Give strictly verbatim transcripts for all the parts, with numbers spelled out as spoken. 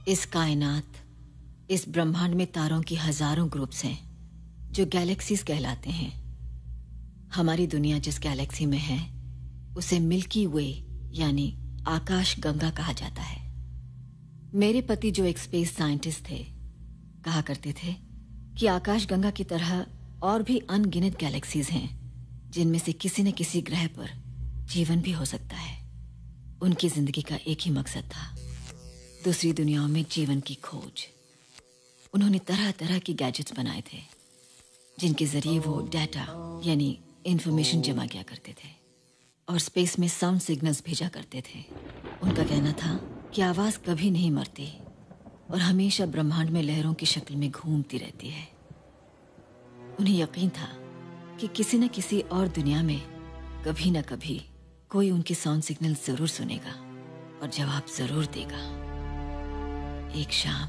इस कायनात, इस ब्रह्मांड में तारों की हजारों ग्रुप्स हैं जो गैलेक्सीज कहलाते हैं। हमारी दुनिया जिस गैलेक्सी में है उसे मिल्की वे यानी आकाश गंगा कहा जाता है। मेरे पति जो एक स्पेस साइंटिस्ट थे कहा करते थे कि आकाश गंगा की तरह और भी अनगिनत गैलेक्सीज हैं जिनमें से किसी न किसी ग्रह पर जीवन भी हो सकता है। उनकी जिंदगी का एक ही मकसद था, दूसरी दुनियाओं में जीवन की खोज। उन्होंने तरह तरह की गैजेट्स बनाए थे जिनके जरिए वो डाटा यानी इंफॉर्मेशन जमा किया करते थे और स्पेस में साउंड सिग्नल्स भेजा करते थे। उनका कहना था कि आवाज कभी नहीं मरती और हमेशा ब्रह्मांड में लहरों की शक्ल में घूमती रहती है। उन्हें यकीन था कि किसी न किसी और दुनिया में कभी न कभी कोई उनके साउंड सिग्नल जरूर सुनेगा और जवाब जरूर देगा। एक शाम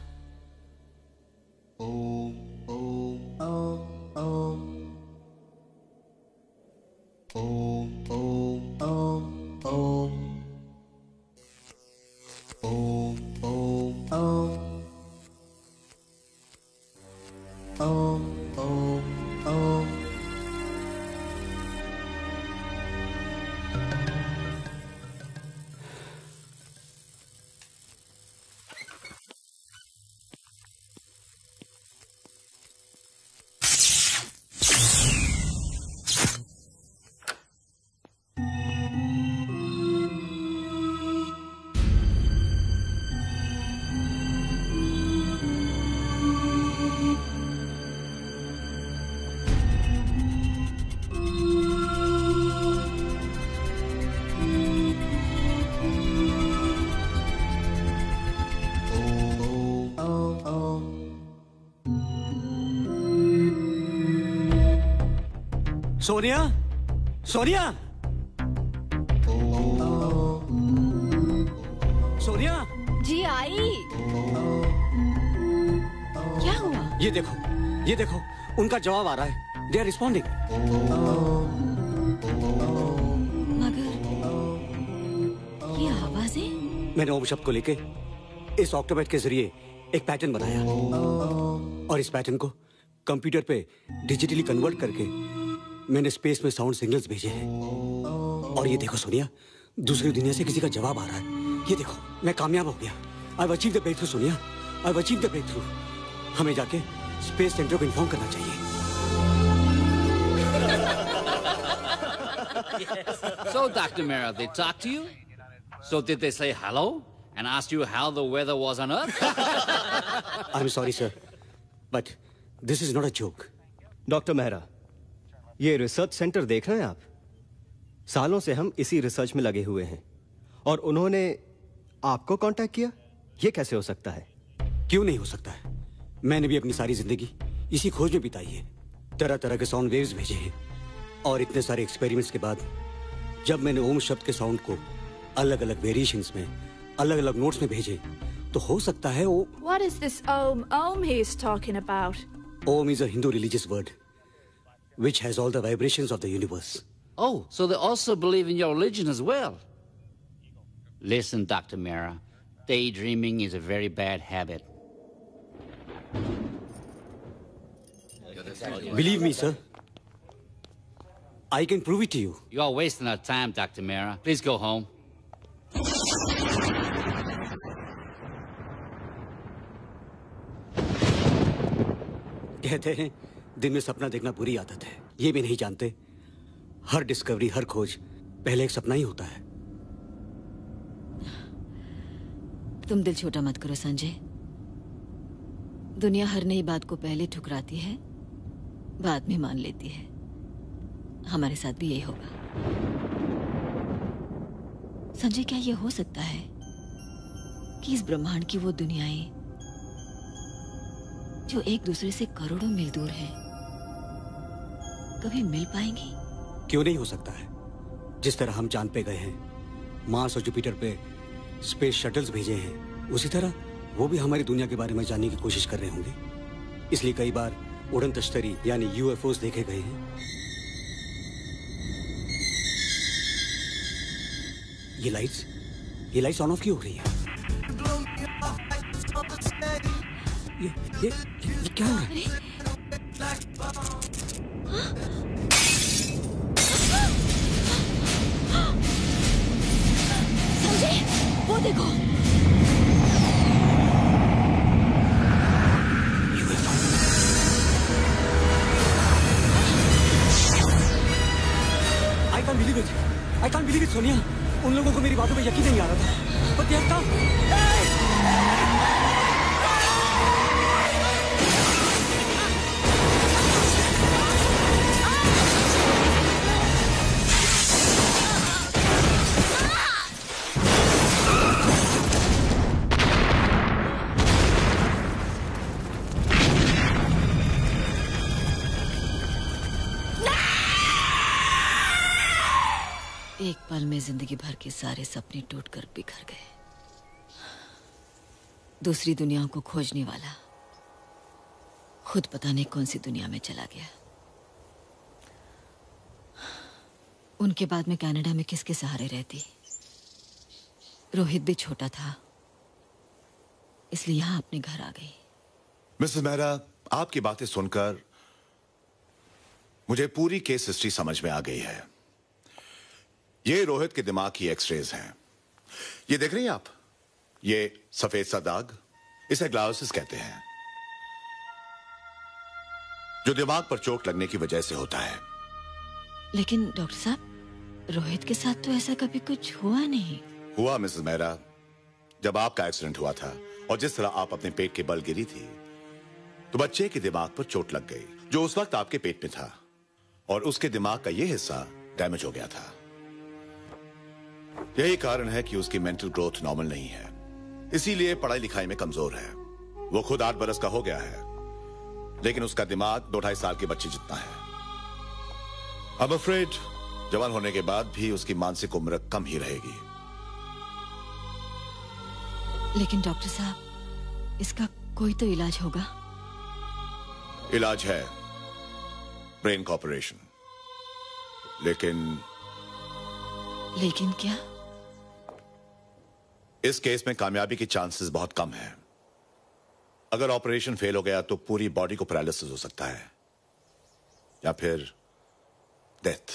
ओम ओम ओम ओम ओम ओम ओम ओम ओम ओम ओम ओम ओम। सोनिया, सोनिया, सोनिया। जी आई। क्या हुआ? ये देखो, ये देखो, उनका जवाब आ रहा है। They are responding. मगर ये आवाजें? मैंने ओम शब्द को लेके इस ऑक्टोपैड के जरिए एक पैटर्न बनाया और इस पैटर्न को कंप्यूटर पे डिजिटली कन्वर्ट करके मैंने स्पेस में साउंड सिग्नल्स भेजे हैं। और ये देखो सोनिया, दूसरी दुनिया से किसी का जवाब आ रहा है। ये देखो, मैं कामयाब हो गया। I have achieved the breakthrough Sonia, I have achieved the breakthrough. हमें जाके स्पेस सेंटर को इन्फॉर्म करना चाहिए। So, Doctor Mera, they talked to you? So did they say hello and ask you how the weather was on Earth? I'm sorry, sir, but this is not a joke. Doctor Mehra, ये research centre देख रहे हैं आप? सालों से हम इसी research में लगे हुए हैं और उन्होंने आपको कांटेक्ट किया? ये कैसे हो सकता है? क्यों नहीं हो सकता है? मैंने भी अपनी सारी जिंदगी इसी खोज में बिताई है। तरह तरह के साउंड वेव्स भेजे हैं और इतने सारे एक्सपेरिमेंट्स के बाद जब मैंने ओम शब्द के साउंड को अलग अलग वेरिएशंस में, अलग अलग नोट्स में भेजे, तो हो सकता है वो। What is this Om Om he is talking about? Om is a Hindu religious word which has all the vibrations of the universe. Oh, so they also believe in your religion as well. Listen, Doctor Mera, daydreaming is a very bad habit. Believe me, sir. I can prove it to you. You are wasting our time, Doctor Mera. Please go home. कहते हैं दिन में सपना देखना बुरी आदत है। ये भी नहीं जानते हर डिस्कवरी, हर खोज पहले एक सपना ही होता है। तुम दिल छोटा मत करो संजय। दुनिया हर नई बात को पहले ठुकराती है, बाद में मान लेती है। हमारे साथ भी यही होगा। संजय, क्या ये हो सकता है कि इस ब्रह्मांड की वो दुनियाएं जो एक दूसरे से करोड़ों मील दूर हैं कभी मिल पाएंगी? क्यों नहीं हो सकता है? जिस तरह हम चांद पे गए हैं, मार्स और जुपिटर पे स्पेस शटल्स भेजे हैं, उसी तरह वो भी हमारी दुनिया के बारे में जानने की कोशिश कर रहे होंगे। इसलिए कई बार उड़न तश्तरी यानी यूएफओस देखे गए हैं। ये लाइट्स ये लाइट्स ऑन ऑफ क्यों हो रही है? ये ये, ये क्या हो रहा है? संजय, वो देखो। I can't believe it. I can't believe it, Sonia. उन लोगों को मेरी बातों में यकीन नहीं आ रहा था। But they have come. एक पल में जिंदगी भर के सारे सपने टूटकर बिखर गए। दूसरी दुनियाओं को खोजने वाला खुद पता नहीं कौन सी दुनिया में चला गया। उनके बाद में कनाडा में किसके सहारे रहती? रोहित भी छोटा था, इसलिए यहां अपने घर आ गई। मिसेस मेहरा, आपकी बातें सुनकर मुझे पूरी केस हिस्ट्री समझ में आ गई है। ये रोहित के दिमाग की एक्सरेज हैं। ये देख रही हैं आप? ये सफेद सा दाग, इसे ग्लायोसिस कहते हैं, जो दिमाग पर चोट लगने की वजह से होता है। लेकिन डॉक्टर साहब, रोहित के साथ तो ऐसा कभी कुछ हुआ नहीं। हुआ मिसेस मेहरा, जब आपका एक्सीडेंट हुआ था और जिस तरह आप अपने पेट के बल गिरी थी, तो बच्चे के दिमाग पर चोट लग गई, जो उस वक्त आपके पेट में था, और उसके दिमाग का यह हिस्सा डैमेज हो गया था। यही कारण है कि उसकी मेंटल ग्रोथ नॉर्मल नहीं है, इसीलिए पढ़ाई लिखाई में कमजोर है। वो खुद आठ बरस का हो गया है, लेकिन उसका दिमाग दो ढाई साल के बच्चे जितना है। आई एम अफ्रेड जवान होने के बाद भी उसकी मानसिक उम्र कम ही रहेगी। लेकिन डॉक्टर साहब, इसका कोई तो इलाज होगा। इलाज है, ब्रेन का ऑपरेशन। लेकिन लेकिन क्या? इस केस में कामयाबी की चांसेस बहुत कम है। अगर ऑपरेशन फेल हो गया तो पूरी बॉडी को पैरालिसिस हो सकता है, या फिर डेथ।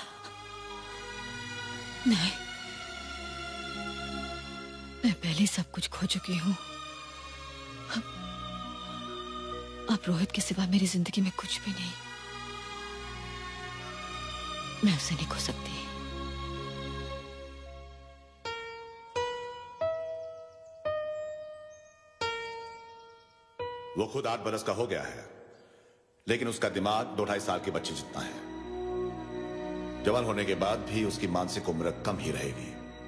नहीं, मैं पहले सब कुछ खो चुकी हूं। अब, अब रोहित के सिवा मेरी जिंदगी में कुछ भी नहीं। मैं उसे नहीं खो सकती। वो खुद आठ बरस का हो गया है, लेकिन उसका दिमाग दो ढाई साल के बच्चे जितना है। जवान होने के बाद भी उसकी मानसिक उम्र कम ही रहेगी।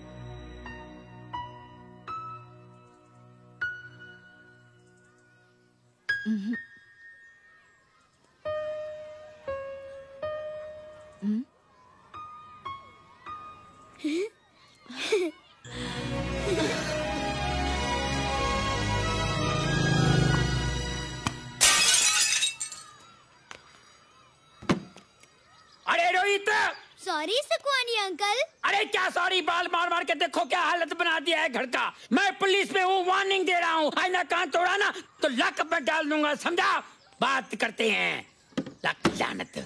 Sorry Sukhwani uncle. अरे क्या सॉरी, बाल मार मार के देखो क्या हालत बना दिया है घर का। मैं पुलिस में हूँ, वार्निंग दे रहा हूँ। आईना कान तोड़ा ना तो लॉकअप में डाल दूंगा, समझा? बात करते हैं। लक लानत।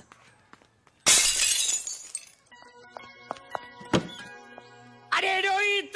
अरे रोहित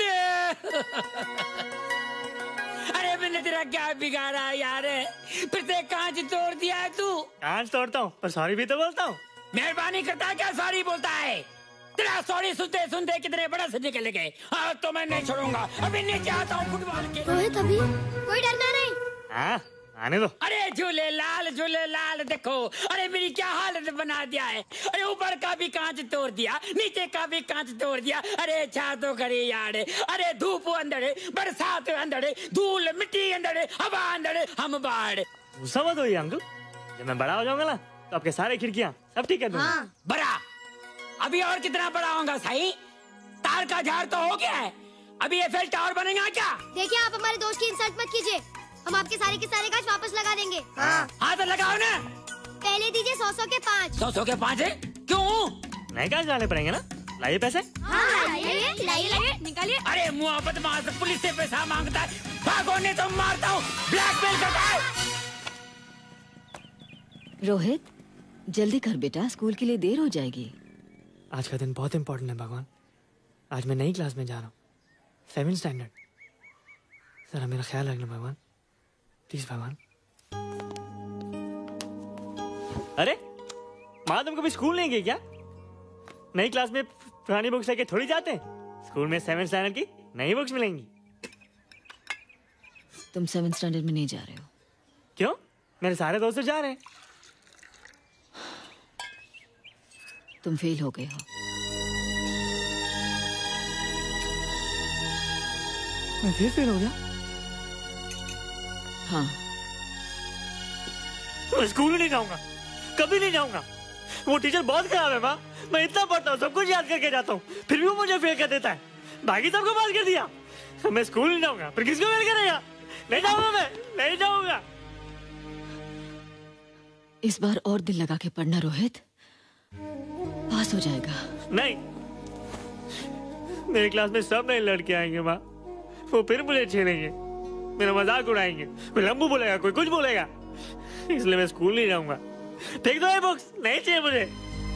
अरे मैंने तेरा क्या बिगाड़ा यार? फिर से कांच तोड़ दिया है तू। कांच तोड़ता हूँ पर सॉरी भी तो बोलता हूँ। मेहरबानी करता है क्या सॉरी बोलता है? तेरा सॉरी सुनते सुनते कितने बड़ा से निकल गए। हाँ तो मैं नहीं छोड़ूंगा, अभी नीचे आता हूँ फुटबॉल के। रोहित अभी कोई डरना नहीं। हाँ आने दो। अरे झूले लाल झूले लाल देखो, अरे मेरी क्या हालत बना दिया है। अरे ऊपर का भी कांच तोड़ दिया, नीचे का भी कांच तोड़ दिया। अरे छातो करे यार। अरे धूप अंदर, बरसात अंदर, धूल मिट्टी अंदर, हवा अंदर, हम बाढ़। गुस्सा मत होइए अंकल, जब मैं बड़ा हो जाऊंगा ना तो आपके सारे खिड़कियाँ सब ठीक कर दूंगा। हाँ। बड़ा? अभी और कितना बड़ा होगा सही? तार का झाड़ तो हो गया है, अभी एफएल टावर बनेगा क्या? देखिए आप हमारे दोस्त की इंसल्ट मत कीजिए, हम आपके सारे के सारे कांच वापस लगा देंगे। हाँ, हाँ तो लगाओ ना। पहले दीजिए सौ सौ के पाँच। सौ सौ के पाँच है? क्यों? नए कांच डालने पड़ेंगे ना, लाइए पैसे। हाँ लाइए लाइए लाइए निकालिए। अरे मुआवत मास पुलिस से पैसा मांगता है, भागो नहीं तो मारता हूँ। ब्लैकमेल करता है। रोहित, जल्दी कर बेटा, स्कूल के लिए देर हो जाएगी। आज का दिन बहुत इंपॉर्टेंट है भगवान। आज मैं नई क्लास में जा रहा हूँ, सेवन स्टैंडर्ड। जरा मेरा ख्याल रखना भगवान, प्लीज भगवान। अरे माँ, तुम कभी स्कूल नहीं गई क्या? नई क्लास में पुरानी बुक्स लेके थोड़ी जाते हैं। स्कूल में सेवन स्टैंडर्ड की नई बुक्स मिलेंगी। तुम सेवन स्टैंडर्ड में नहीं जा रहे हो। क्यों? मेरे सारे दोस्त जा रहे हैं। तुम फेल हो गए हो। मैं फिर फेल हो गया? हाँ। मैं स्कूल नहीं जाऊंगा, कभी नहीं जाऊंगा। वो टीचर बहुत खराब है माँ। मैं इतना पढ़ता हूँ, सब कुछ याद करके जाता हूँ, फिर भी वो मुझे फेल कर देता है। बाकी सबको पास कर दिया। मैं स्कूल नहीं जाऊंगा, फिर किसको फेल करेगा? नहीं जाऊंगा, मैं नहीं जाऊंगा। इस बार और दिल लगा के पढ़ना रोहित, पास हो जाएगा। नहीं, मेरी क्लास में सब नए लड़के आएंगे माँ। वो फिर मुझे छेड़ेंगे, मेरा मजाक उड़ाएंगे। कोई लंबू बोलेगा, कोई कुछ बोलेगा। इसलिए मैं स्कूल नहीं जाऊंगा। फेंक दो ये बुक्स, नहीं चाहिए मुझे।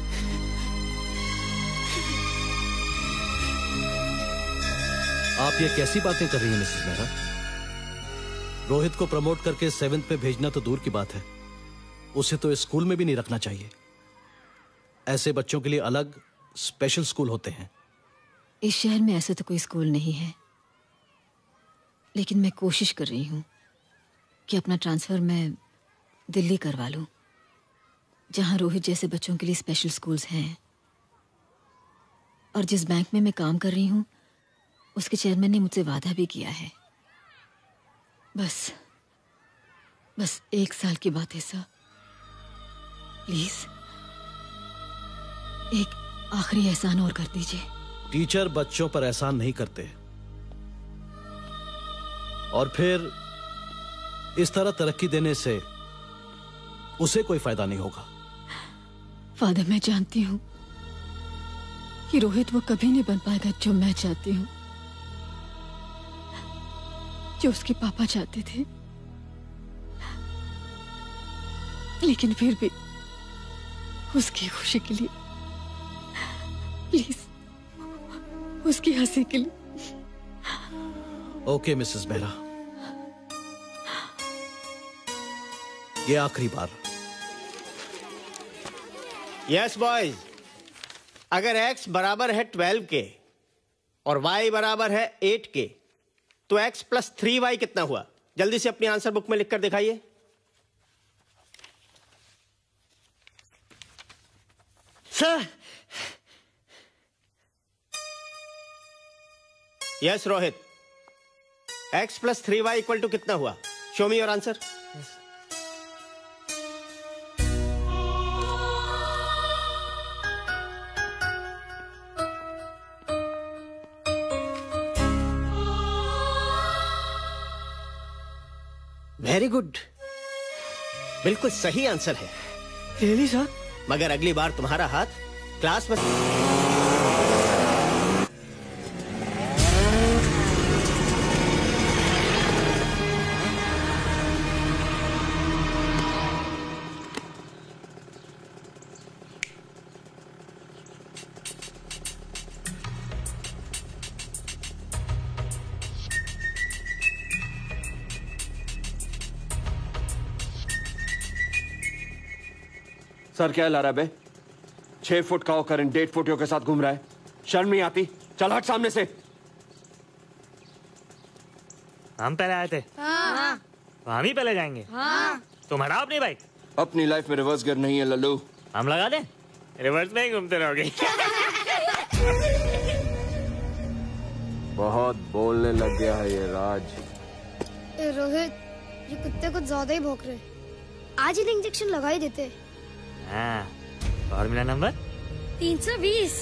आप ये कैसी बातें कर रही हैं मिसेस मेहरा? रोहित को प्रमोट करके सेवेंथ पे भेजना तो दूर की बात है, उसे तो स्कूल में भी नहीं रखना चाहिए। ऐसे बच्चों के लिए अलग स्पेशल स्कूल होते हैं। इस शहर में ऐसा तो कोई स्कूल नहीं है, लेकिन मैं कोशिश कर रही हूँ कि अपना ट्रांसफर मैं दिल्ली करवा लूँ, जहाँ रोहित जैसे बच्चों के लिए स्पेशल स्कूल्स हैं। और जिस बैंक में मैं काम कर रही हूँ, उसके चेयरमैन ने मुझसे वादा भी किया है। बस बस एक साल की बात है सर, प्लीज एक आखिरी एहसान और कर दीजिए। टीचर बच्चों पर एहसान नहीं करते, और फिर इस तरह तरक्की देने से उसे कोई फायदा नहीं होगा। फादर, मैं जानती हूँ कि रोहित वो कभी नहीं बन पाएगा जो मैं चाहती हूँ, जो उसके पापा चाहते थे। लेकिन फिर भी उसकी खुशी के लिए, प्लीज उसकी हंसी के लिए। ओके मिसेस मेहरा, ये आखिरी बार। यस बॉयज, अगर x बराबर है ट्वेल्व के और y बराबर है एट के, तो x प्लस थ्री वाई कितना हुआ? जल्दी से अपनी आंसर बुक में लिखकर दिखाइए। Sir. Yes Rohit, x plus three y equal to कितना हुआ? Show me your answer. Very good, बिल्कुल सही आंसर है। Really sir? मगर अगली बार तुम्हारा हाथ क्लास में। सर क्या ला रहा है बे? छह फुट का होकर इन डेढ़ फुटियों के साथ घूम रहा है, शर्म नहीं आती? चल हट सामने से। हम पहले आए थे। हाँ। तो हम ही पहले जाएंगे। हाँ। तुम हटाओ अपनी बाइक। अपनी लाइफ में रिवर्स गियर नहीं है लल्लू। हम लगा दें, रिवर्स में ही घूमते रहोगे। बहुत बोलने लग गया है ये राज। ए रोहित, ये कुत्ते कुछ ज्यादा ही भौंक रहे। आज ही इंजेक्शन लगा ही देते। हाँ, और मेरा नंबर तीन सौ बीस।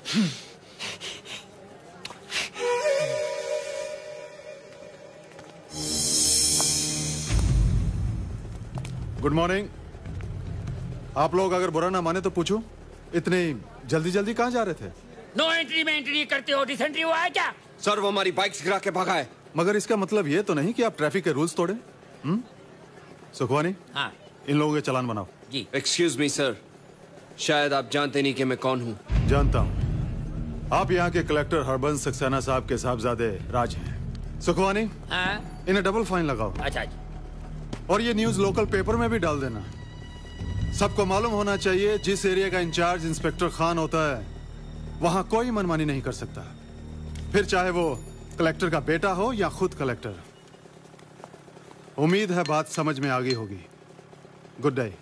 Good morning. आप लोग अगर बुरा ना माने तो पूछूं, इतनी जल्दी जल्दी कहाँ जा रहे थे? नो एंट्री में एंट्री करते हो, डिसेंट्री हुआ है क्या? सर वो हमारी बाइक्स गिरा के भागा है। मगर इसका मतलब ये तो नहीं कि आप ट्रैफिक के रूल्स तोड़े। हम्म? सुखवानी, हाँ इन लोगों के चालान बनाओ। जी। एक्सक्यूज मी सर, शायद आप जानते नहीं कि मैं कौन हूँ। जानता हूँ, आप यहाँ के कलेक्टर हरबंस सक्सेना साहब के साहबजादे राज हैं। सुखवानी, हाँ? इन्हें डबल फाइन लगाओ। अच्छा जी। और ये न्यूज लोकल पेपर में भी डाल देना। सबको मालूम होना चाहिए, जिस एरिया का इंचार्ज इंस्पेक्टर खान होता है वहां कोई मनमानी नहीं कर सकता, फिर चाहे वो कलेक्टर का बेटा हो या खुद कलेक्टर। उम्मीद है बात समझ में आ गई होगी। Good day.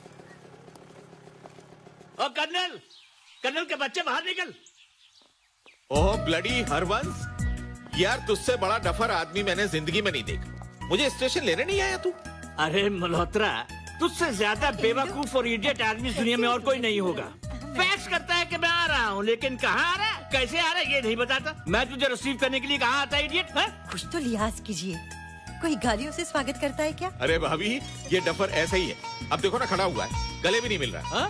Oh colonel, colonel के बच्चे बाहर निकल। ओह ब्लडी हरवंश, यार तुझसे बड़ा डफर आदमी मैंने जिंदगी में नहीं देखा। मुझे स्टेशन लेने नहीं आया तू? अरे मल्होत्रा, तुझसे ज्यादा बेवकूफ और इडियट आदमी इस दुनिया में और कोई नहीं होगा। फैक्स करता है कि मैं आ रहा हूँ, लेकिन कहाँ आ रहा है, कैसे आ रहा है, ये नहीं बताता। मैं तुझे रिसीव करने के लिए कहाँ आता है, इडियट? कुछ तो लिहाज कीजिए, कोई गालियों से स्वागत करता है क्या? अरे भाभी, ये डफर ऐसा ही है। अब देखो ना, खड़ा हुआ है, गले भी नहीं मिल रहा।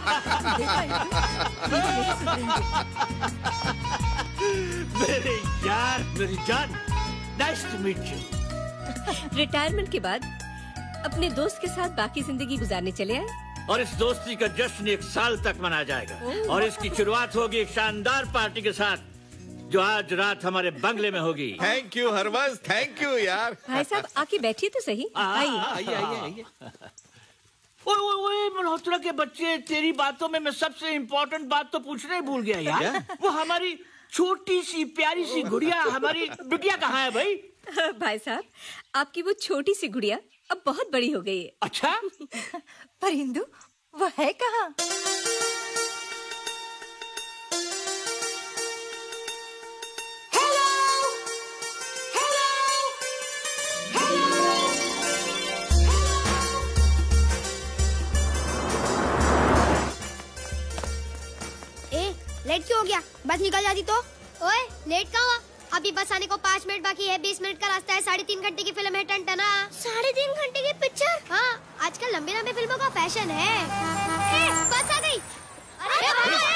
मेरे यार, मेरी जान, nice to meet you. Retirement के बाद अपने दोस्त के साथ बाकी जिंदगी गुजारने चले आए, और इस दोस्ती का जश्न एक साल तक मनाया जाएगा। और इसकी शुरुआत होगी एक शानदार पार्टी के साथ, जो आज रात हमारे बंगले में होगी। Thank you Harvansh, thank you यार। भाई साहब आके बैठिए तो सही। आइए आइए आइए। ओए ओए ओए मल्होत्रा के बच्चे, तेरी बातों में मैं सबसे इम्पोर्टेंट बात तो पूछना ही भूल गया यार। वो हमारी छोटी सी प्यारी सी गुड़िया, हमारी बिटिया कहाँ है भाई? भाई साहब, आपकी वो छोटी सी गुड़िया अब बहुत बड़ी हो गई है। अच्छा? पर हिंदू वो है कहाँ? लेट क्यों हो गया? बस निकल जाती तो। ओए लेट कहाँ हुआ? अभी बस आने को पाँच मिनट बाकी है। बीस मिनट का रास्ता है। साढ़े तीन घंटे की फिल्म है टनटना। साढ़े तीन घंटे की पिक्चर? हाँ, आजकल लंबी लंबी फिल्मों का फैशन है। ए, बस आ गई। अरे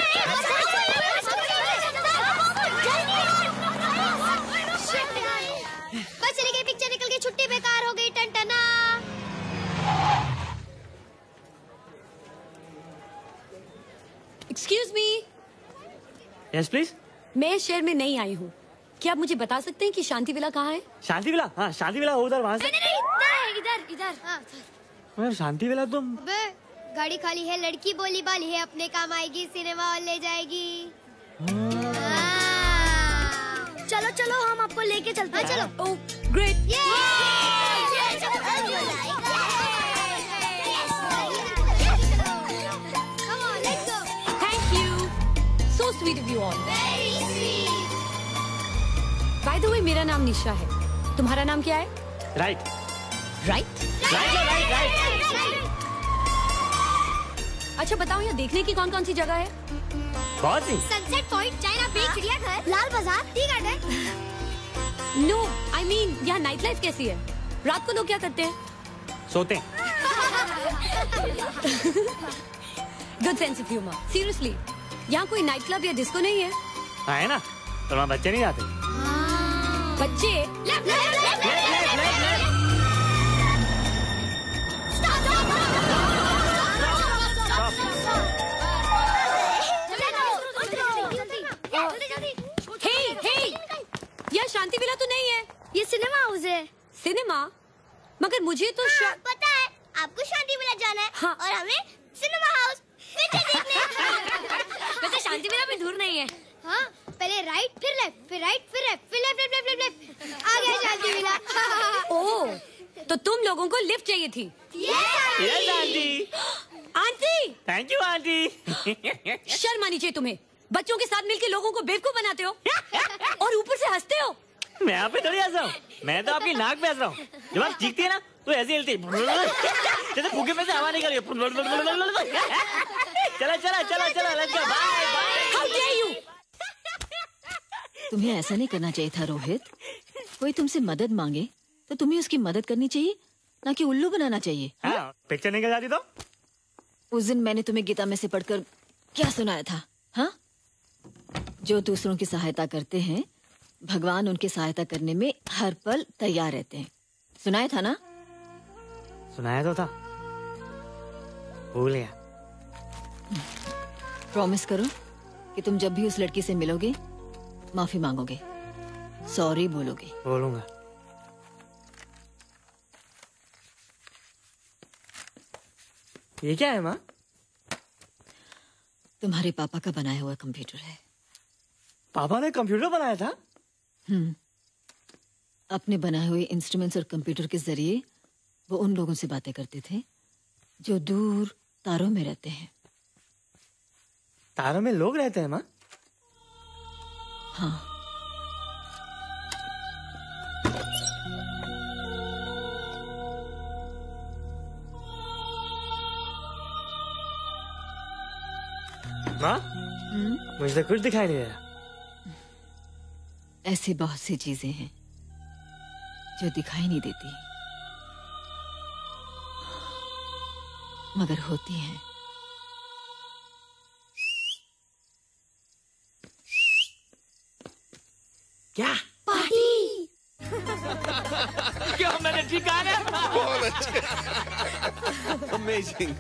बस चली गई, पिक्चर निकल गई, छुट्टी बेकार हो गई। टनटना। Excuse me. Yes please. मैं इस शहर में नहीं आई हूँ, क्या आप मुझे बता सकते हैं कि शांति विला कहाँ है? शांति विला? हाँ शांति विला उधर, वहाँ से। नहीं नहीं, इधर इधर। हाँ शांति विला तुम? अबे गाड़ी खाली है, लड़की बोली बाली है, अपने काम आएगी, सिनेमा और ले जाएगी। चलो चलो हम आपको लेके चलते हैं। चलो। Oh great. Thank you, so sweet of you all. By the way मेरा नाम निशा है, तुम्हारा नाम क्या है? राइट। राइट? Right right. अच्छा बताओ, यहाँ देखने की कौन कौन सी जगह है? कौन सी? सनसेट पॉइंट, चाइना बीच, चिड़ियाघर, Lal Bazaar, tea garden. No I mean यहाँ नाइट लाइफ कैसी है? रात को लोग क्या करते हैं? सोते हैं। Good sense of humour. Seriously, यहाँ कोई नाइट क्लब या डिस्को नहीं है? हाँ है ना, तो वहाँ बच्चे नहीं आते। बच्चे? Left left left left left. Hey hey, यह शांति विला तो नहीं है, ये सिनेमा हाउस है। सिनेमा? मगर मुझे तो हाँ, शा... पता है, आपको शांति विला जाना है। हाँ। और हमें सिनेमा हाउस पिक्चर देखने। वैसे शांति विला भी दूर नहीं है। हाँ, पहले राइट फिर लेफ्ट, फिर राइट फिर लेफ्ट, फिर लेफ्ट लेफ्ट लेफ्ट लेफ्ट, आ गया शांति विला। ओह, तो तुम लोगों को लिफ्ट चाहिए थी? Yes aunty. Aunty? Thank you aunty. शर्म आनी चाहिए तुम्हें, बच्चों के साथ मिलकर लोगों को बेवकूफ बनाते हो और ऊपर से हंसते हो। मैं यहाँ पे थोड़ी हंस रहा हूँ, मैं तो आपकी नाक पे हंस रहा हूँ। जब आप चीखती है ना तो ऐसी हिलती जैसे फूके में से हवा निकल रही है। चला चला चला चला, let's go, bye bye. How dare you, तुम्हें ऐसा नहीं करना चाहिए था रोहित। कोई तुमसे मदद मांगे तो तुम्हें उसकी मदद करनी चाहिए, ना कि उल्लू बनाना चाहिए। हाँ, पिक्चर निकल जाती तो? उस दिन मैंने तुम्हें गीता में से पढ़कर क्या सुनाया था? हाँ, जो दूसरों की सहायता करते हैं भगवान उनकी सहायता करने में हर पल तैयार रहते हैं। सुनाया था ना? सुनाया तो था, भूल गया। प्रॉमिस करो कि तुम जब भी उस लड़की से मिलोगे माफी मांगोगे, सॉरी बोलोगे। बोलूंगा। ये क्या है माँ? तुम्हारे पापा का बनाया हुआ कंप्यूटर है। पापा ने कंप्यूटर बनाया था? हम्म। अपने बनाए हुए इंस्ट्रूमेंट्स और कंप्यूटर के जरिए वो उन लोगों से बातें करते थे जो दूर तारों में रहते हैं। तारों में लोग रहते हैं माँ? हाँ। माँ, मुझे कुछ दिखाई नहीं दे रहा। ऐसी बहुत सी चीजें हैं जो दिखाई नहीं देती मगर होती हैं। क्या पार्टी? क्यों, मैंने ठीक कहा ना? बहुत अच्छे। अमेजिंग।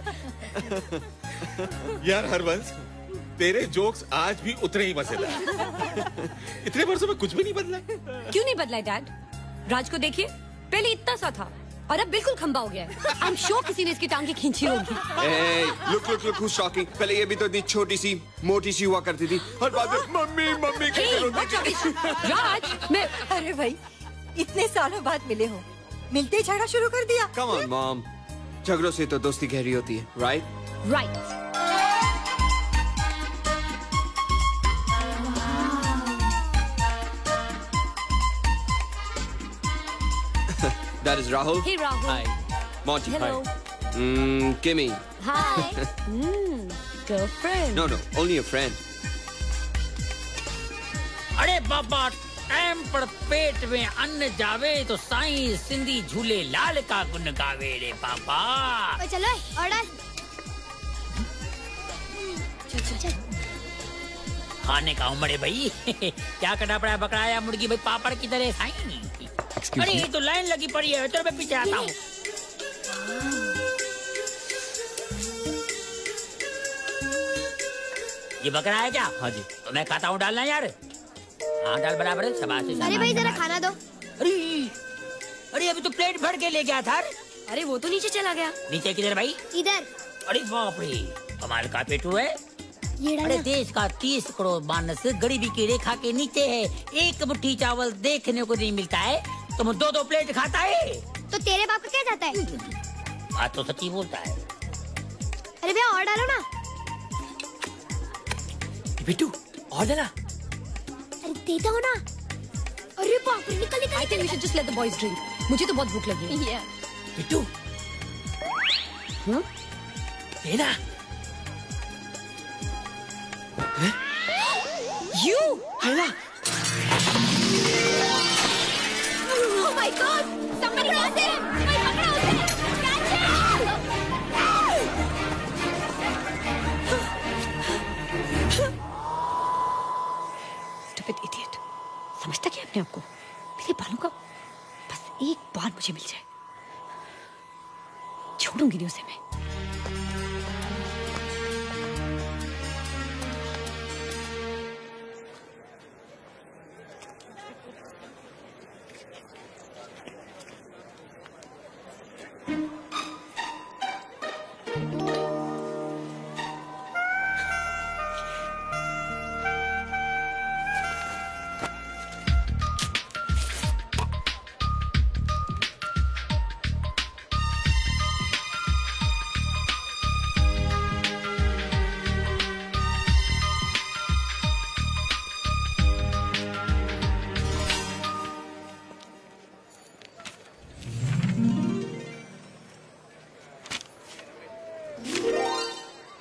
यार हरवंश, तेरे जोक्स आज भी उतने ही मजेदार। इतने वर्षों में कुछ भी नहीं बदला। क्यों नहीं बदला है डैड? राज को देखिए, पहले इतना सा था और अब बिल्कुल खंबा हो गया है। आई एम श्योर किसी ने इसकी टांगे खींची होगी। Hey, look, look, look, who's talking? पहले ये भी तो इतनी छोटी सी मोटी सी हुआ करती थी और बाद में मम्मी मम्मी करके रोती थी। राज, मैं अरे भाई, इतने सालों बाद मिले हो, मिलते ही झगड़ा शुरू कर दिया। Come on, mom. झगड़ों से तो दोस्ती गहरी होती है, right? Right. That is Rahul. Hey, Rahul. Hi. Monty. Hello. Hi. Mm, Kimmy. Hi. mm, girlfriend. No, no, only a friend. अरे बाबा, टाइम पर पेट में अन्न जावे तो साईं सिंधी झूले लाल का गुन गावे रे बाबा। ओ चलो ऑर्डर। चल चल चल। खाने का उमड़े भाई। क्या कटा पड़ा बकरा या मुर्गी भाई पापड़ की तरह साईं। अरे ये तो लाइन लगी पड़ी है, तो मैं पीछे आता हूँ। ये बकरा है क्या? हाँ जी। तो मैं खाता हूँ, डालना यार। हाँ डाल बराबर है, शाबाश है। अरे भाई जरा खाना दो। अरे अरे अभी तो प्लेट भर के ले गया था। अरे वो तो नीचे चला गया। नीचे किधर भाई? इधर। अरे बाप रे, कमाल का पेटू है। ये अरे देश का तीस करोड़ मानस गरीबी की रेखा के नीचे है। एक मुट्ठी चावल देखने को नहीं मिलता है, तुम दो दो प्लेट खाता है। तो तेरे बाप का क्या जाता है? बात तो सच्ची बोलता है। अरे भैया और डालो ना। बिट्टू और डाला। अरे देता हो ना। अरे बाप रे, निकल निकल। I think we should just let the boys drink. मुझे तो बहुत भूख लगी है। Yeah. बिट्टू, हम्म? लेना। You? Hella. Oh my God! Somebody catch him! मैं पकड़ा उसे! Catch him! Stupid idiot. समझता क्या अपने आप को? मेरे बालों का बस एक बार मुझे मिल जाए, छोड़ूंगी नहीं उसे मैं।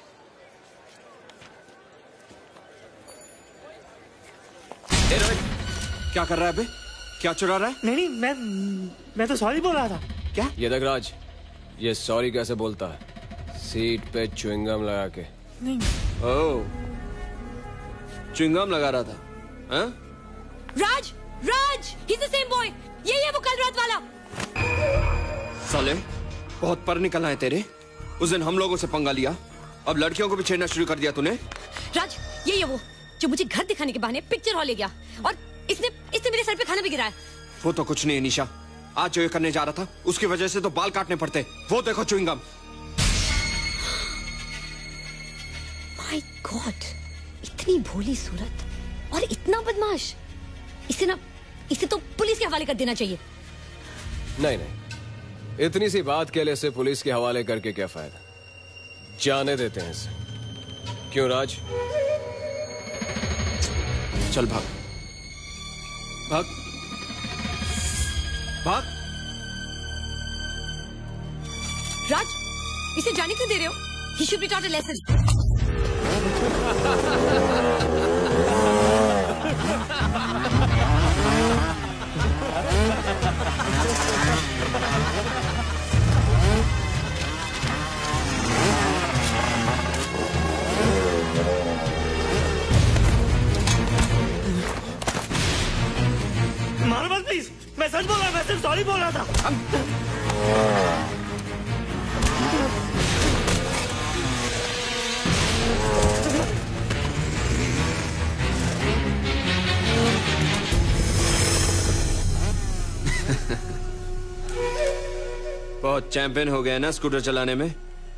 Hey, Rohit. क्या कर रहा है बे? क्या चुरा रहा है? नहीं नहीं मैं मैं तो सॉरी बोल रहा था। क्या? ये देख राज, ये सॉरी कैसे बोलता है? सीट पे च्युइंगम लगा के। नहीं। ओह, च्युइंगम लगा रहा था, हाँ? राज, राज, he's the same boy. ये ये वो कल रात वाला। साले, बहुत पर निकल आए तेरे। उस दिन हम लोगों से पंगा लिया, अब लड़कियों को भी छेड़ना शुरू कर दिया तूने। राज, ये ये वो जो मुझे घर दिखाने के बहाने पिक्चर हॉल ले गया और इसने इसने मेरे सर पे खाना भी गिराया। वो तो कुछ नहीं है निशा, आज जो ये करने जा रहा था उसकी वजह से तो बाल काटने पड़ते। वो देखो च्युइंगम। माय गॉड, इतनी भोली सूरत और इतना बदमाश। इसे ना इसे तो पुलिस के हवाले कर देना चाहिए। नहीं नहीं, इतनी सी बात के लिए इसे पुलिस के हवाले करके क्या फायदा? जाने देते हैं इसे। क्यों राज? चल भाग भाग भाग। राज, इसे जाने क्यों दे रहे हो? He should be taught a lesson. मारो मत प्लीज, मैं सच बोल रहा मैं सिर्फ सॉरी बोल रहा था। बहुत चैंपियन हो गया ना स्कूटर चलाने में।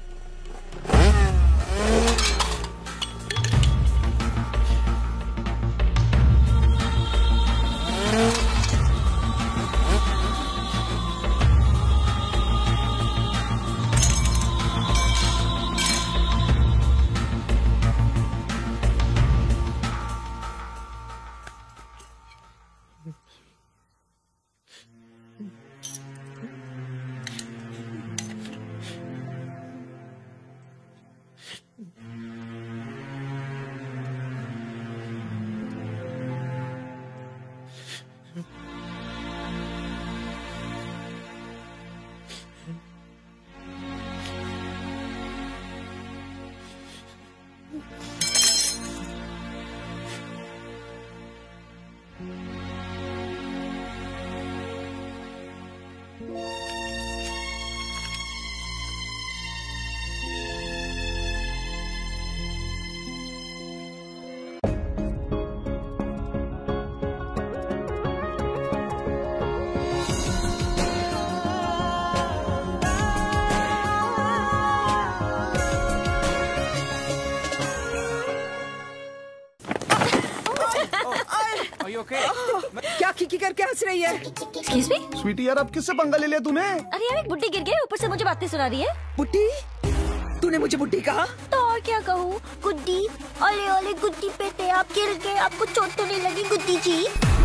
क्या खिकी करके हंस रही है? Excuse me? स्वीटी यार, अब किससे पंगा ले लिया तूने? अरे यार, एक बुड्ढी गिर गई, ऊपर से मुझे बातें सुना रही है। बुड्ढी? तूने मुझे बुड्ढी कहा? तो और क्या कहूँ? गुड्डी, ओले ओले गुड्डी पे थे आप, गिर गए, आपको चोट तो नहीं लगी गुड्डी जी?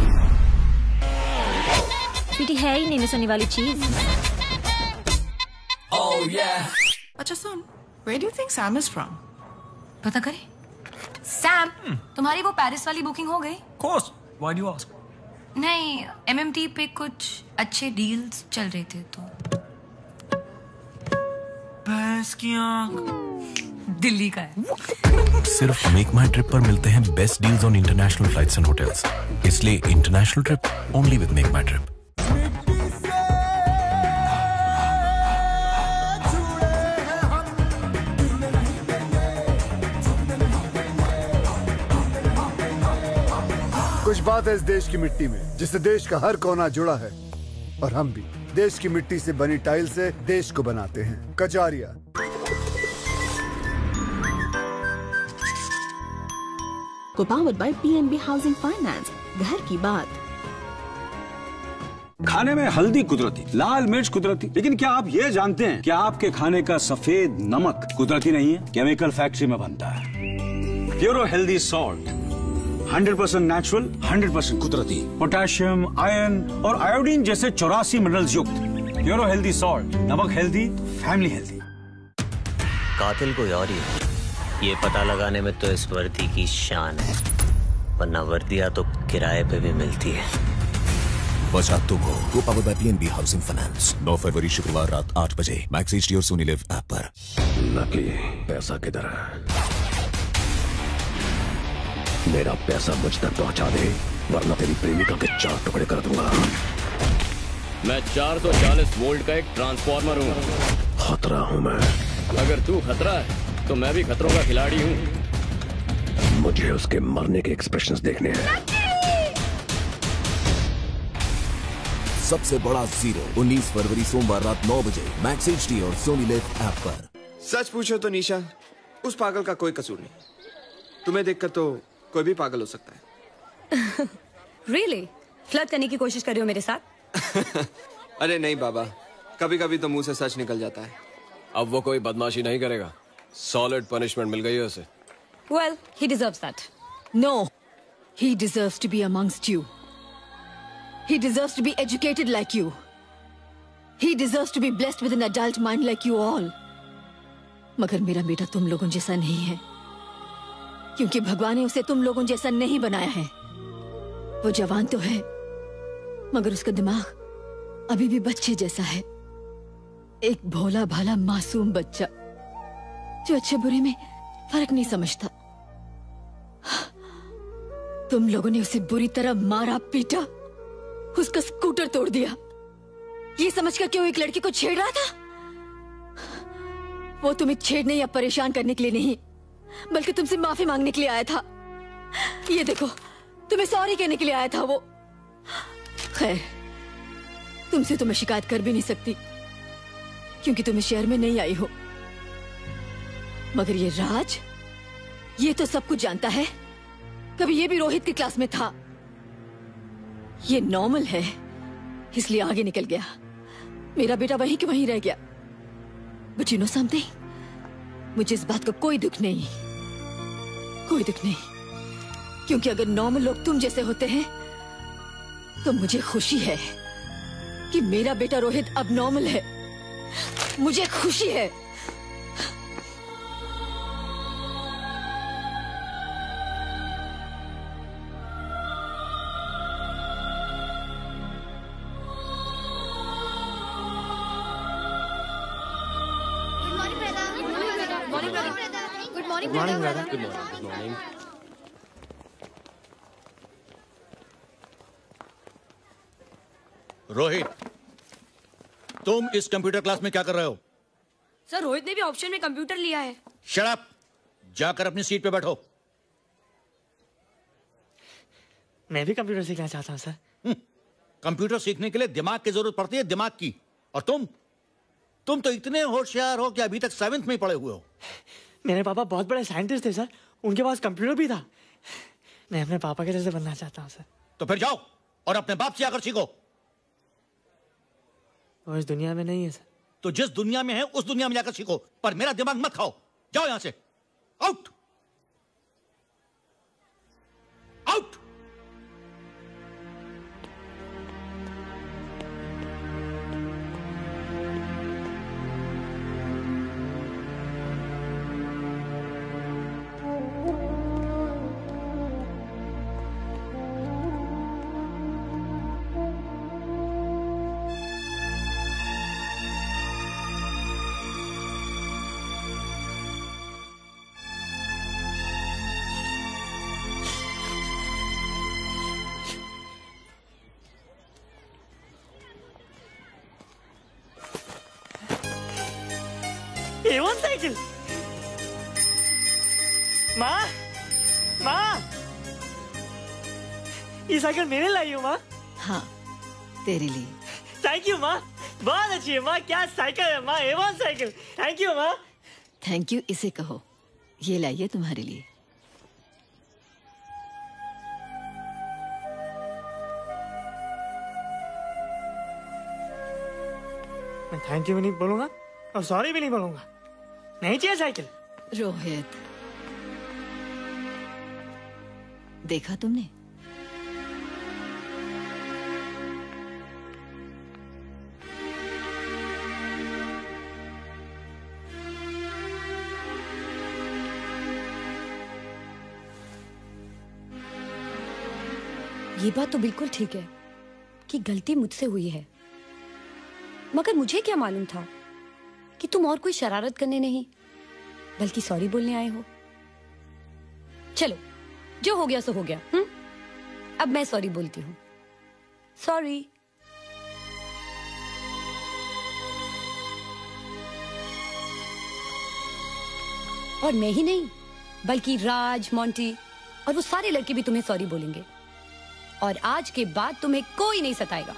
स्वीटी है ही नहीं सुनने वाली चीज। Oh yeah. अच्छा सुन, where do you think Sam is from? पता करे? सैम, तुम्हारी वो पेरिस वाली बुकिंग हो गई? Of course. Why do you ask? नहीं, एम एम टी पे कुछ अच्छे डील्स चल रहे थे तो। भैंस की आंख। दिल्ली का है। सिर्फ मेक माई ट्रिप पर मिलते हैं best deals on international flights and hotels. इसलिए international trip only with MakeMyTrip. कुछ बात है इस देश की मिट्टी में जिससे देश का हर कोना जुड़ा है, और हम भी देश की मिट्टी से बनी टाइल से देश को बनाते हैं। Kacharia. Co-powered by P N B Housing Finance, घर की बात। खाने में हल्दी कुदरती, लाल मिर्च कुदरती, लेकिन क्या आप ये जानते हैं कि आपके खाने का सफेद नमक कुदरती नहीं है, केमिकल फैक्ट्री में बनता है। Puro healthy salt, hundred percent natural, hundred percent कुदरती, पोटेशियम, आयरन और आयोडीन जैसे चौरासी मिनरल्स युक्त प्योरो हेल्दी सॉल्ट। नमक हेल्दी, फैमिली हेल्दी। कातिल कोई और ही है, ये पता लगाने में तो इस वर्दी की शान है। वरना वर्दियां तो किराए पे भी मिलती है। बचा तुम हो। को power by PNB housing finance. नौ फरवरी शुक्रवार रात आठ बजे मैक्स एचडी और सोनी लिव ऐप पर। नकली पैसा किधर है? मेरा पैसा मुझ तक पहुंचा दे, वरना तेरी प्रेमिका के चार टुकड़े कर दूंगा। मैं चार सौ चालीस वोल्ट का एक ट्रांसफार्मर हूँ। खतरा हूँ मैं। अगर तू खतरा है तो मैं भी खतरों का खिलाड़ी हूँ। मुझे उसके मरने के एक्सप्रेशंस देखने हैं। सबसे बड़ा जीरो उन्नीस फरवरी सोमवार रात नौ बजे मैक्स एचडी और सोनी लिव ऐप पर। सच पूछो तो निशा, उस पागल का कोई कसूर नहीं। तुम्हें देखकर तो कोई भी पागल हो सकता है। Really? फ्लर्ट करने की कोशिश कर रहे हो मेरे साथ? अरे नहीं बाबा, कभी कभी तो मुंह से सच निकल जाता है। अब वो कोई बदमाशी नहीं करेगा। सॉलिड पनिशमेंट मिल गई है उसे। Well, he deserves that. No, he deserves to be amongst you. He deserves to be educated like you. He deserves to be blessed with an adult mind like you all. मगर मेरा बेटा तुम लोगों जैसा नहीं है, क्योंकि भगवान ने उसे तुम लोगों जैसा नहीं बनाया है। वो जवान तो है, मगर उसका दिमाग अभी भी बच्चे जैसा है। एक भोला भाला मासूम बच्चा जो अच्छे बुरे में फर्क नहीं समझता। तुम लोगों ने उसे बुरी तरह मारा पीटा, उसका स्कूटर तोड़ दिया, ये समझकर कि वो एक लड़की को छेड़ रहा था। वो तुम्हें छेड़ने या परेशान करने के लिए नहीं, बल्कि तुमसे माफी मांगने के लिए आया था। ये देखो, तुम्हें सॉरी कहने के लिए आया था वो। खैर, तुमसे तो मैं शिकायत कर भी नहीं सकती, क्योंकि तुम इस शहर में नहीं आई हो। मगर ये राज, ये तो सब कुछ जानता है। कभी ये भी रोहित की क्लास में था। ये नॉर्मल है, इसलिए आगे निकल गया। मेरा बेटा वहीं के वहीं रह गया। बट यू नो समथिंग, मुझे इस बात का कोई दुख नहीं, कोई दुख नहीं, क्योंकि अगर नॉर्मल लोग तुम जैसे होते हैं तो मुझे खुशी है कि मेरा बेटा रोहित अब नॉर्मल है। मुझे खुशी है। Good morning, brother. Good morning. Good morning. Rohit, तुम इस कंप्यूटर क्लास में क्या कर रहे हो? सर, रोहित ने भी ऑप्शन में कंप्यूटर लिया है। Shut up! जाकर अपनी सीट पे बैठो। मैं भी कंप्यूटर सीखना चाहता हूँ सर। कंप्यूटर सीखने के लिए दिमाग की जरूरत पड़ती है, दिमाग की। और तुम तुम तो इतने होशियार हो कि अभी तक सेवेंथ में ही पढ़े हुए हो। मेरे पापा बहुत बड़े साइंटिस्ट थे सर, उनके पास कंप्यूटर भी था। मैं अपने पापा के जैसे बनना चाहता हूँ सर। तो फिर जाओ और अपने बाप से आकर सीखो। वो इस दुनिया में नहीं है सर। तो जिस दुनिया में है उस दुनिया में जाकर सीखो, पर मेरा दिमाग मत खाओ। जाओ यहां से, out out. A one cycle. माँ, माँ, ये साइकिल मैंने लाई हूँ माँ। हाँ, तेरे लिए। थैंक यू माँ, बहुत अच्छी है माँ। क्या साइकिल है माँ, A one cycle. Thank you माँ। थैंक यू इसे कहो, ये लाइए तुम्हारे लिए। मैं थैंक यू भी नहीं बोलूंगा और सॉरी भी नहीं बोलूंगा। नहीं चाहिए साइकिल। रोहित, देखा तुमने, ये बात तो बिल्कुल ठीक है कि गलती मुझसे हुई है, मगर मुझे क्या मालूम था कि तुम और कोई शरारत करने नहीं बल्कि सॉरी बोलने आए हो। चलो, जो हो गया सो हो गया। हुँ? अब मैं सॉरी बोलती हूँ। सॉरी। और मैं ही नहीं बल्कि राज, मोंटी और वो सारे लड़के भी तुम्हें सॉरी बोलेंगे, और आज के बाद तुम्हें कोई नहीं सताएगा।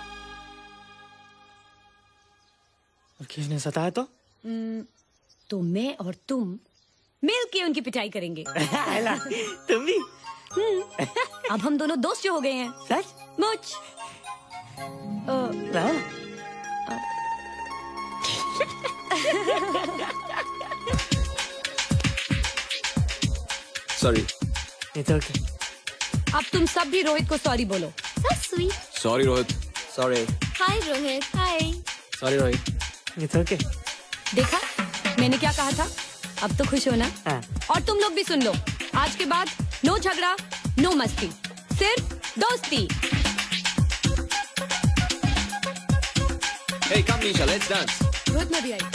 और किसने सताया तो? हम्म, तो मैं और तुम मिलके उनकी पिटाई करेंगे। तुम भी? हम्म, अब हम दोनों दोस्त जो हो गए हैं। सच? मुझ सॉरी। It's okay. अब तुम सब भी रोहित को सॉरी बोलो। So sweet. Sorry Rohit. Sorry. Hi Rohit. Hi. Sorry Rohit. It's okay. देखा मैंने क्या कहा था? अब तो खुश हो ना? हाँ। और तुम लोग भी सुन लो, आज के बाद नो झगड़ा, नो मस्ती, सिर्फ दोस्ती। Hey, come Nisha, let's dance. Rohit में भी आई।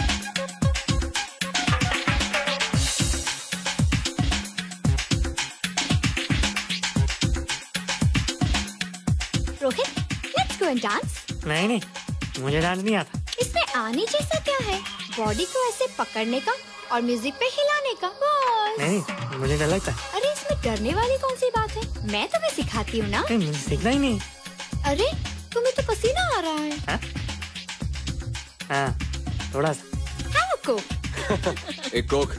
Rohit, let's go and dance. नहीं नहीं, मुझे डांस नहीं आता। इसमें आने जैसा क्या है? बॉडी को ऐसे पकड़ने का और म्यूजिक पे हिलाने का, बस। नहीं, मुझे डर लगता है। अरे इसमें डरने वाली कौन सी बात है? मैं तुम्हें सिखाती हूँ ना। नहीं, मुझे सीखना ही नहीं। अरे तुम्हें तो पसीना आ रहा है। हाँ? हाँ, थोड़ा सा। हाँ कोक। एक कोक।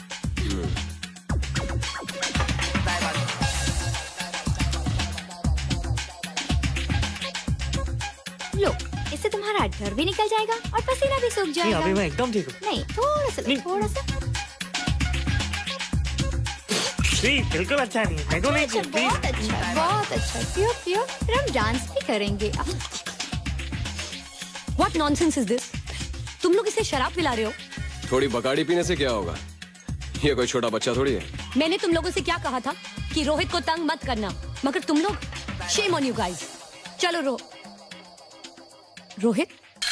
लो, इससे तुम्हारा डर भी निकल जाएगा और पसीना भी सूख जाएगा। नहीं, अभी मैं एकदम ठीक हूँ। नहीं, थोड़ा सा, थोड़ा सा। नहीं, बिल्कुल अच्छा नहीं, मेरे को नहीं चाहिए, प्लीज। बहुत अच्छा, बहुत अच्छा। पियो पियो, फिर हम डांस भी करेंगे। What nonsense is this? तुम लोग इसे शराब पिला रहे हो? थोड़ी बकाड़ी पीने से क्या होगा? ये कोई छोटा बच्चा थोड़ी है। मैंने तुम लोगों से क्या कहा था कि रोहित को तंग मत करना, मगर तुम लोग, shame on you guys। चलो रो रोहित।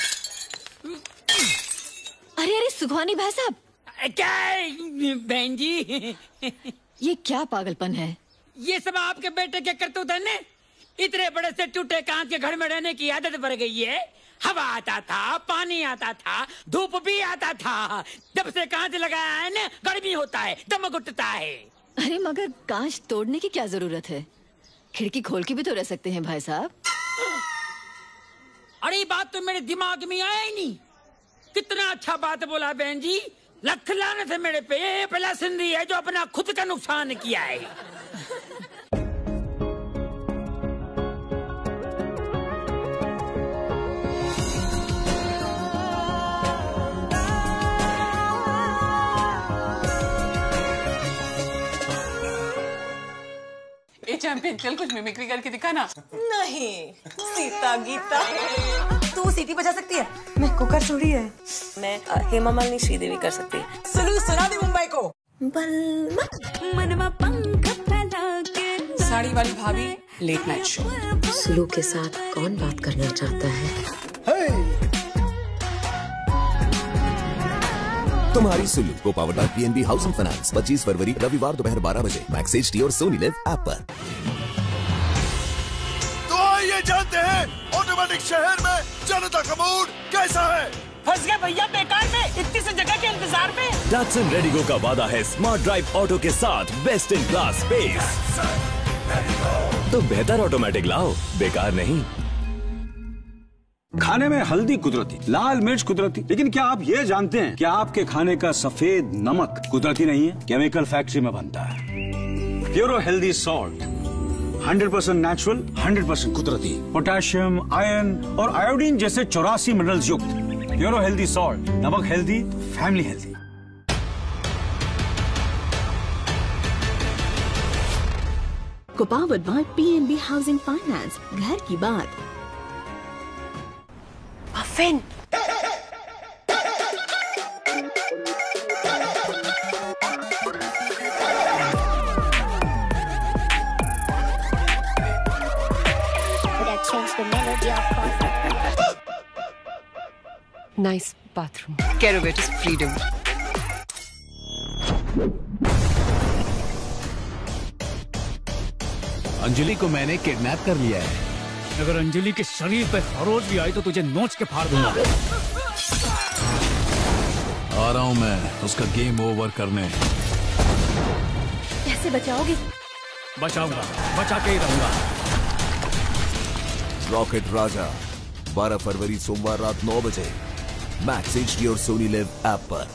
अरे अरे सुखवानी भाई साहब, क्या बहन जी? ये क्या पागलपन है? ये सब आपके बेटे के करतूत है ने? इतने बड़े से टूटे कांच के घर में रहने की आदत पड़ गई है। हवा आता था, पानी आता था, धूप भी आता था। जब से कांच लगाया है ना, गर्मी होता है, दम घुटता है। अरे मगर कांच तोड़ने की क्या जरूरत है? खिड़की खोल के भी तो रह सकते हैं भाई साहब। अरे बात तो मेरे दिमाग में आया ही नहीं। कितना अच्छा बात बोला बहन जी। लख लानत है मेरे पे, ये पहला सिंधी है जो अपना खुद का नुकसान किया है। ए चैंपियन, चल कुछ मिमिक्री करके दिखाना। नहीं, सीता गीता। तू सीटी बजा सकती है? मैं कुकर थोड़ी है। मैं हेमा मालिनी श्रीदेवी कर सकती है। सुलू सुना दे मुंबई को। मनवा पंख फैला के। साड़ी वाली भाभी लेट नाइट शो। सुलू के साथ कौन बात करना चाहता है? तुम्हारी सुलू को power by PNB housing finance पच्चीस फरवरी रविवार दोपहर बारह बजे मैक्स एचडी और सोनी लिव ऐप पर। तो ये जानते हैं ऑटोमेटिक शहर में जनता का मूड कैसा है? फंस गए भैया बेकार में, इतनी सी जगह के इंतजार में। डैटसन रेडिगो का वादा है स्मार्ट ड्राइव ऑटो के साथ बेस्ट इन क्लास स्पेस। तो बेहतर ऑटोमेटिक लाओ, बेकार नहीं। खाने में हल्दी कुदरती, लाल मिर्च कुदरती, लेकिन क्या आप ये जानते हैं कि आपके खाने का सफेद नमक कुदरती नहीं है, केमिकल फैक्ट्री में बनता है। Puro healthy salt, hundred percent natural, hundred percent कुदरती, पोटेशियम, आयरन और आयोडीन जैसे चौरासी मिनरल्स युक्त प्योरो हेल्दी सॉल्ट। नमक हेल्दी तो फैमिली हेल्दी। को powered by PNB housing finance, घर की बात। Muffin. change the melody of course. Nice bathroom. Kerovatus freedom. Anjali को मैंने किडनैप कर लिया है। अगर अंजलि के शरीर पे खरोच भी आई तो तुझे नोच के फाड़ दूंगा। आ रहा हूं मैं उसका गेम ओवर करने। कैसे बचाओगे? बचाऊंगा, बचा के ही रहूंगा। रॉकेट राजा बारह फरवरी सोमवार रात नौ बजे मैक्स एचडी और सोनी लिव ऐप पर।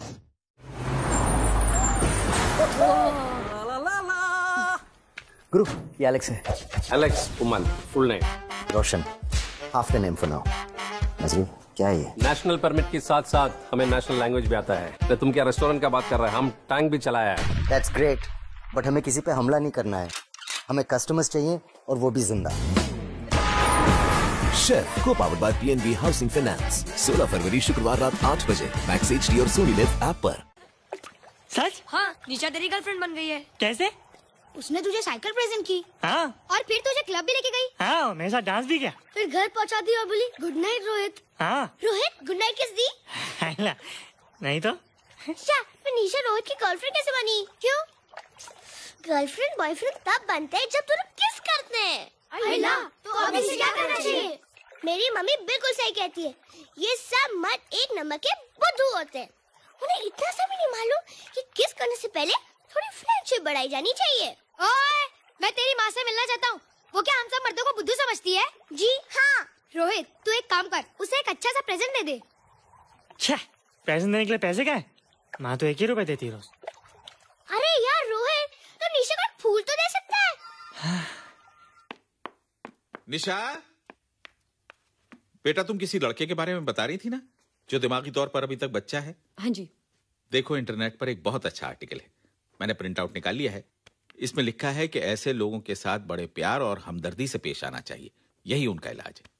गुरु, ये एलेक्स है। एलेक्स उमन, full name Roshan, half the name for now. नजरू, क्या है ये? नेशनल परमिट के साथ साथ हमें नेशनल लैंग्वेज भी आता है। तो तुम क्या रेस्टोरेंट का बात कर रहे हैं? हम टैंक भी चलाया है। दैट्स ग्रेट, बट हमें किसी पे हमला नहीं करना है। हमें कस्टमर्स चाहिए और वो भी जिंदा। शेफ को powered by PNB housing finance सोलह फरवरी शुक्रवार रात आठ बजे मैक्स एचडी और सोनी लिव ऐप पर। सच? हाँ, निशा तेरी गर्लफ्रेंड बन गई है। कैसे? उसने तुझे साइकिल प्रेजेंट की। हाँ। और फिर तुझे क्लब भी लेके गई। हाँ, मेरे साथ डांस भी किया। फिर घर पहुंचा दी और बोली गुड नाइट रोहित। हाँ। रोहित गुड नाइट किस दी? नहीं तो? अच्छा, फिर निशा रोहित की गर्लफ्रेंड कैसे बनी? क्यों? गर्लफ्रेंड बॉयफ्रेंड तब बनते हैं जब तुम किस करते हैं। अहिला, तो अभी से क्या करना चाहिए? मेरी मम्मी बिल्कुल सही कहती है। ये सब मर्द एक नंबर के बुद्धू होते हैं। उन्हें इतना सा भी नहीं मालूम कि किस करने से पहले थोड़ी फ्रेंडशिप बढ़ाई जानी चाहिए। ओए, मैं तेरी माँ से मिलना चाहता हूँ। वो क्या हम सब मर्दों को बुद्धू समझती है? जी हाँ। रोहित, तू एक काम कर, उसे एक अच्छा सा प्रेजेंट दे दे। छह, प्रेजेंट देने के लिए पैसे क्या है? माँ तो एक ही रुपए देती है रोज। अरे यार रोहित, तो निशा को एक फूल तो दे सकता है। निशा, बेटा तुम किसी लड़के के बारे में बता रही थी ना, जो दिमागी तौर पर अभी तक बच्चा है? हाँ जी। देखो, इंटरनेट पर एक बहुत अच्छा आर्टिकल है, मैंने प्रिंट आउट निकाल लिया है। इसमें लिखा है कि ऐसे लोगों के साथ बड़े प्यार और हमदर्दी से पेश आना चाहिए, यही उनका इलाज है।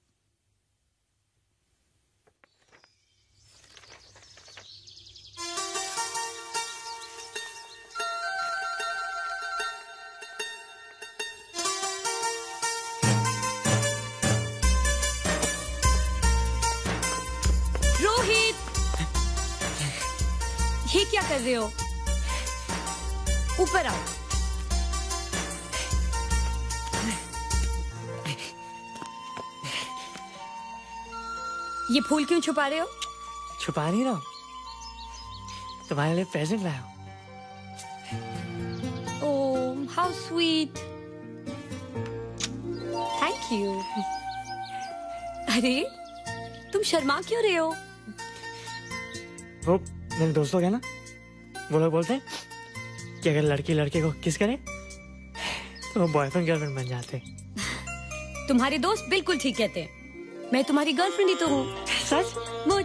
ये क्या कर रहे हो? ऊपर आओ। ये फूल क्यों छुपा रहे हो? छुपा नहीं रहा हूं, तुम्हारे लिए प्रेजेंट लाया हूं। Oh, how sweet. Thank you. अरे, तुम शर्मा क्यों रहे हो? वो मेरे दोस्त लोग हैं ना, वो लोग बोलते हैं कि अगर लड़की लड़के को किस करे तो वो बॉयफ्रेंड गर्लफ्रेंड बन जाते। तुम्हारे दोस्त बिल्कुल ठीक कहते हैं। मैं तुम्हारी गर्लफ्रेंड ही तो हूँ। सच? मुझ।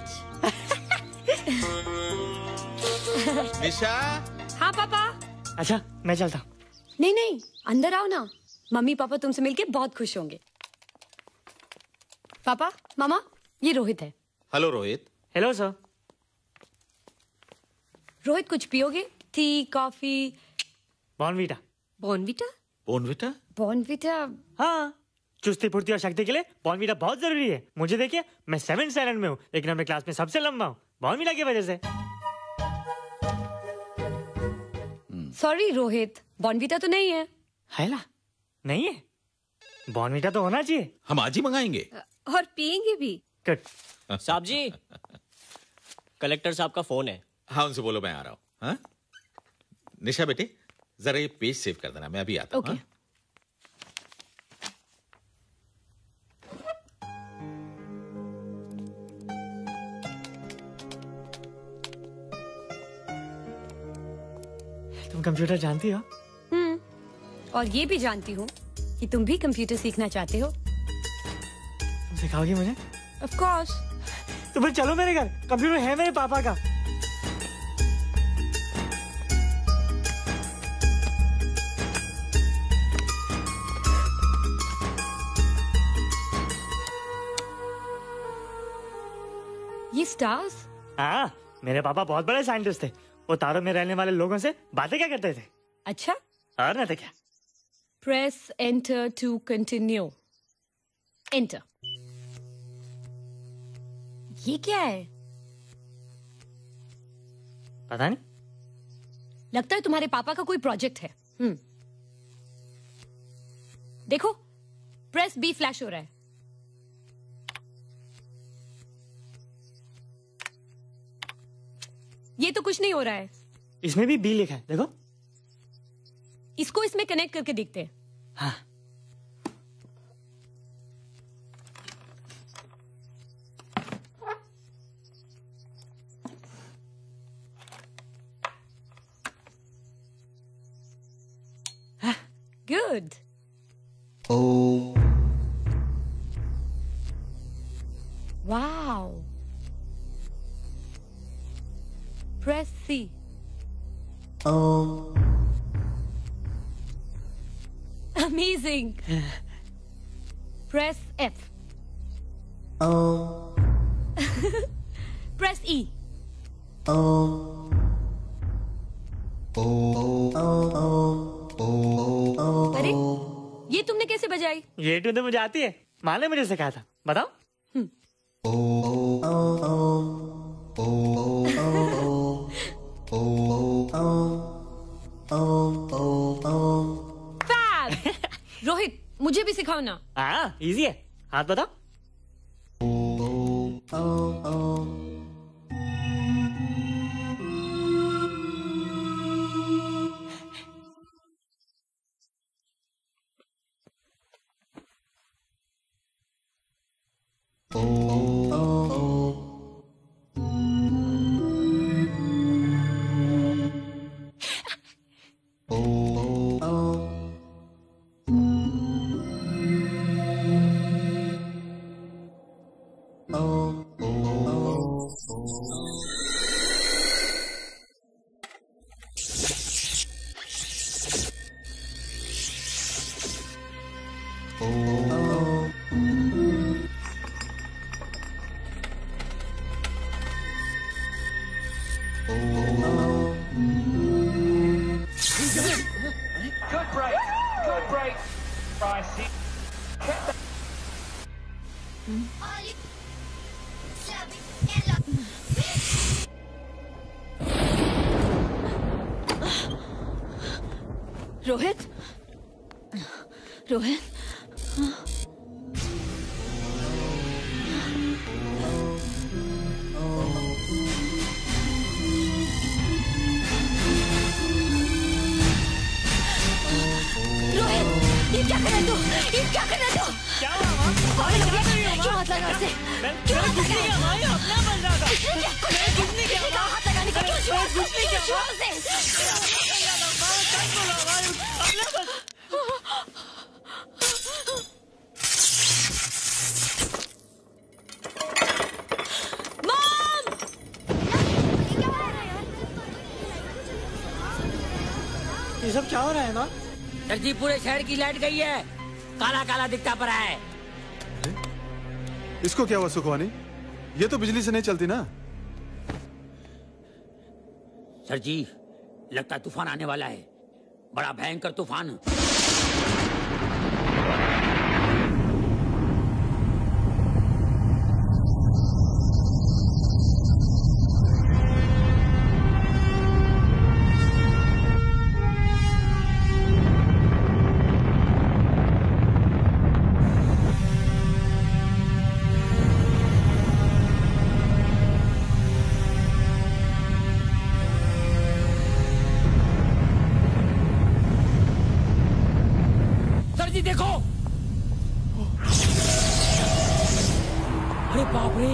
निशा। हाँ पापा। अच्छा, मैं चलता हूँ। नहीं नहीं, अंदर आओ ना, मम्मी पापा तुमसे मिलके बहुत खुश होंगे। पापा, मामा, ये रोहित है। Hello Rohit. Hello sir. Rohit, कुछ पियोगे? Tea, coffee? Bournvita. Bournvita? Bournvita? Bournvita? हाँ, चुस्ती फुर्ती और शक्ति के लिए बॉर्नवीटा बहुत जरूरी है। मुझे देखिए, मैं सेवन स्टैंडर्ड में हूँ, लेकिन अपने क्लास में सबसे लंबा हूँ, बॉर्नवीटा की वजह से। सॉरी रोहित, बॉर्नवीटा तो नहीं है। है ना? नहीं है? बॉर्नवीटा तो होना चाहिए। हम आज ही मंगाएंगे और पियेंगे भी। गुड। साहब जी, कलेक्टर साहब का फोन है। हाँ, उनसे बोलो मैं आ रहा हूँ। हाँ? निशा बेटे, जरा ये पेज सेव कर देना, मैं अभी आता हूँ। okay. हाँ? तुम कंप्यूटर जानती हो? हम्म, और ये भी जानती हूँ कि तुम भी कंप्यूटर सीखना चाहते हो। तुम सिखाओगी मुझे? Of course. तो फिर चलो मेरे घर, कंप्यूटर है मेरे पापा का। ये स्टार्स? हाँ, मेरे पापा बहुत बड़े साइंटिस्ट थे। वो तारों में रहने वाले लोगों से बातें क्या करते थे। अच्छा, और ना तो क्या। Press enter to continue. Enter. ये क्या है? पता नहीं, लगता है तुम्हारे पापा का कोई प्रोजेक्ट है। हम्म, देखो प्रेस बी फ्लैश हो रहा है। ये तो कुछ नहीं हो रहा है। इसमें भी बी लिखा है, देखो। इसको इसमें कनेक्ट करके देखते हैं। हाँ। Good. Oh. Wow. Press C. Oh. Amazing. Press F. Oh. Press E. Oh. Oh. Oh. अरे ये तुमने कैसे बजाई? ये ट्यून तो मुझे आती है, माँ ने मुझे सिखाया था। बताओ। फैब। रोहित मुझे भी सिखाओ ना। हाँ इजी है, हाथ बताओ। रोहित, रोहित, रोहित, ये क्या कर रहा है तू? ये क्या कर रहा है तू? क्या हुआ माँ? क्यों हाथ लगा से? क्यों हाथ लगा? माँ अपना बन रहा था। इसने क्या कुछ नहीं किया? कहाँ हाथ लगाने का? क्यों छुआ? कुछ नहीं किया छुआ उसे? ये सब क्या हो रहा है माँ? सर जी पूरे शहर की लाइट गई है, काला काला दिखता पड़ा है। इसको क्या हुआ सुखवानी? ये तो बिजली से नहीं चलती ना। सर जी लगता है तूफान आने वाला है, बड़ा भयंकर तूफान। देखो, अरे बाप रे,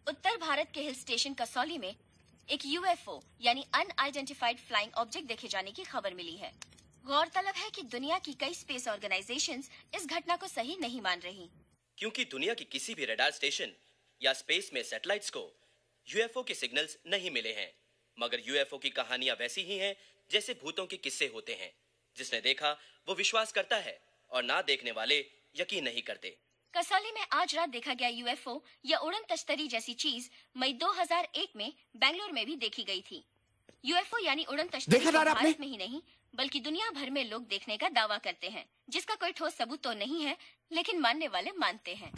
उत्तर भारत के हिल स्टेशन कसौली में एक यूएफओ यानी अनआइडेंटिफाइड फ्लाइंग ऑब्जेक्ट देखे जाने की खबर मिली है। गौरतलब है कि दुनिया की कई स्पेस ऑर्गेनाइजेशंस इस घटना को सही नहीं मान रही, क्योंकि दुनिया की किसी भी रडार स्टेशन या स्पेस में सैटेलाइट्स को यूएफओ के सिग्नल्स नहीं मिले हैं। मगर यूएफओ की कहानियां वैसी ही हैं जैसे भूतों के किस्से होते हैं। जिसने देखा वो विश्वास करता है और ना देखने वाले यकीन नहीं करते। कसौली में आज रात देखा गया यूएफओ या उड़न तश्तरी जैसी चीज मई दो हज़ार एक में बेंगलोर में भी देखी गई थी। यूएफओ यानी उड़न तश्तरी को भारत में ही नहीं बल्कि दुनिया भर में लोग देखने का दावा करते हैं, जिसका कोई ठोस सबूत तो नहीं है, लेकिन मानने वाले मानते हैं।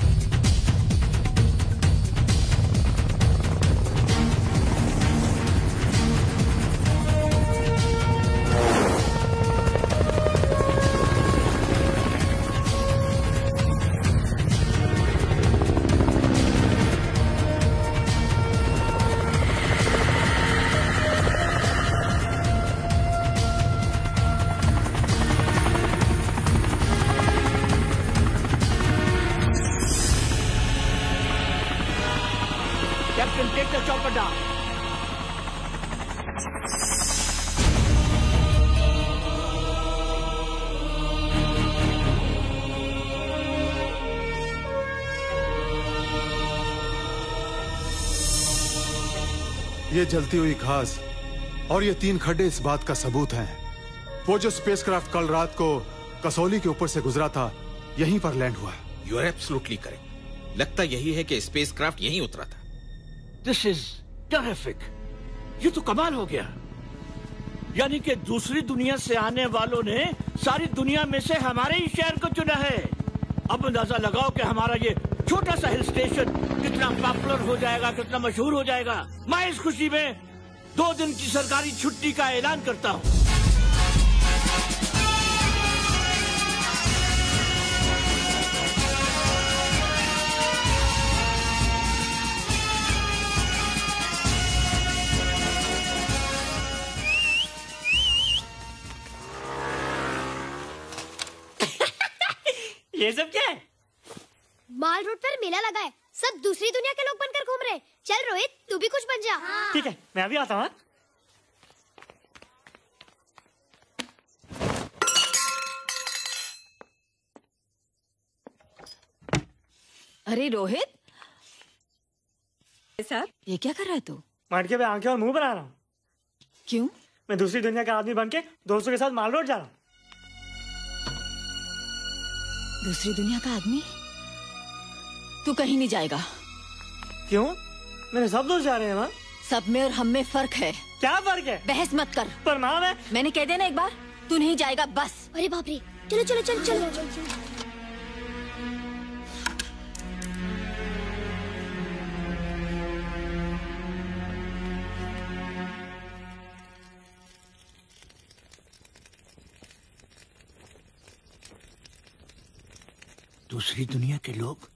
Captain, take the chopper down. ये जलती हुई घास और ये तीन खड्डे इस बात का सबूत हैं। वो जो स्पेसक्राफ्ट कल रात को कसौली के ऊपर से गुजरा था, यहीं पर लैंड हुआ है। You are absolutely correct. लगता यही है कि स्पेसक्राफ्ट यहीं उतरा था। This is terrific. ये तो कमाल हो गया। यानी कि दूसरी दुनिया से आने वालों ने सारी दुनिया में से हमारे ही शहर को चुना है। अब अंदाजा लगाओ कि हमारा ये छोटा सा हिल स्टेशन कितना पॉपुलर हो जाएगा, कितना मशहूर हो जाएगा। मैं इस खुशी में दो दिन की सरकारी छुट्टी का ऐलान करता हूँ। ये सब क्या है? माल रोड पर मेला लगा है, सब दूसरी दुनिया के लोग बनकर घूम रहे। चल रोहित, तू भी कुछ बन जा। हाँ। ठीक है, मैं अभी आता हूँ। अरे रोहित, सर ये क्या कर रहा है तू? मटके पे आंखें और मुंह बना रहा हूँ। क्यों? मैं दूसरी दुनिया का आदमी बन के दोस्तों के साथ माल रोड जा रहा हूँ। दूसरी दुनिया का आदमी? तू कहीं नहीं जाएगा। क्यों? मेरे सब दोस्त जा रहे हैं माँ। सब में और हम में फर्क है। क्या फर्क है? बहस मत कर। पर माँ मैं मैंने कह दिया ना एक बार, तू नहीं जाएगा बस। अरे बाप रे, चलो चलो चलो चलो, चलो, चलो। दूसरी दुनिया के लोग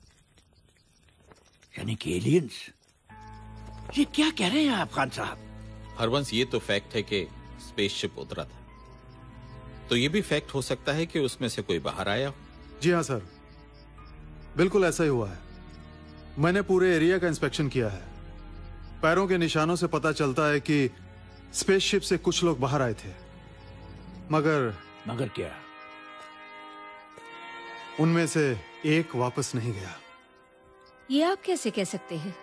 यानी कि एलियंस। ये क्या कह रहे हैं आप खान साहब? हरवंश, ये तो फैक्ट है कि स्पेसशिप उतरा था, तो ये भी फैक्ट हो सकता है कि उसमें से कोई बाहर आया हो। जी हाँ सर, बिल्कुल ऐसा ही हुआ है। मैंने पूरे एरिया का इंस्पेक्शन किया है। पैरों के निशानों से पता चलता है कि स्पेसशिप से कुछ लोग बाहर आए थे, मगर मगर क्या? उनमें से एक वापस नहीं गया। ये आप कैसे कह सकते हैं?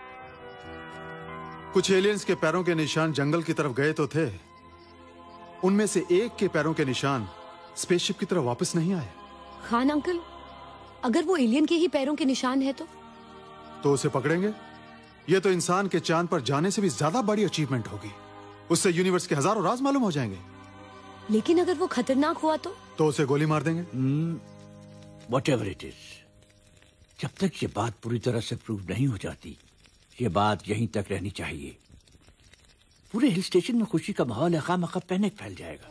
कुछ एलियंस के पैरों के निशान जंगल की तरफ गए तो थे, उनमें से एक के पैरों के निशान स्पेसशिप की तरफ वापस नहीं आए। खान अंकल, अगर वो एलियन के ही पैरों के निशान है तो तो उसे पकड़ेंगे। ये तो इंसान के चांद पर जाने से भी ज्यादा बड़ी अचीवमेंट होगी। उससे यूनिवर्स के हजारों राज मालूम हो जाएंगे। लेकिन अगर वो खतरनाक हुआ तो तो उसे गोली मार देंगे। Whatever it is, जब तक ये बात पूरी तरह से प्रूव नहीं हो जाती, ये बात यहीं तक रहनी चाहिए। पूरे हिल स्टेशन में खुशी का माहौल है, खामखा पैनिक फैल जाएगा।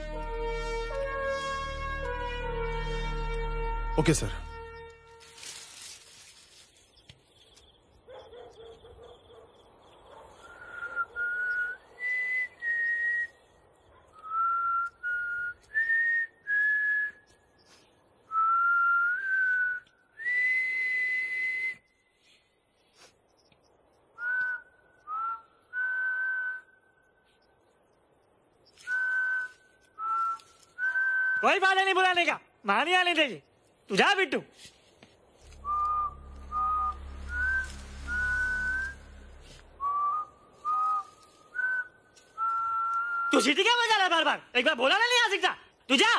Okay sir. कोई फायदा नहीं बुलाने का, माँ नहीं आने देगी। तू जा बिट्टू। तू सीटी क्या बजा रहा है बार बार? एक बार बोला ना नहीं आ सकता। तू जा।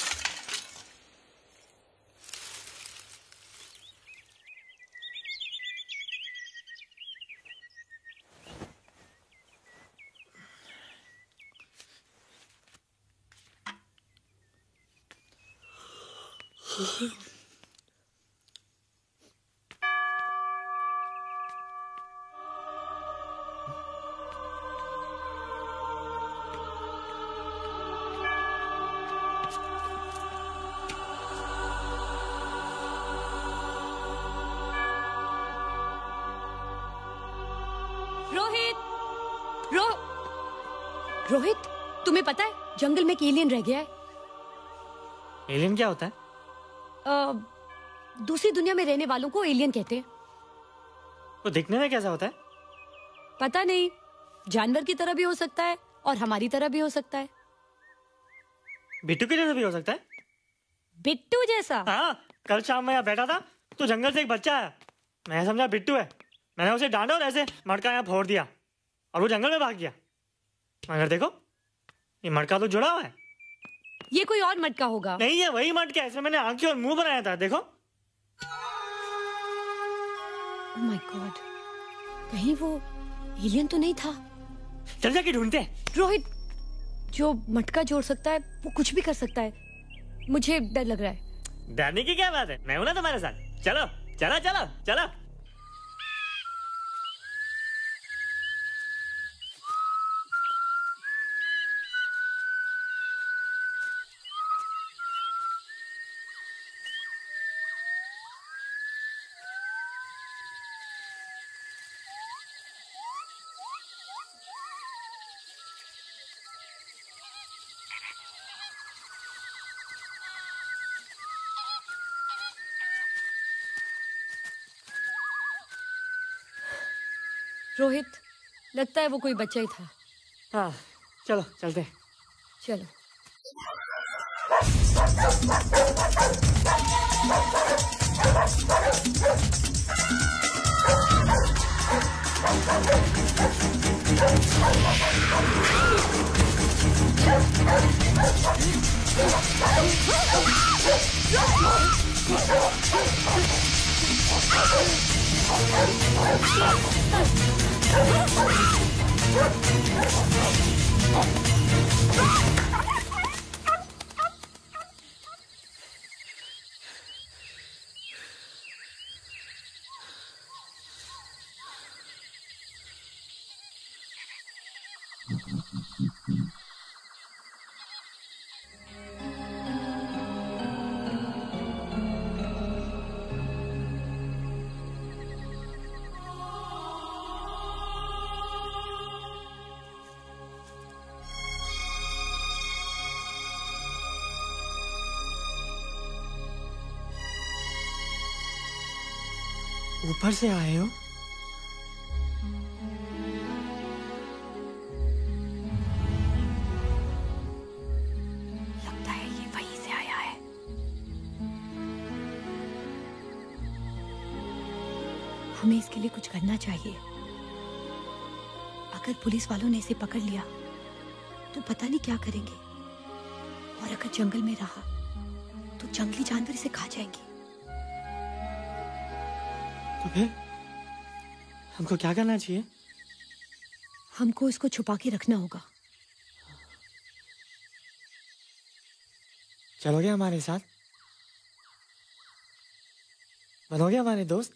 रोहित, तुम्हें पता है जंगल में एक एलियन रह गया है। एलियन क्या होता है? आ, दूसरी दुनिया में रहने वालों को एलियन कहते हैं। तो दिखने में कैसा होता है? पता नहीं, जानवर की तरह भी हो सकता है और हमारी तरह भी हो सकता है। बिट्टू की जैसा भी हो सकता है। बिट्टू जैसा? हाँ, कल शाम में यहाँ बैठा था तो जंगल से एक बच्चा आया। मैं समझा बिट्टू है, मैंने उसे डांटा और ऐसे मटका यहाँ फोड़ दिया और वो जंगल में भाग गया। मगर देखो, ये मटका तो जुड़ा हुआ है। ये कोई और मटका होगा। नहीं, ये वही मटका है, इसमें मैंने आंखें और मुंह बनाया था। देखो। ओह माय गॉड, कहीं वो एलियन तो नहीं था? चल जाके ढूंढते हैं। रोहित, जो मटका जोड़ सकता है वो कुछ भी कर सकता है। मुझे डर लग रहा है। डरने की क्या बात है, मैं हूं ना तुम्हारे साथ। चलो चलो चलो चलो। रोहित, लगता है वो कोई बच्चा ही था। हाँ, चलो चलते हैं। चलो। ऊपर से आए हो? लगता है ये वहीं से आया है। हमें इसके लिए कुछ करना चाहिए। अगर पुलिस वालों ने इसे पकड़ लिया तो पता नहीं क्या करेंगे, और अगर जंगल में रहा तो जंगली जानवर इसे खा जाएंगे। तो फिर हमको क्या करना चाहिए? हमको इसको छुपा के रखना होगा। चलोगे हमारे साथ? बनोगे हमारे दोस्त?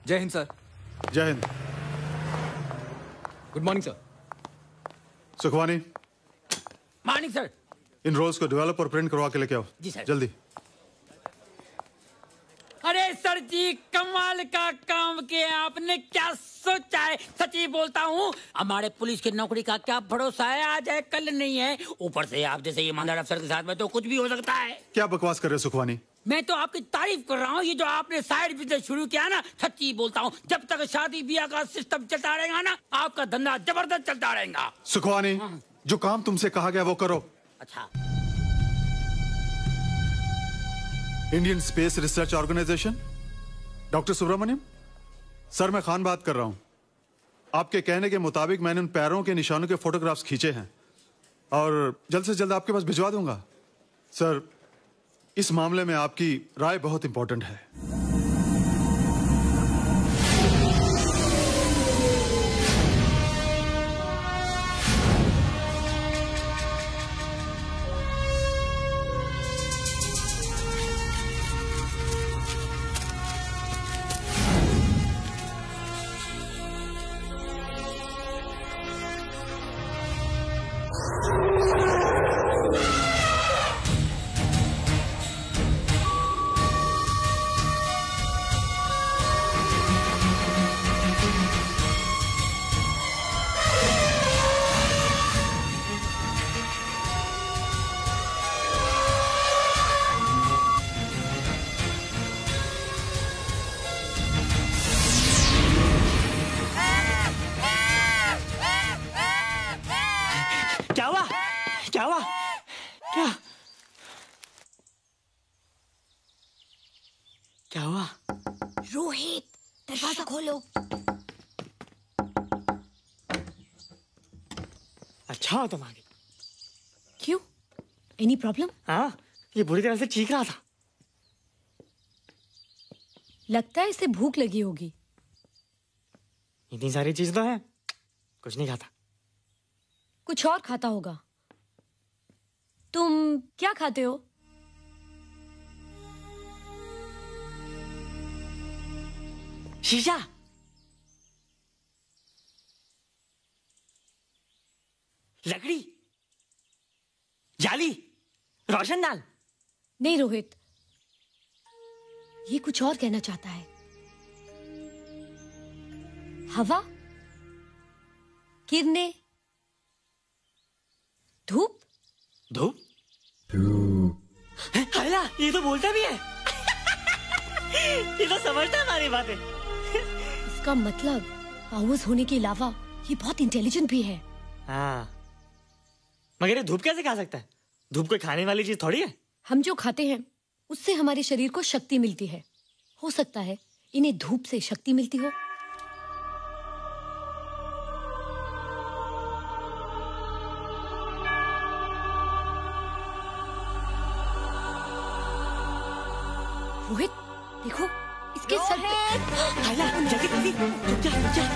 जय हिंद सर। जय हिंद। Good morning sir. Sukhwani, morning sir. इन रोल्स को डेवलप और प्रिंट करवा के लेके आओ। जी सर। जल्दी। अरे सर जी, कमाल का काम किया आपने। क्या सोचा है? सच्ची बोलता हूँ, हमारे पुलिस की नौकरी का क्या भरोसा है, आज है कल नहीं है। ऊपर से आप जैसे ईमानदार अफसर के साथ में तो कुछ भी हो सकता है। क्या बकवास कर रहे हो सुखवानी? मैं तो आपकी तारीफ कर रहा हूँ। ये जो आपने साइड बिजनेस शुरू किया ना, सच्ची बोलता हूँ, जब तक शादी ब्याह का सिस्टम चलता रहेगा ना, आपका धंधा जबरदस्त चलता रहेगा। सुखवानी, जो काम तुमसे कहा गया वो करो। अच्छा। Indian space research organisation, doctor Subramaniam sir, मैं खान बात कर रहा हूं। आपके कहने के मुताबिक मैंने उन पैरों के निशानों के फोटोग्राफ्स खींचे हैं और जल्द से जल्द आपके पास भिजवा दूंगा। सर, इस मामले में आपकी राय बहुत इंपॉर्टेंट है। क्या हुआ? क्या हुआ? क्या क्या हुआ? रोहित, दरवाजा खोलो। अच्छा हो तुम आ गई। क्यों? Any problem? हाँ, ये बुरी तरह से चीख रहा था। लगता है इसे भूख लगी होगी। इतनी सारी चीज तो है, कुछ नहीं खाता। कुछ और खाता होगा। तुम क्या खाते हो? शीशा। लकड़ी। जाली। रोशनदान। नहीं रोहित, ये कुछ और कहना चाहता है। हवा, किरणें, धूप। धूप? हल्ला, ये तो बोलता भी है। ये तो समझता है हमारी बातें। इसका मतलब पावर्स होने के अलावा ये बहुत इंटेलिजेंट भी है। हाँ, मगर ये धूप कैसे खा सकता है? धूप कोई खाने वाली चीज थोड़ी है। हम जो खाते हैं उससे हमारे शरीर को शक्ति मिलती है। हो सकता है इन्हें धूप से शक्ति मिलती हो। रोहित, देखो इसके सर पे। आइला, जल्दी जल्दी, रुक जा, रुक जा।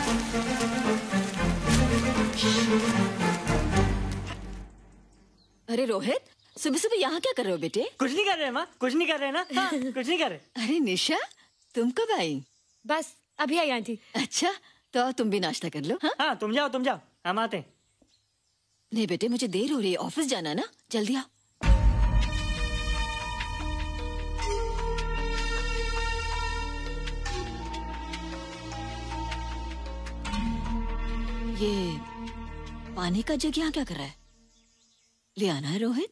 अरे रोहित, सुबह सुबह यहाँ क्या कर रहे हो बेटे? कुछ नहीं कर रहे माँ, कुछ नहीं कर रहे ना। हाँ, कुछ नहीं कर रहे। अरे निशा, तुम कब आई? बस अभी आई आंटी। अच्छा, तो तुम भी नाश्ता कर लो। हाँ, हाँ तुम जाओ, तुम जाओ, हम आते हैं। नहीं बेटे, मुझे देर हो रही है, ऑफिस जाना ना, जल्दी आओ। ये पानी का जग यहाँ क्या कर रहा है? ले आना है रोहित।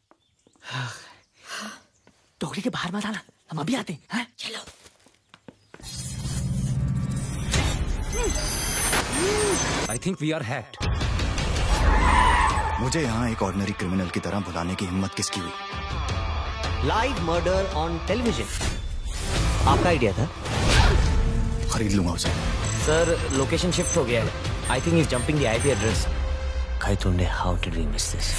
टोकरी के बाहर मत आना, हम अभी आते हैं। हाँ? चलो। I think we are hacked. मुझे यहाँ एक ऑर्डिनरी क्रिमिनल की तरह बुलाने की हिम्मत किसकी हुई? लाइव मर्डर ऑन टेलीविजन, आपका आइडिया था? खरीद लूंगा उसे। सर, लोकेशन शिफ्ट हो गया है। I think is jumping the IP address. Khaitunde, how did we miss this?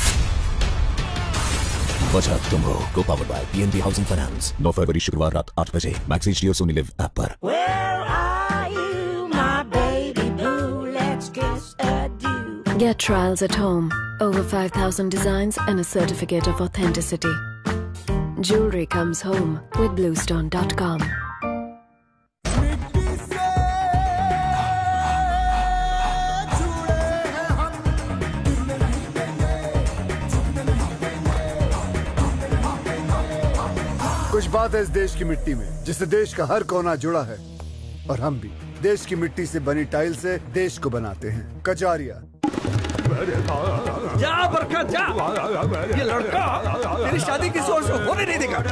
बचा तुम हो को powered by PNB housing finance. नौ फरवरी शुक्रवार रात आठ बजे मैक्स एचडी और सोनी लिव ऐप पर। Get trials at home. Over five thousand designs and a certificate of authenticity. Jewelry comes home with bluestone dot com. मिट्टी से जज्बात है इस देश की मिट्टी में, जिससे देश का हर कोना जुड़ा है। और हम भी देश की मिट्टी से बनी टाइल से देश को बनाते हैं। कचारिया। जा बरकत जा, ये लड़का तेरी शादी किसी और से होने नहीं देगा।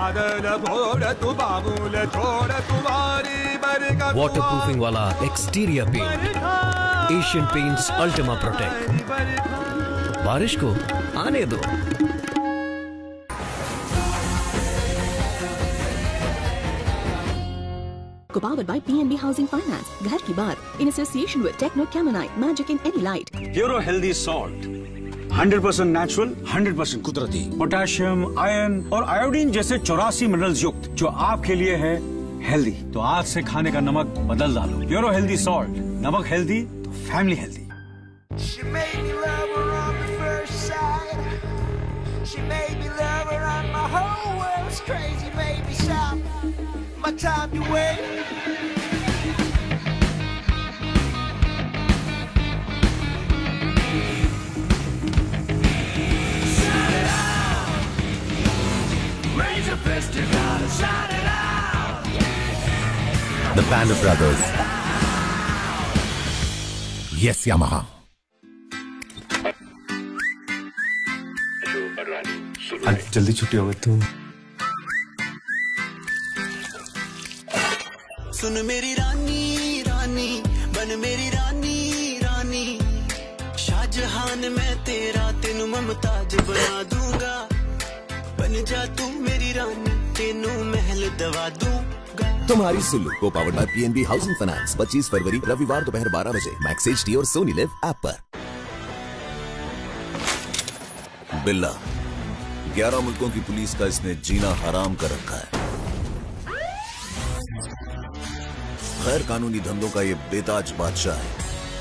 वाटर प्रूफिंग वाला exterior paint, Asian Paints Ultima Protect. बारिश को आने दो। Powered by P N B Housing Finance. घर की बात in association with Techno Camonite, Magic in any light. Pure healthy salt, one hundred percent natural, one hundred percent कुदरती, potassium, iron और iodine जैसे चौरासी मिनरल्स युक्त, जो आपके लिए है हेल्दी। तो आज से खाने का नमक बदल डालो। Pure healthy salt, नमक हेल्दी तो family healthy. She made me love her on the first sight. She made me love her and my whole world's crazy. Made me stop my time to wait. Shout it out, raise a fist and gotta shout it out. The Banner Brothers. Yes, Yamaha. आज जल्दी छुट्टी हो गई तो सुन मेरी रानी रानी बन मेरी रानी रानी शाहजहान मैं तेरा तेनू मुमताज बना दूंगा बन जा तू मेरी रानी तेनू महल दवा दूंगा। तुम्हारी सुल्लू को powered by PNB housing finance पच्चीस फरवरी रविवार दोपहर बारह बजे मैक्स एचडी और सोनी लिव ऐप पर। बिल्ला, ग्यारह मुल्कों की पुलिस का इसने जीना हराम कर रखा है। गैर कानूनी धंधों का ये बेताज बादशाह है।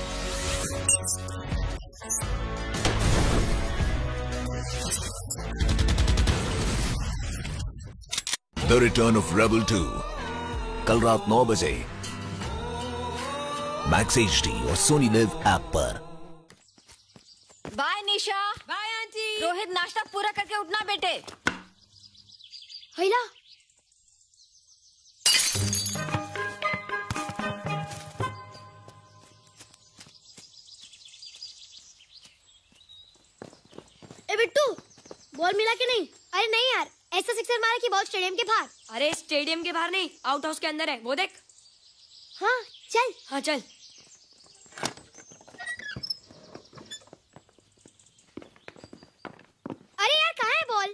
The return of rebel two कल रात नौ बजे मैक्स एचडी और सोनी लिव ऐप पर। Bye Nisha. Bye aunty. Rohit नाश्ता पूरा करके उठना बेटे। हैला ए बिट्टू, बॉल मिला कि नहीं? अरे नहीं यार, ऐसा सिक्सर मारा कि बॉल स्टेडियम के बाहर। अरे स्टेडियम के बाहर नहीं, आउट हाउस के अंदर है, वो देख। हाँ चल। हाँ चल। अरे यार कहाँ है बॉल?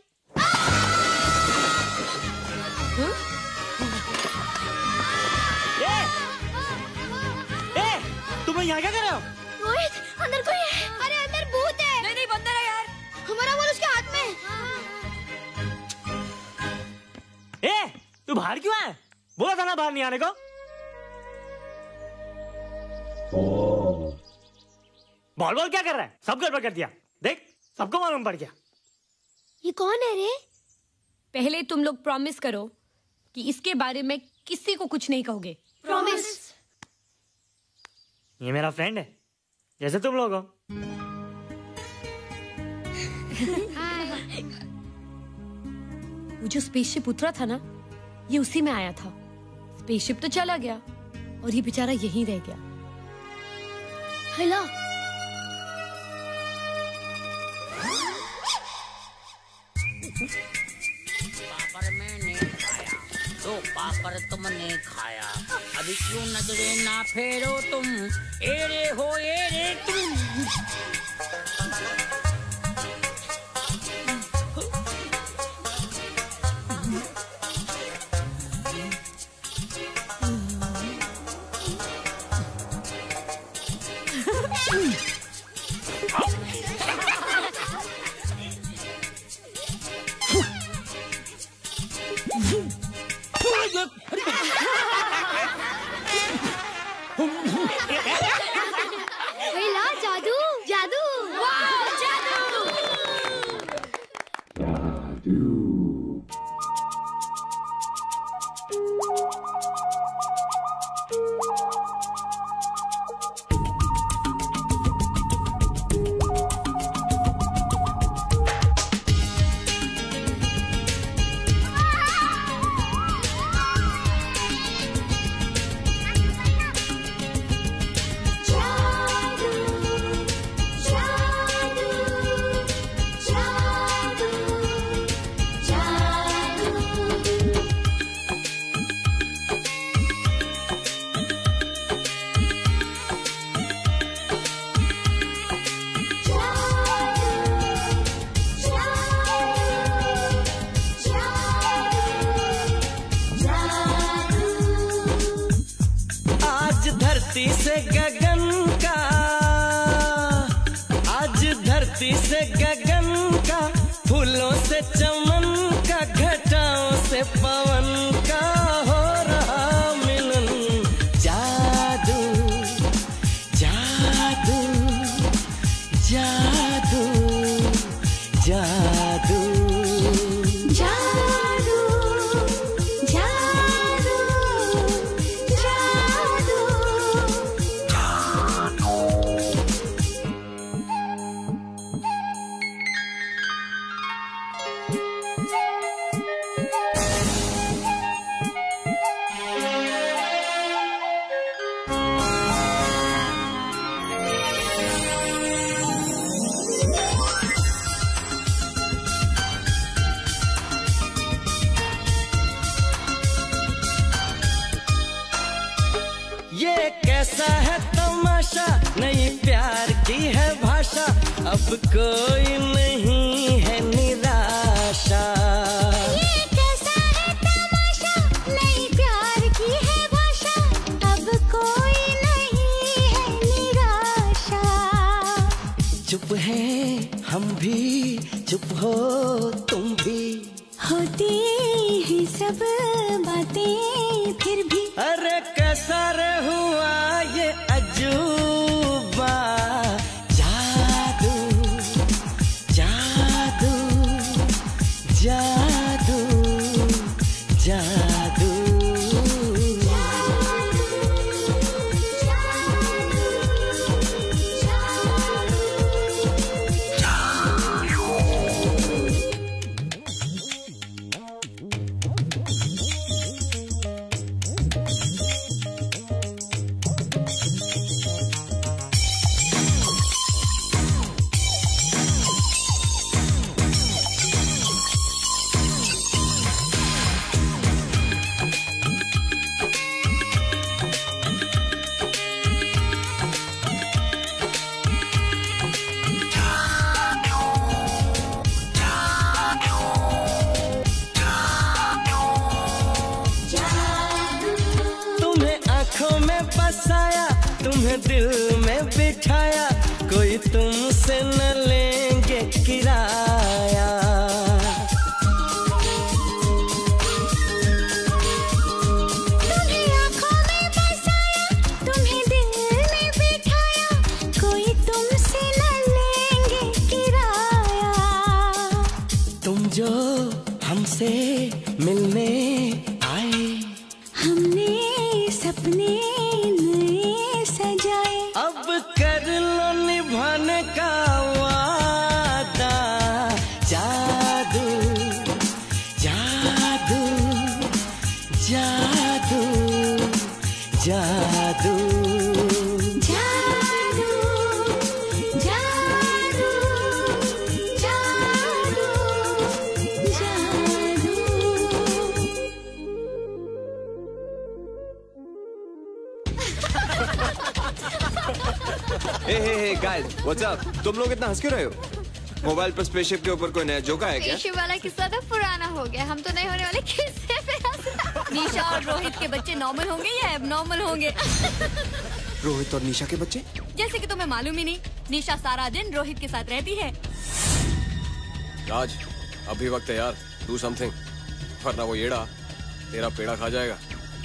ए, ए, तुम यहाँ क्या कर रहे हो? रोहित, अंदर कोई है। अरे अंदर भूत है। नहीं नहीं बंदर है यार। हमारा बॉल उसके हाथ में। ए, तू बाहर क्यों है? बोला था ना बाहर नहीं आने को। बॉल बॉल क्या कर रहा है? सब गड़बड़ कर दिया। देख, सबको मालूम पड़ गया। ये कौन है रे? पहले तुम लोग प्रॉमिस करो कि इसके बारे में किसी को कुछ नहीं कहोगे। प्रॉमिस। ये मेरा फ्रेंड है, जैसे तुम लोग हो। वो जो स्पेसशिप उतरा था ना, ये उसी में आया था। स्पेसशिप तो चला गया और ये बेचारा यहीं रह गया। हेलो। पापड़ मैंने खाया तो पापड़ तुमने खाया, अभी क्यों नजरे ना फेरो तुम, एरे हो एरे तुम। हेला, जादू जादू वाह जादू। धरती से गगन का, आज धरती से गगन का, फूलों से चमन का, घटाओं से पवन का हो रहा मिलन। जादू जादू जादू जादू जादू जादू ये कैसा है तमाशा, नई प्यार की है भाषा, अब कोई नहीं है निराशा। ये कैसा है तमाशा, नई प्यार की है भाषा, अब कोई नहीं है निराशा। चुप है हम भी, चुप हो तुम भी, होती ही सब बातें फिर भी। अरे कैसा रे हुआ ये अजूबा, जादू जादू जादू जादू बसाया, तुम्हें दिल में बिठाया, कोई तुमसे न लेंगे किराया। तुम्हें आँखों में बसाया, तुम्हें दिल में बिठाया, कोई तुमसे न लेंगे किराया। तुम जो हमसे मिलने आए, हमने सपने सजाए, अब कर लो निभाने का वादा। जादू Jadoo Jadoo Jadoo Jadoo Jadoo Jadoo hey hey hey guys, what's up? तुम लोग इतना हंस क्यों रहे हो? मोबाइल पर स्पेसशिप के ऊपर कोई नया जोक आया क्या? स्पेसशिप वाला किस्सा तो पुराना हो गया, हम तो नए होने वाले किस्से पे हंस रहे हैं। निशा और रोहित के बच्चे नॉर्मल होंगे या एबनॉर्मल होंगे? रोहित और निशा के बच्चे? जैसे कि तुम्हें मालूम ही नहीं, निशा सारा दिन रोहित के साथ रहती है। राज, अभी वक्त है यार, डू समथिंग, वरना वो येड़ा तेरा पेड़ा खा जाएगा।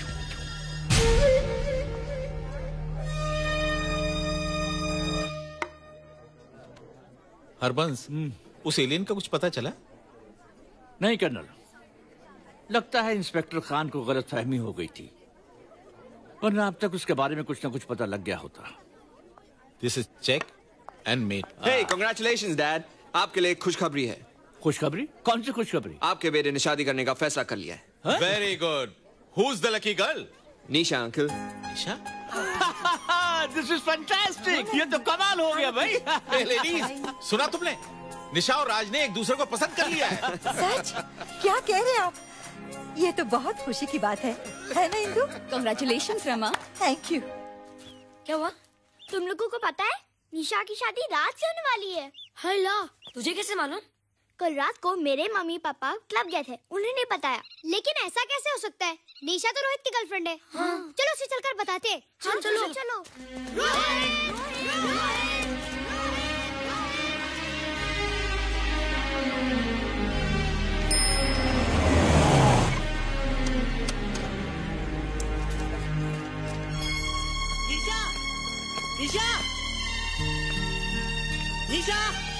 हरबंस, उस एलियन का कुछ पता चला? नहीं कर्नल, लगता है इंस्पेक्टर खान को गलतफहमी हो गई थी, वरना अब तक उसके बारे में कुछ ना कुछ पता लग गया होता। This is check and mate. Hey, congratulations dad, आपके लिए खुशखबरी है। खुशखबरी? कौन सी खुशखबरी? आपके बेटे ने शादी करने का फैसला कर लिया है। Very good. Who is the lucky girl? Nisha uncle. Nisha? This is fantastic, ये तो कमाल हो गया भाई। hey, लेडीज, सुना तुमने? निशा और राज ने एक दूसरे को पसंद कर लिया है। सच? क्या कह रहे हैं आप? ये तो बहुत खुशी की बात है, है ना Indu? Congratulations Rama. Thank you. क्या हुआ? तुम लोगों को पता है निशा की शादी रात से होने वाली है। हल्ला, तुझे कैसे मालूम? कल रात को मेरे मम्मी पापा क्लब गए थे, उन्हें नहीं बताया। लेकिन ऐसा कैसे हो सकता है? निशा तो रोहित की गर्लफ्रेंड है। हाँ। चलो उसे चलकर बताते हैं। हाँ, चलो चलो, चलो। रोहित! निशा! निशा! निशा!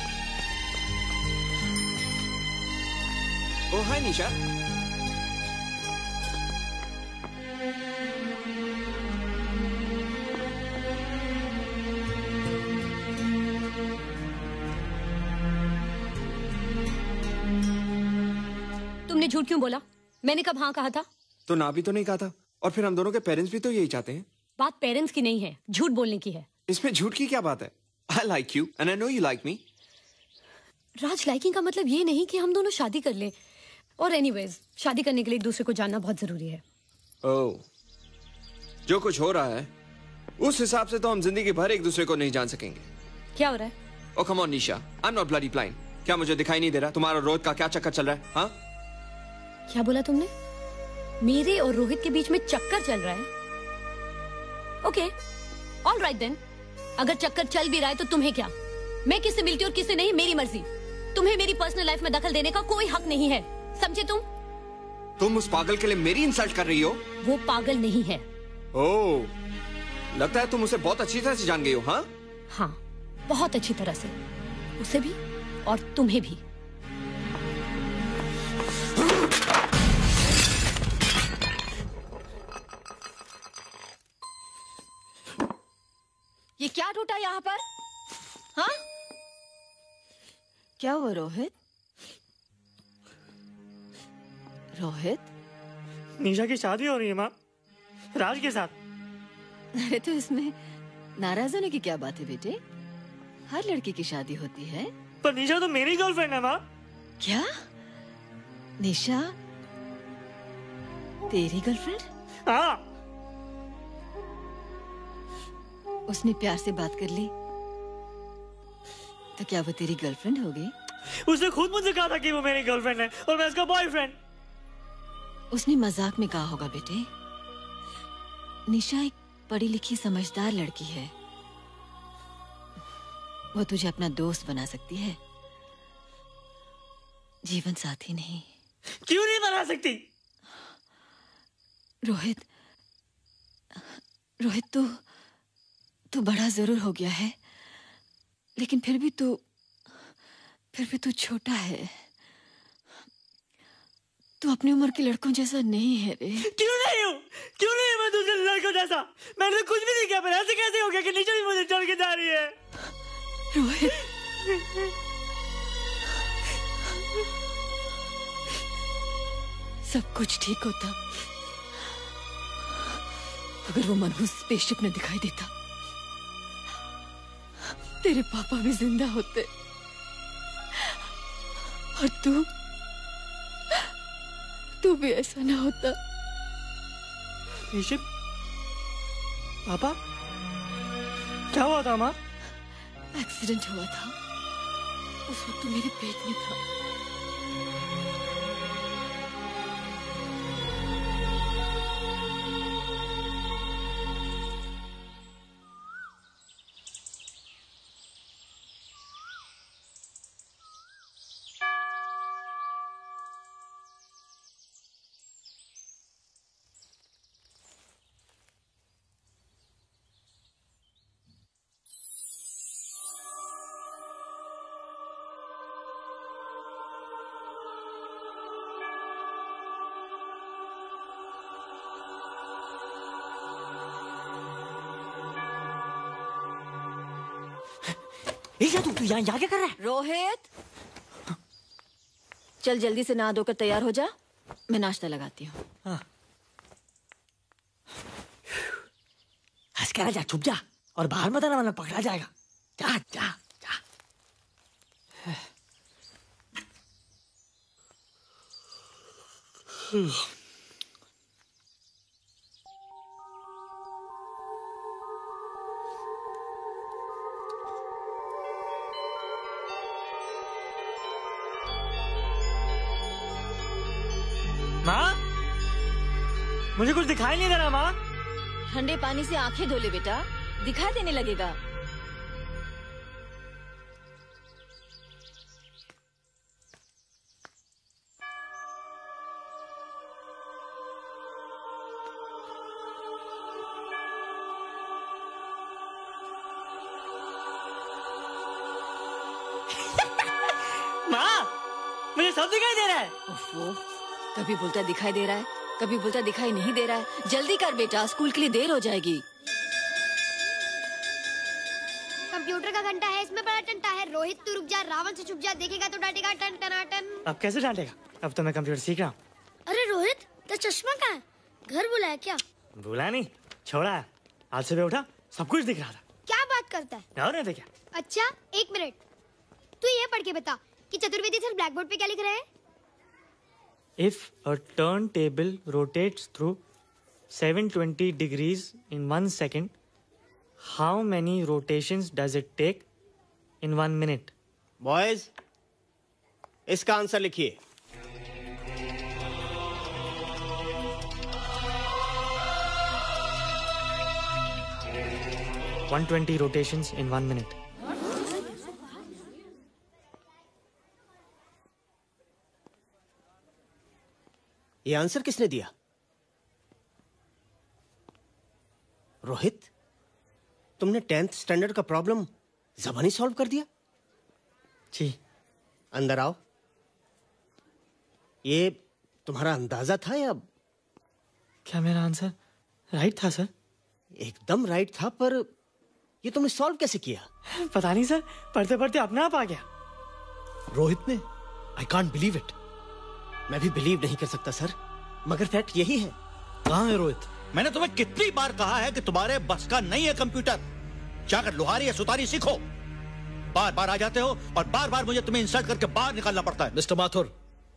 ओ हाय निशा। तुमने झूठ क्यों बोला? मैंने कब हाँ कहा था? तो ना भी तो नहीं कहा था, और फिर हम दोनों के पेरेंट्स भी तो यही चाहते हैं। बात पेरेंट्स की नहीं है, झूठ बोलने की है। इसमें झूठ की क्या बात है? I like you and I know you like me. Raj, liking का मतलब ये नहीं कि हम दोनों शादी कर लें। और एनीवेज, शादी करने के लिए एक दूसरे को जानना बहुत जरूरी है। ओह, जो कुछ हो रहा है उस हिसाब से तो हम जिंदगी भर एक दूसरे को नहीं जान सकेंगे। क्या हो रहा है? Oh come on Nisha, I'm not bloody blind. क्या मुझे दिखाई नहीं दे रहा तुम्हारा रोहित का क्या चक्कर चल रहा है? हाँ? क्या बोला तुमने? मेरे और रोहित के बीच में चक्कर चल रहा है? Okay, all right then. अगर चक्कर चल भी रहा है तो तुम्हें क्या? मैं किससे मिलती हूँ और किससे नहीं, मेरी मर्जी। तुम्हें मेरी पर्सनल लाइफ में दखल देने का कोई हक नहीं है, समझे तुम? तुम उस पागल के लिए मेरी इंसल्ट कर रही हो? वो पागल नहीं है। ओह, लगता है तुम उसे बहुत अच्छी तरह से जान गई हो। हाँ हाँ, बहुत अच्छी तरह से, उसे भी और तुम्हें भी। ये क्या टूटा यहाँ पर? हाँ? क्या हुआ रोहित? रोहित? निशा की शादी हो रही है माँ, राज के साथ। अरे तो इसमें नाराज होने की क्या बात है बेटे? हर लड़की की शादी होती है। पर निशा तो मेरी गर्लफ्रेंड है माँ। क्या? निशा तेरी गर्लफ्रेंड? हाँ। उसने प्यार से बात कर ली तो क्या वो तेरी गर्लफ्रेंड हो गई? उसने खुद मुझसे कहा था कि वो मेरी गर्लफ्रेंड है और मैं उसका बॉयफ्रेंड। उसने मजाक में कहा होगा बेटे। निशा एक पढ़ी लिखी समझदार लड़की है, वो तुझे अपना दोस्त बना सकती है, जीवन साथी नहीं। क्यों नहीं बना सकती? रोहित, रोहित तू तू बड़ा जरूर हो गया है, लेकिन फिर भी तू फिर भी तू छोटा है। तू अपनी उम्र के लड़कों जैसा नहीं है रे। क्यों नहीं हूँ? क्यों नहीं मैं दूसरे लड़कों जैसा? मैंने तो कुछ भी नहीं किया, पर ऐसे कैसे हो गया कि नीचे भी मुझे चढ़ के जा रही है? रोहित, सब कुछ ठीक होता अगर वो मनहूस स्पेसशिप न दिखाई देता। तेरे पापा भी जिंदा होते और तू तू भी ऐसा ना होता। ऋषभ, पापा क्या हुआ था माँ? एक्सीडेंट हुआ था, उस वक्त तू मेरे पेट में था। तू तू यहाँ यहाँ क्या कर रहा है? रोहित, चल जल्दी से नहा धोकर तैयार हो जा, मैं नाश्ता लगाती हूँ। हाँ। हंस कर जा, छुप जा और बाहर मत आना वरना पकड़ा जाएगा। जा जा जा। मुझे कुछ दिखाई नहीं दे रहा माँ। ठंडे पानी से आंखें धो ले बेटा, दिखाई देने लगेगा। माँ, मुझे सब दिखाई दे रहा है। ओफो, कभी बोलता दिखाई दे रहा है, कभी बोलता दिखाई नहीं दे रहा है। जल्दी कर बेटा, स्कूल के लिए देर हो जाएगी। कंप्यूटर का घंटा है, इसमें बड़ा टंटा है। रोहित तू रुक जा, रावण से छुप जा, देखेगा तो डांटेगा टन टनाटन। अब कैसे डांटेगा? अब तो मैं कंप्यूटर सीख रहा हूँ। अरे रोहित, तेरा चश्मा कहाँ है? घर बुलाया क्या? भूला नहीं, छोड़ा है। आज सुबह उठा, सब कुछ दिख रहा था। क्या बात करता है? और नहीं देखा। अच्छा एक मिनट, तू ये पढ़ के बता कि चतुर्वेदी सर ब्लैक बोर्ड पे क्या लिख रहे हैं? If a turntable rotates through seven hundred twenty degrees in one second, how many rotations does it take in one minute? Boys, इसका आंसर लिखिए। one hundred twenty rotations in one minute. ये answer किसने दिया? रोहित, तुमने tenth standard का problem ज़बानी solve कर दिया? जी। अंदर आओ। ये तुम्हारा अंदाजा था या? क्या मेरा आंसर राइट था सर? एकदम राइट था, पर ये तुमने सॉल्व कैसे किया? पता नहीं सर, पढ़ते पढ़ते अपने आप आ गया। रोहित ने? I can't believe it. मैं भी बिलीव नहीं कर सकता सर, मगर फैक्ट यही है। कहाँ है रोहित? मैंने तुम्हें कितनी बार कहा है कि तुम्हारे बस का नहीं है कंप्यूटर। जाकर लोहारी या सुतारी सीखो। बार बार आ जाते हो और बार बार मुझे तुम्हें इंसल्ट करके बाहर निकालना पड़ता है। मिस्टर माथुर,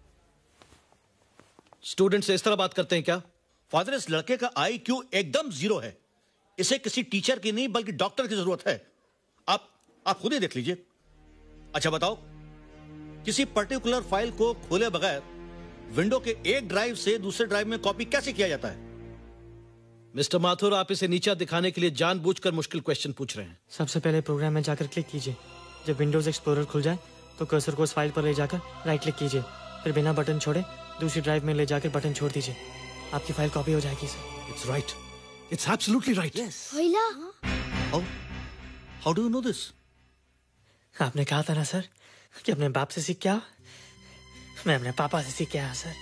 स्टूडेंट से इस तरह बात करते हैं क्या? फादर, इस लड़के का आई क्यू एकदम जीरो है। इसे किसी टीचर की नहीं बल्कि डॉक्टर की जरूरत है। आप आप खुद ही देख लीजिए। अच्छा बताओ, किसी पर्टिकुलर फाइल को खोले बगैर विंडो के एक ड्राइव से दूसरे ड्राइव में कॉपी कैसे किया जाता है? मिस्टर माथुर, आप इसे नीचा दिखाने के लिए जानबूझकर मुश्किल क्वेश्चन पूछ रहे हैं। सबसे पहले प्रोग्राम में जाकर क्लिक कीजिए। जब विंडोज एक्सप्लोरर खुल जाए तो कर्सर को उस फाइल पर ले जाकर राइट क्लिक कीजिए, फिर बिना बटन छोड़े दूसरी ड्राइव में ले जाकर बटन छोड़ दीजिए। आपकी फाइल कॉपी हो जाएगी sir. It's right, it's absolutely right. How how do you know this? आपने कहा था ना सर कि अपने बाप से सीख के आओ। मैं अपने पापा से सीख के आया सर।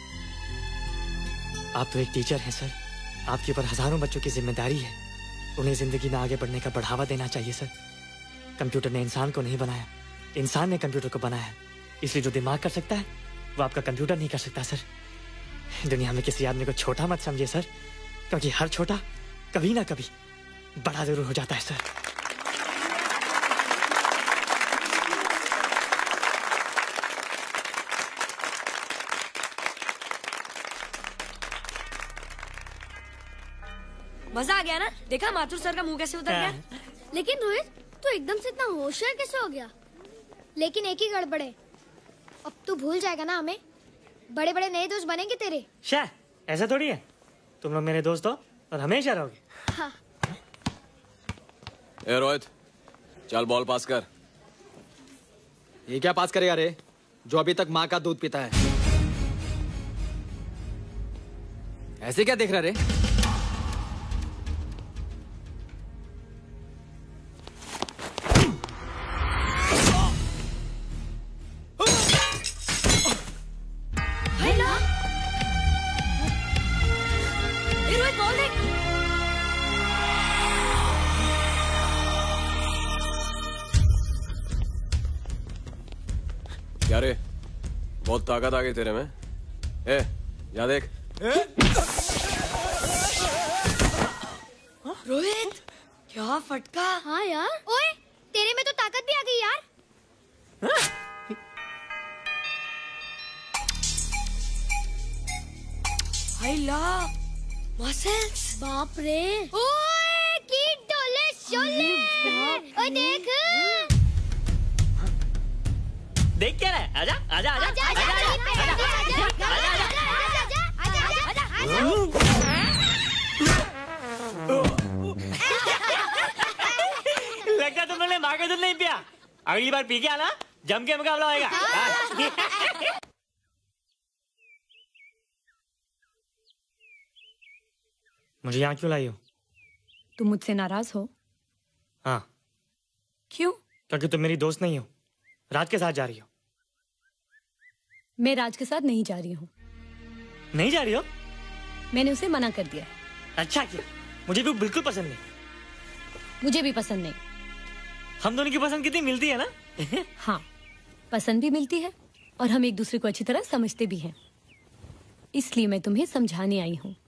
आप तो एक टीचर हैं सर, आपके ऊपर हजारों बच्चों की जिम्मेदारी है। उन्हें जिंदगी में आगे बढ़ने का बढ़ावा देना चाहिए सर। कंप्यूटर ने इंसान को नहीं बनाया, इंसान ने कंप्यूटर को बनाया। इसलिए जो दिमाग कर सकता है वो आपका कंप्यूटर नहीं कर सकता सर। दुनिया में किसी आदमी को छोटा मत समझिए सर, क्योंकि हर छोटा कभी ना कभी बड़ा जरूर हो जाता है सर। मजा आ गया ना? देखा माथुर सर का मुंह कैसे उतर गया? लेकिन रोहित, तू एकदम से इतना होशियार कैसे हो गया? लेकिन एक ही गड़बड़ है, अब तू भूल जाएगा ना हमें। बड़े बड़े नए दोस्त बनेंगे तेरे। शाह, ऐसा थोड़ी है। तुम लोग मेरे दोस्त हो और हमेशा रहोगे। हाँ। ए रोहित, चल बॉल पास कर। ये क्या पास करेगा रे, जो अभी तक माँ का दूध पीता है? ऐसे क्या देख रहा रे? क्या रे, बहुत ताकत आ गई तेरे में। ए, जा देख। रोहित, क्या फटका। हाँ यार, ओए तेरे में तो ताकत भी आ गई यार। हाय ला, मसल्स। बाप रे। ओए कीट डोले शोले। ओए देख। देख क्या रहा है? आजा आजा आजा आजा आजा आजा आजा आजा आजा लगता तुमने माँ का दूध नहीं पिया। अगली बार पी के आना, जम के मुकाबला होएगा। मुझे यहाँ क्यों लाई हो? तुम मुझसे नाराज हो? हाँ। क्यों? क्योंकि तुम मेरी दोस्त नहीं हो, राज के साथ जा रही हो। मैं राज के साथ नहीं जा रही हूँ। नहीं जा रही हो? मैंने उसे मना कर दिया। अच्छा किया, मुझे भी बिल्कुल पसंद नहीं। मुझे भी पसंद नहीं। हम दोनों की पसंद कितनी मिलती है ना? हाँ, पसंद भी मिलती है और हम एक दूसरे को अच्छी तरह समझते भी हैं। इसलिए मैं तुम्हें समझाने आई हूँ।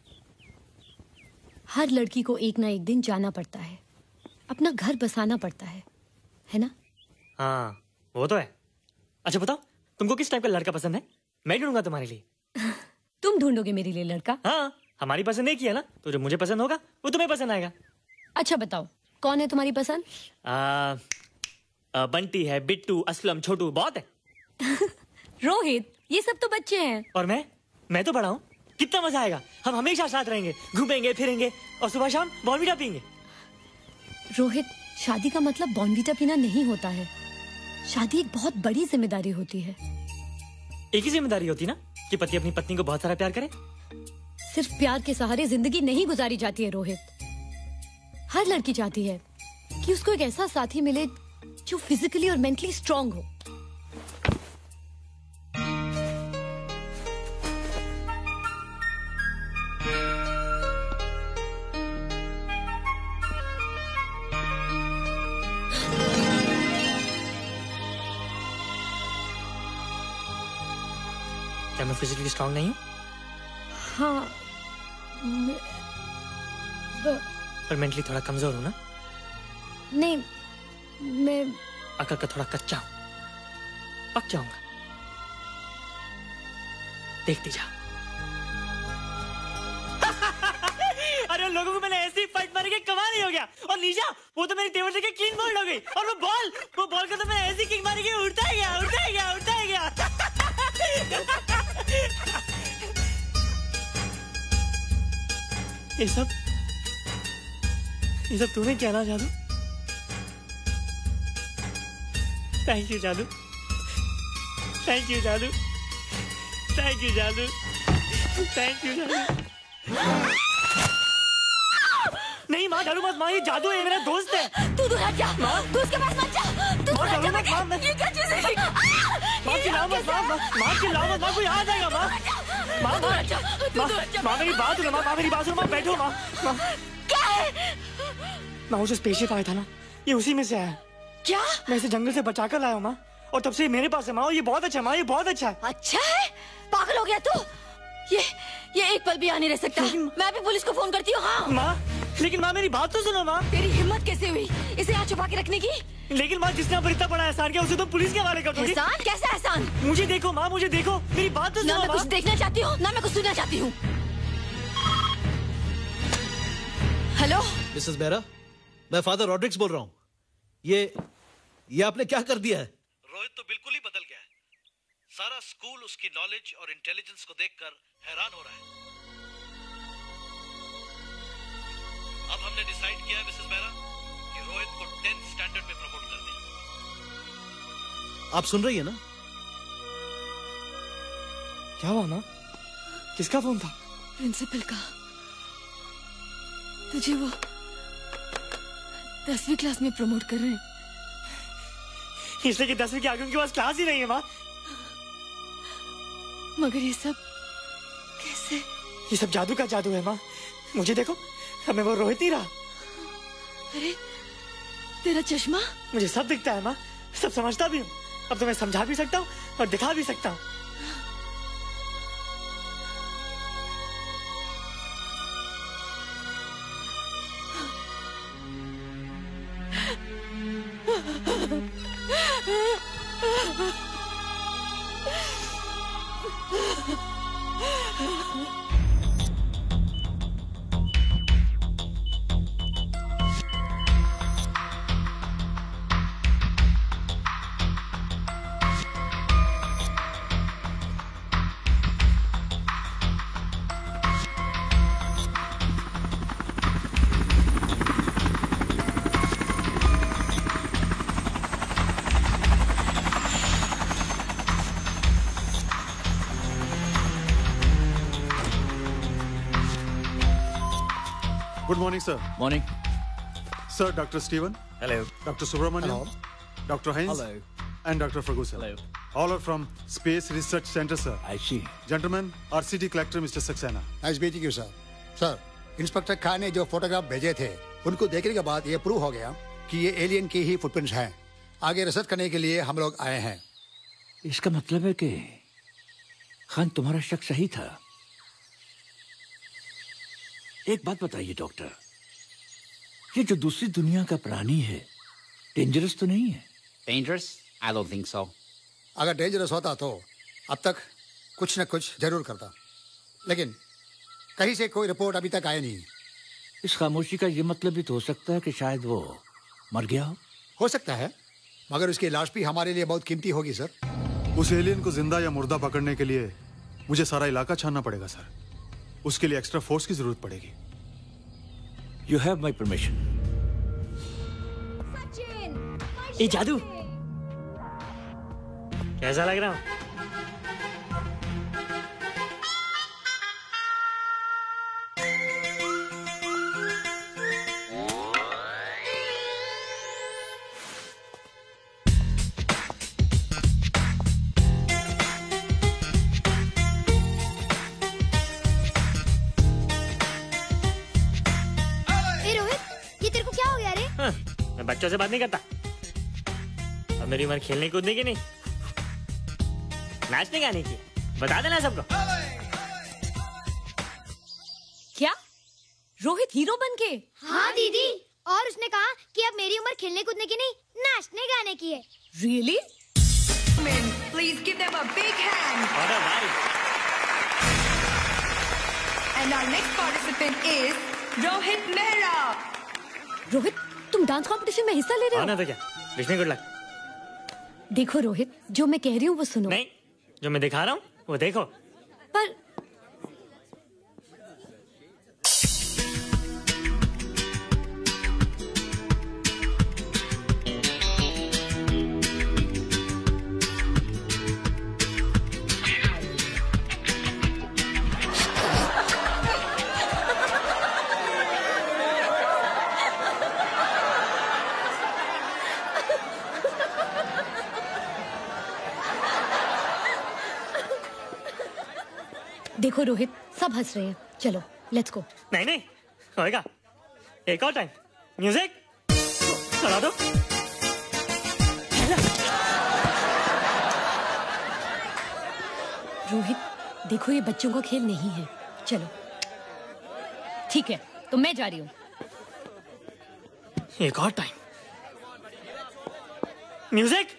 हर लड़की को एक ना एक दिन जाना पड़ता है, अपना घर बसाना पड़ता है, है ना? हाँ, वो तो है। अच्छा बताओ, तुमको किस टाइप का लड़का पसंद है? मैं ढूंढूंगा तुम्हारे लिए। तुम ढूंढोगे मेरे लिए लड़का? हाँ, हमारी पसंद एक ही है ना, तो जो मुझे पसंद होगा वो तुम्हें पसंद आएगा। अच्छा बताओ, कौन है तुम्हारी पसंद? आ, आ, बंटी है, बिट्टू, असलम, छोटू, बहुत है। रोहित, ये सब तो बच्चे हैं। और मैं मैं तो बड़ा हूँ। कितना मजा आएगा, हम हमेशा साथ रहेंगे, घूमेंगे फिरेंगे और सुबह शाम बॉर्नवीटा पीएंगे। रोहित, शादी का मतलब बॉर्नवीटा पीना नहीं होता है। शादी एक बहुत बड़ी जिम्मेदारी होती है। एक ही जिम्मेदारी होती ना कि पति अपनी पत्नी को बहुत सारा प्यार करे। सिर्फ प्यार के सहारे जिंदगी नहीं गुजारी जाती है रोहित। हर लड़की चाहती है कि उसको एक ऐसा साथी मिले जो फिजिकली और मेंटली स्ट्रांग हो। क्या मैं फिजिकली स्ट्रांग नहीं हूँ? हाँ, मैं, ब... पर मेंटली थोड़ा कमजोर हूँ ना? नहीं, मैं अकल का थोड़ा कच्चा हूँ, पक जाऊंगा। देखती जा। अरे उन लोगों को मैंने ऐसी फाइट मारी कि कमाल ही हो गया। और निशा, वो तो मेरी टेबल से क्लीन बोल्ड हो गई। और वो बॉल वो बॉल का तो मैंने ऐसी किक मारी कि उड़ता ही गया, उड़ता ही गया, उड़ता ही गया। ये सब ये सब तूने क्या ना Jadoo? Thank you Jadoo, thank you Jadoo, thank you Jadoo, thank you Jadoo. नहीं माँ, जादू मत माँ, ये जादू है, मेरा दोस्त है। तू दूर हट जा, तू उसके पास मत जा। तू माँ जादू मत माँ, ये क्या चीज़ है? माँ चिल्लाओ मत माँ, माँ चिल्लाओ मत माँ, कोई आ जाएगा माँ। माँ माँ माँ मेरी बात सुनो माँ, माँ मेरी बात सुनो माँ, बैठो माँ। क्या है? माँ, वो जो स्पेसशिप आया था ना, ये उसी में से आया। क्या? मैं इसे जंगल से बचा कर लाया हूँ माँ, और तब से ये मेरे पास है माँ, और ये बहुत अच्छा माँ, ये बहुत अच्छा है। अच्छा है? पागल हो गया तू? ये ये एक पल भी यहाँ नहीं रह सकता। मैं अभी पुलिस को फोन करती हूँ। हाँ माँ, लेकिन माँ मेरी बात तो सुनो माँ। तेरी हिम्मत कैसे हुई इसे यहाँ छुपा के रखने की? लेकिन माँ, जिसने पर इतना बड़ा एहसान किया उसे तो पुलिस के हवाले कर दोगी। एहसान? कैसा एहसान? मुझे देखो माँ, मुझे देखो, मेरी बात तो सुनो। ना मैं कुछ देखना चाहती हूँ, ना मैं कुछ सुनना चाहती हूँ। हेलो मिसेस बेरा, मैं फादर रॉड्रिक्स बोल रहा हूँ। ये ये आपने क्या कर दिया है? रोहित तो बिल्कुल ही बदल गया है। सारा स्कूल उसकी नॉलेज और इंटेलिजेंस को देखकर हैरान हो रहा है। अब हमने डिसाइड किया है मिसेस बेरा कि रोहित को टेंथ स्टैंडर्ड में प्रमोट कर दें। आप सुन रही है ना? क्या हुआ माँ? किसका फोन था? प्रिंसिपल का। तुझे वो दसवीं क्लास में प्रमोट कर रहे हैं। इसलिए कि दसवीं के आगे उनके पास क्लास ही नहीं है माँ। मगर ये सब कैसे? ये सब जादू का जादू है माँ। मुझे देखो, हमें वो रोहित ही रहा। अरे तेरा चश्मा? मुझे सब दिखता है माँ, सब समझता भी हूँ। अब तो मैं समझा भी सकता हूँ और दिखा भी सकता हूँ। Good morning, sir. Morning. Sir, Doctor Steven. Hello. Doctor Subramanian. Hello. Doctor Heinz. Hello. And Doctor Ferguson. Hello. All are from Space Research Center, sir. I see. Gentlemen, R C T collector Mister Saxena. Nice meeting you, sir. Sir, inspector Khan ने जो photograph भेजे थे उनको देखने के बाद ये prove हो गया कि ये एलियन की ही फुटप्रिंट्स हैं। आगे रिसर्च करने के लिए हम लोग आए हैं। इसका मतलब है कि खान तुम्हारा शक सही था। एक बात बताइए डॉक्टर, ये जो दूसरी दुनिया का प्राणी है डेंजरस तो नहीं है? Dangerous? I don't think so. अगर डेंजरस होता तो अब तक कुछ न कुछ जरूर करता, लेकिन कहीं से कोई रिपोर्ट अभी तक आई नहीं। इस खामोशी का ये मतलब भी तो हो सकता है कि शायद वो मर गया हो। हो सकता है, मगर उसकी लाश भी हमारे लिए बहुत कीमती होगी सर। उस एलियन को जिंदा या मुर्दा पकड़ने के लिए मुझे सारा इलाका छानना पड़ेगा सर। उसके लिए एक्स्ट्रा फोर्स की जरूरत पड़ेगी। You have my permission. ये जादू कैसा लग रहा हूं? बच्चों से बात नहीं करता और मेरी उम्र खेलने कूदने की नहीं, नाचने गाने की। बता देना सबको। क्या रोहित हीरो बन के? हाँ दीदी, और उसने कहा कि अब मेरी उम्र खेलने कूदने की नहीं, नाचने गाने की है। Really? Please give them a big hand. और भाई। And our next participant is Rohit Mehra. Rohit, तुम डांस कंपटीशन में हिस्सा ले रहे हो? ना तो क्या, विश मी गुड लक। देखो रोहित, जो मैं कह रही हूँ वो सुनो। नहीं, जो मैं दिखा रहा हूँ वो देखो। पर देखो रोहित, सब हंस रहे हैं। चलो लेट्स गो। नहीं नहीं होएगा, एक और टाइम। म्यूजिक चला दो। रोहित देखो, ये बच्चों का खेल नहीं है। चलो ठीक है, तो मैं जा रही हूँ। एक और टाइम। म्यूजिक।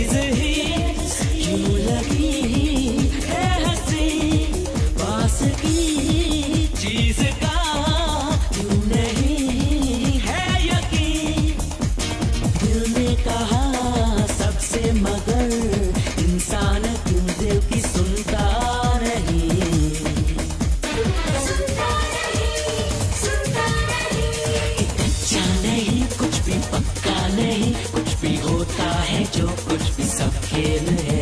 चीज ही क्यों लगी है हंसी, पास की चीज का क्यों नहीं है यकीन। दिल ने कहा सबसे मगर इंसान क्यों दिल की सुनता नहीं। सुनता नहीं, सुनता नहीं। कच्चा नहीं कुछ भी पक्का नहीं, कुछ भी होता है जो कुछ भी सब खेल है।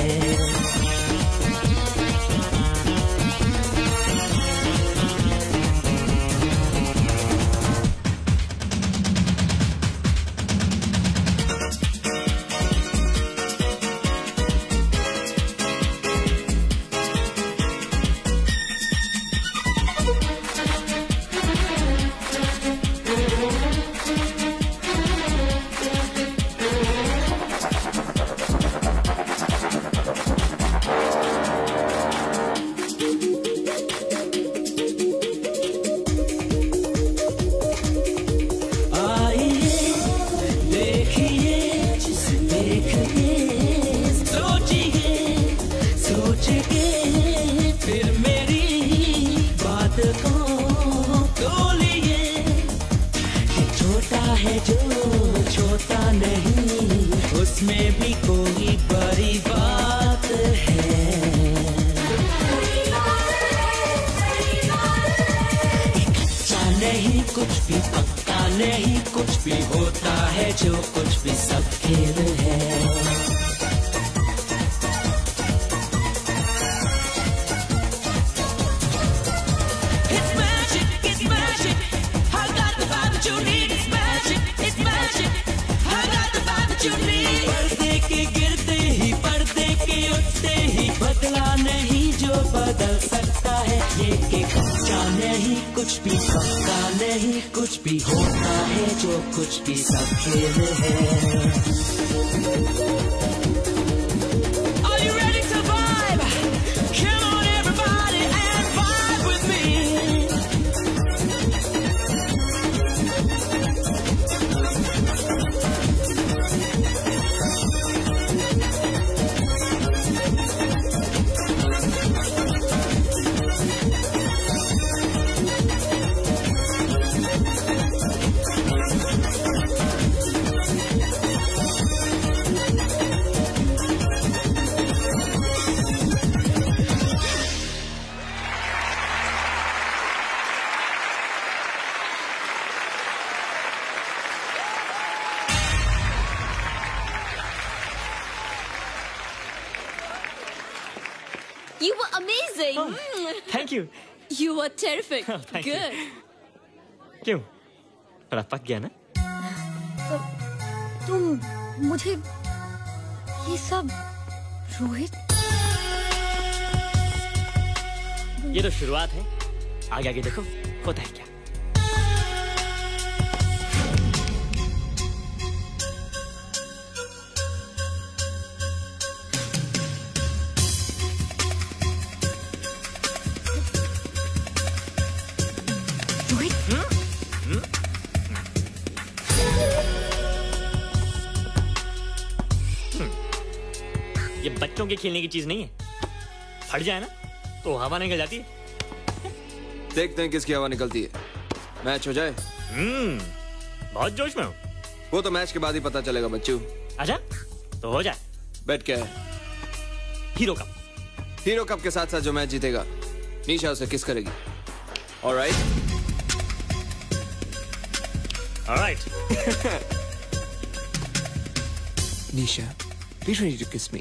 You were amazing. Oh, thank you. You were terrific. Oh, thank Good. you. क्यों? थोड़ा पक गया ना? तुम मुझे ये सब रोहित। ये तो शुरुआत है, आगे आगे देखो होता है क्या। ये बच्चों के खेलने की चीज नहीं है, फट जाए ना तो हवा निकल जाती है। देखते हैं किसकी हवा निकलती है। मैच हो जाए। हम्म, बहुत जोश में हूँ। वो तो मैच के बाद ही पता चलेगा बच्चू। अच्छा, तो हो जाए। बेट क्या है? Hero cup. हीरो कप के साथ साथ जो मैच जीतेगा निशा उसे किस करेगी। Alright? Alright. Nisha, please ready to kiss me.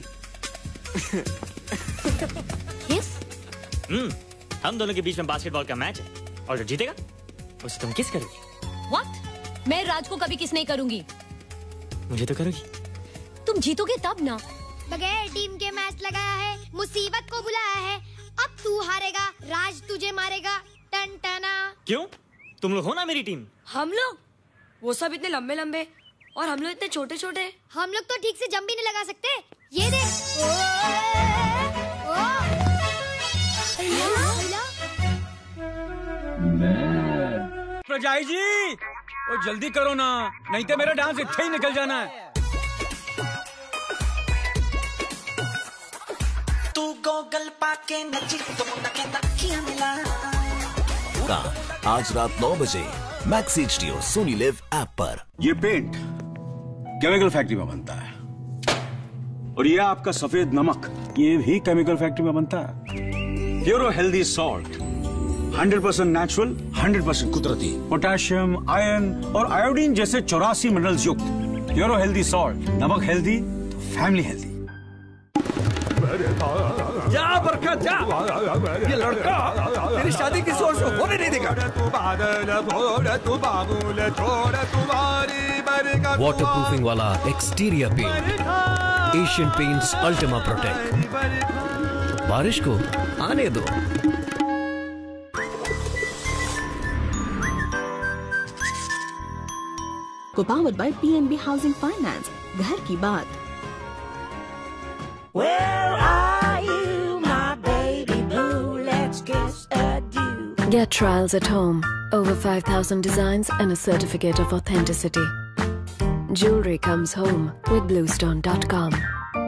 Kiss? हम्म, हम दोनों के बीच में बास्केटबॉल का मैच है और जो जीतेगा उसे तुम किस करोगी? What? मैं राज को कभी किस नहीं करूंगी। मुझे तो करोगी। तुम जीतोगे तब ना। बगैर टीम के मैच लगाया है, मुसीबत को बुलाया है। अब तू हारेगा, राज तुझे मारेगा। टन टना। क्यों? तुम लोग हो ना मेरी टीम। हम लोग? वो सब इतने लंबे लंबे और हम लोग इतने छोटे छोटे। हम लोग तो ठीक से जंप भी नहीं लगा सकते। ये देख। प्रजाई जी, वो जल्दी करो ना, नहीं तो मेरा डांस इतना ही निकल जाना है। का आज रात नौ बजे मैक्स एचडी और सोनी लिव ऐप पर। ये पेंट केमिकल फैक्ट्री में बनता है और ये आपका सफेद नमक ये भी केमिकल फैक्ट्री में बनता है। Puro healthy salt hundred percent natural, hundred percent कुदरती, पोटेशियम, आयरन और आयोडीन जैसे चौरासी मिनरल्स युक्त प्योरो हेल्दी सॉल्ट। नमक हेल्दी तो फैमिली हेल्दी। जा बरकत जा, ये लड़का तेरी शादी की सोच को होने नहीं देगा। वाटरप्रूफिंग वाला exterior paint Asian Paints Ultima Protect. बारिश को आने दो। Co-powered by P N B Housing Finance, घर की बात। Where are you, my baby blue? Let's kiss adieu. Get trials at home. Over five thousand designs and a certificate of authenticity. Jewelry comes home with bluestone dot com.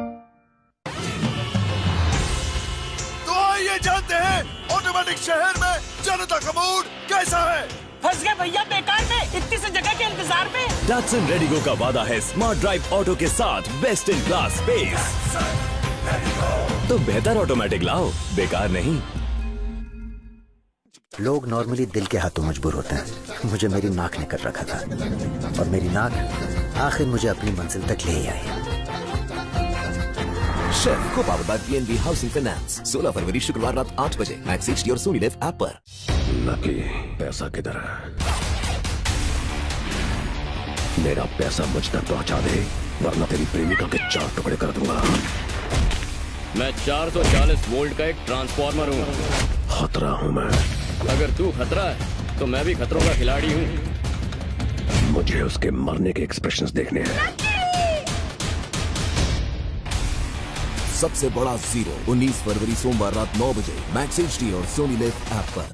तो ये जानते हैं automatic शहर में जनता का मूड कैसा है? फंस गए भैया बेकार में, इतनी सी जगह के इंतजार में। डैटसन रेडिगो का वादा है स्मार्ट ड्राइव ऑटो के साथ बेस्ट इन क्लास स्पेस। तो बेहतर ऑटोमेटिक लाओ, बेकार नहीं। लोग नॉर्मली दिल के हाथों मजबूर होते हैं। मुझे मेरी नाक ने कर रखा था और मेरी नाक आखिर मुझे अपनी मंजिल तक ले ही आई। शेफ को power by PNB housing finance सोलह फरवरी शुक्रवार रात आठ बजे मैक्स एचडी और सोनी लिव ऐप पर। लकी, पैसा किधर है? मेरा पैसा मुझ तक पहुंचा दे वरना तेरी प्रेमिका के चार टुकड़े कर दूंगा। मैं चार सौ चालीस वोल्ट का एक ट्रांसफार्मर हूँ। खतरा हूँ मैं। अगर तू खतरा है तो मैं भी खतरों का खिलाड़ी हूँ। मुझे उसके मरने के एक्सप्रेशंस देखने हैं। सबसे बड़ा जीरो उन्नीस फरवरी सोमवार रात नौ बजे मैक्स एचडी और सोनी लिव ऐप पर।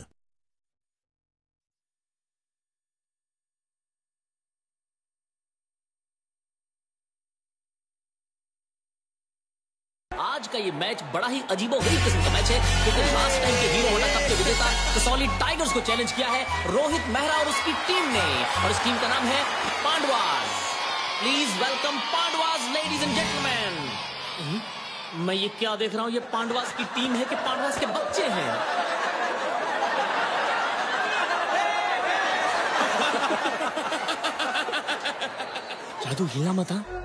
आज का ये मैच बड़ा ही अजीबोगरीब किस्म का मैच है क्योंकि लास्ट टाइम के हीरो होंडा कप के विजेता कसौली टाइगर्स को चैलेंज किया है रोहित मेहरा और उसकी टीम ने, और इस टीम का नाम है Pandavas. Please welcome Pandavas ladies and gentleman. मैं ये क्या देख रहा हूँ, ये पांडवास की टीम है कि पांडवास के बच्चे हैं? जादू हिला मत। हाँ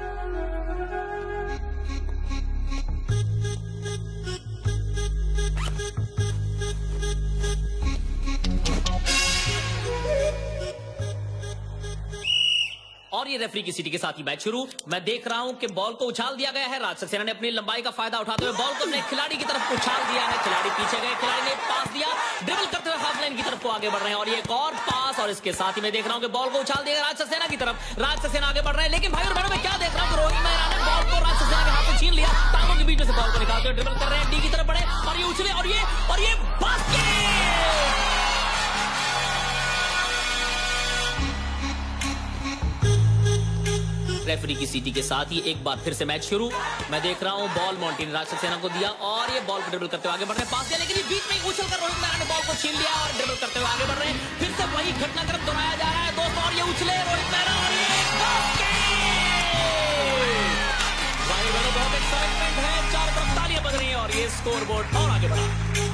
और ये रेफरी की सीटी के साथ ही मैच शुरू। मैं देख रहा हूं कि बॉल को उछाल दिया गया है। राज सक्सेना ने अपनी लंबाई का फायदा उठाते हुए बॉल को अपने खिलाड़ी की तरफ उछाल दिया है। खिलाड़ी पीछे गए, खिलाड़ी ने पास दिया, ड्रिबल करते हुए हाफ लाइन की तरफ को आगे बढ़ रहे हैं और ये एक और पास, और इसके साथ ही मैं देख रहा हूं कि बॉल को उछाल दिया राज सक्सेना की तरफ। राज सक्सेना आगे बढ़ रहे हैं, लेकिन भाई और बहनों मैं क्या देख रहा हूं, रोहित मेहरा ने बॉल को राज सक्सेना के हाथ से छीन लिया। टांगों के बीच में से बॉल को निकालते हुए ड्रिबल कर रहे हैं, डी की तरफ बढ़े और ये उछले और ये और ये बास्केट। रेफरी की सीटी के साथ ही एक बार फिर से मैच शुरू। मैं देख रहा हूं बॉल मॉन्टी ने राज सक्सेना को दिया और ये बॉल को ड्रिबल करते हुए आगे बढ़ रहे हैं, पास दिया, लेकिन ये बीच में उछल कर रोहित मेहरा ने बॉल को छीन लिया और ड्रिबल करते हुए आगे बढ़ रहे हैं। फिर से वही घटनाक्रम दोहराया जा रहा है दोस्तों, और ये उछले रोहित मेहरा और ये भाई बड़ो बहुत एक्साइटमेंट है, चारों तरफ तालियां बज रही हैं और ये स्कोर बोर्ड और आगे बढ़ा।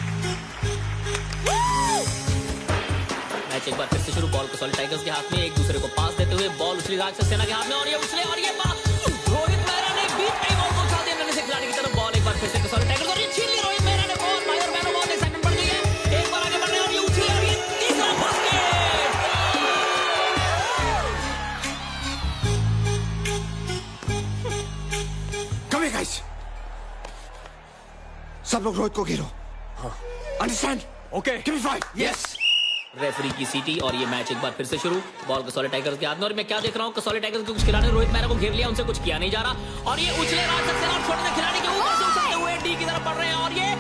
मैच एक बार फिर से शुरू। बॉल कसौली टाइगर्स के हाथ में, एक दूसरे को पास देते हुए बॉल उछली राज सक्सेना के हाथ में और ये उछले और ये रोहित मेहरा ने बीच में बॉल को उछाल दिया से खिलाड़ी की तरफ। बॉल एक बार फिर से कसौली टाइगर्स और ये छीन ली रोहित मेहरा ने बॉल। भाई और बहनों बहुत एक्साइटमेंट बढ़ गई है, एक बार आगे बढ़ रहे हैं और ये उछले और ये तीसरा बास्केट। कम हियर गाइस, सब लोग रोहित को घेरो। Understand? Okay, give me five. Yes. Referee की सीटी और ये मैच एक बार फिर से शुरू। बॉल कसौली टाइगर्स के हाथ में और मैं क्या देख रहा हूँ, कसौली टाइगर्स के कुछ खिलाड़ी रोहित मेहरा को घेर लिया, उनसे कुछ किया नहीं जा रहा और ये उछले राज सक्सेना और छोटे से खिलाड़ी के ऊपर से उछलते हुए डी की तरफ बढ़ रहे हैं और ये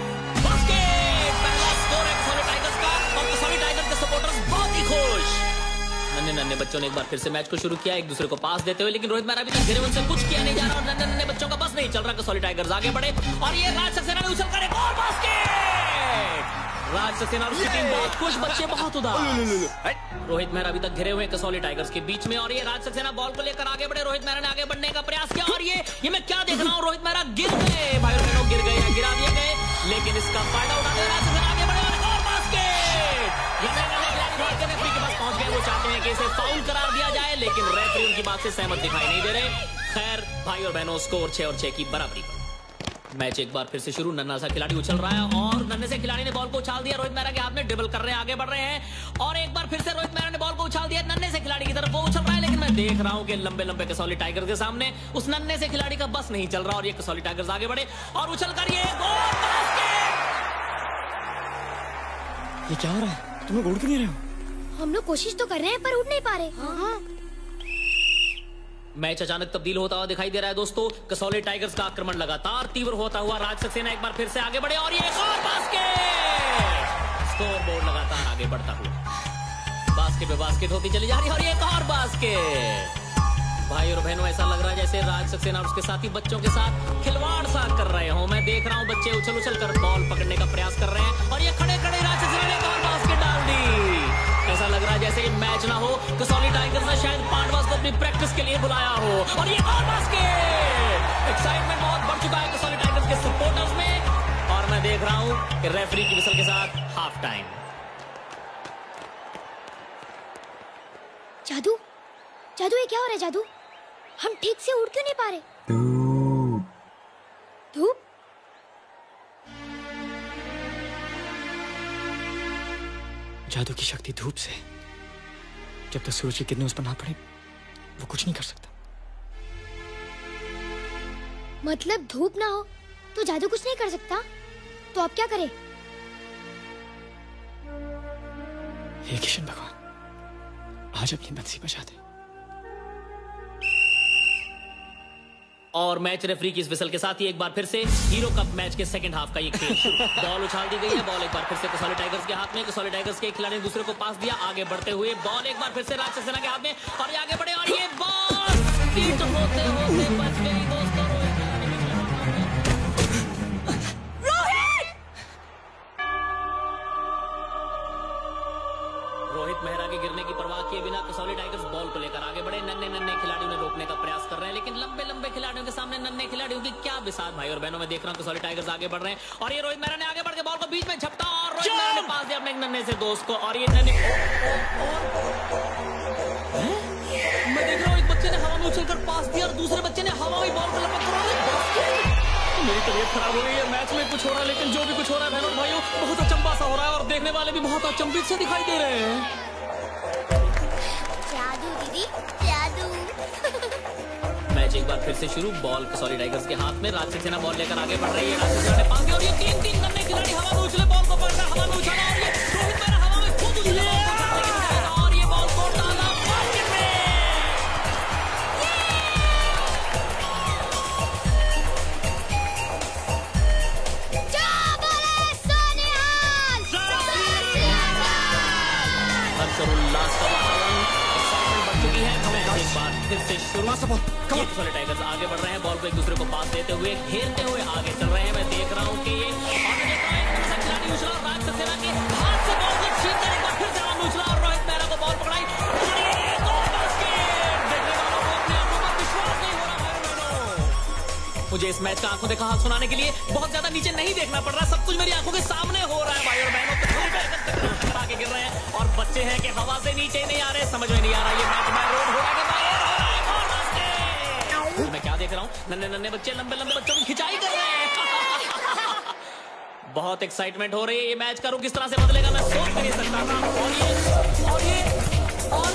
बास्केट। पहला स्कोर है कसौली टाइगर्स का और कसौली टाइगर्स के सपोर्टर्स बहुत ही खुश। मैंने नन्हे बच्चों ने एक बार फिर से मैच को शुरू किया, एक दूसरे को पास देते हुए, लेकिन रोहित मेहरा अभी तक घिरे उनसे कुछ किया नहीं जा रहा और नन्हे नन्हे बच्चों का बस नहीं चल रहा। कसौली टाइगर्स आगे बढ़े और ये राज सक्सेना ने उछल कर एक और बास्केट। राज सक्सेना और उसकी टीम बहुत खुश, बच्चे बहुत उदास। रोहित मेहरा अभी तक घिरे हुए कसौली टाइगर्स के बीच में और ये राज सक्सेना बॉल को लेकर आगे बढ़े। रोहित मेहरा ने आगे बढ़ने का प्रयास किया और ये ये मैं क्या देख रहा हूँ, रोहित मेहरा गिर गए। भाई बहनों गिर गए, गिरा दिए गए, लेकिन इसका फायदा उठाते हुए राज सक्सेना आगे बढ़े और एक और बास्केट। रेफरी के पास पहुंच गए, वो चाहते हैं कि इसे फाउल करार दिया जाए, लेकिन रेफरी उनकी बात से सहमत दिखाई नहीं दे रहे। खैर भाई और बहनों, स्कोर छह और छह की बराबरी पर। मैच एक बार फिर से शुरू। नन्हा सा खिलाड़ी उछल रहा है और नन्हे से खिलाड़ी ने बॉल को उछाल दिया। रोहित मेहरा के हाथ में ड्रिबल कर रहे हैं, आगे बढ़ रहे हैं और एक बार फिर से रोहित मेहरा ने बॉल को उछाल दिया नन्हे से खिलाड़ी की तरफ। वो उछल रहा है, लेकिन मैं देख रहा हूं कि लंबे लंबे कसौली टाइगर्स के सामने उस नन्हे से खिलाड़ी का बस नहीं चल रहा और ये कसौली टाइगर्स आगे बढ़े और उछल कर ये गोल बास्केट। ये क्या हो रहा है? तुम लोग उड़ क्यों नहीं रहे हो? हम लोग कोशिश तो कर रहे हैं पर उठ नहीं पा रहे। हाँ। मैच अचानक तब्दील होता हुआ दिखाई दे रहा है दोस्तों। कसौली टाइगर्स का आक्रमण लगातार तीव्र होता हुआ। राज सक्सेना एक बार फिर से आगे बढ़े और ये एक और बास्केट। स्कोर बोर्ड लगातार आगे बढ़ता हुआ, बास्केट पे बास्केट होती चली जा रही है और ये एक और बास्केट। भाई और बहनों, ऐसा लग रहा है जैसे राज सक्सेना और उसके साथी बच्चों के साथ खिलवाड़ सा कर रहे हो। मैं देख रहा हूँ बच्चे उछल उछल कर बॉल पकड़ने का प्रयास कर रहे हैं और ये खड़े खड़े राज सक्सेना ने एक और बास्केट डाल दी। ऐसा लग रहा है जैसे ये मैच ना हो, कसौली टाइगर्स ने शायद पांडवास को अपनी प्रैक्टिस के लिए बुलाया हो और ये और बास्केट। एक्साइटमेंट बहुत बढ़ चुका है कसौली टाइगर्स के सपोर्टर्स में और मैं देख रहा हूं कि रेफरी की विसल के साथ हाफ टाइम। जादू, जादू ये क्या हो रहा है? जादू, हम ठीक से उड़ क्यों नहीं पा रहे? धूप? जादू की शक्ति धूप से। जब तक सूरज की किरणें उस पर ना पड़े वो कुछ नहीं कर सकता। मतलब धूप ना हो तो जादू कुछ नहीं कर सकता? तो अब क्या करें? हे किशन भगवान, आज अपनी बंसी बजा दे। और मैच रेफरी की इस विसल के साथ ही एक बार फिर से हीरो कप मैच के सेकंड हाफ का ये खेल शुरू। बॉल उछाल दी गई है, बॉल एक बार फिर से कसौली टाइगर्स के हाथ में। कसौली टाइगर्स के एक खिलाड़ी ने दूसरे को पास दिया, आगे बढ़ते हुए बॉल एक बार फिर से राज सक्सेना के हाथ में और ये आगे बढ़े और ये बॉल हिट होते होते बच गई दोस्तों। रोहित मेहरा के गिरने की परवाह किए बिना कसौली टाइगर्स बॉल को लेकर आगे बढ़े। नन्हे नन्हे खिलाड़ियों ने रोकने का प्रयास कर रहे हैं, लेकिन लंबे लंबे खिलाड़ियों के सामने नन्हे खिलाड़ियों की क्या बिसात। भाई और बहनों, मैं देख रहा हूं कसौली टाइगर्स आगे बढ़ रहे हैं और ये रोहित मेहरा ने आगे बढ़ के बॉल को बीच में झपटा और रोहित मेहरा ने पास दिया अपने एक नन्हे से दोस्त को और ये नन्हे। मैं देख रहा हूं एक बच्चे ने हवा में उछलकर पास दिया और दूसरे बच्चे ने हवा में बॉल को लपक कर। मेरी तबीयत खराब हो गई है, मैच में कुछ हो रहा है, लेकिन जो भी कुछ हो रहा है बहनों भाइयों बहुत अचंबा सा हो रहा है और देखने वाले भी बहुत अचंभित से दिखाई दे रहे हैं। जादू दीदी, जादू। मैच एक बार फिर से शुरू। बॉल कसौली टाइगर्स के हाथ में। राज सक्सेना बॉल लेकर आगे बढ़ रही है। राज सक्सेना ने पास दिया और ये तीन तीन नन्हे खिलाड़ी हवा में उछले, बॉल को पकड़ा, हवा में उछाला और ये रोहित मेहरा हवा में खुद उछले और ये बॉल को डाला बास्केट में। हर्षोल्लास का वातावरण, एक्साइटमेंट बढ़ चुकी है। हमें एक बार फिर से शुरू। कसौली टाइगर्स आगे बढ़ रहे हैं, बॉल को एक दूसरे को पास देते हुए, घेरते हुए आगे चल रहे हैं। मैं देख रहा हूं कि ये और मैं देख रहा हूं एक खिलाड़ी उछला और राज सक्सेना के हाथ से बॉल को छीनकर एक बार फिर से हवा में उछला और रोहित मेहरा को बॉल पकड़ाई और ये एक और बास्केट। देखने वालों को अपने आंखों पर विश्वास नहीं हो रहा है। मुझे इस मैच का आंखों देखा हाथ सुनाने के लिए बहुत ज्यादा नीचे नहीं देखना पड़ रहा, सब कुछ मेरी आंखों के सामने हो रहा है। भाई और बहनों, आगे गिर रहे हैं और बच्चे हैं कि हवा से नीचे ही नहीं आ रहे। समझ में नहीं आ रहा ये मैच में रोड हो रहा है कि बाहर हो रहा है और बास्केट। मैं क्या देख रहा हूँ, नन्हे नन्हे बच्चे लंबे लंबे बच्चों की खिंचाई कर रहे हैं। बहुत एक्साइटमेंट हो रही है। ये मैच का रुख किस तरह से बदलेगा मैं सोच नहीं सकता था। और ये और ये और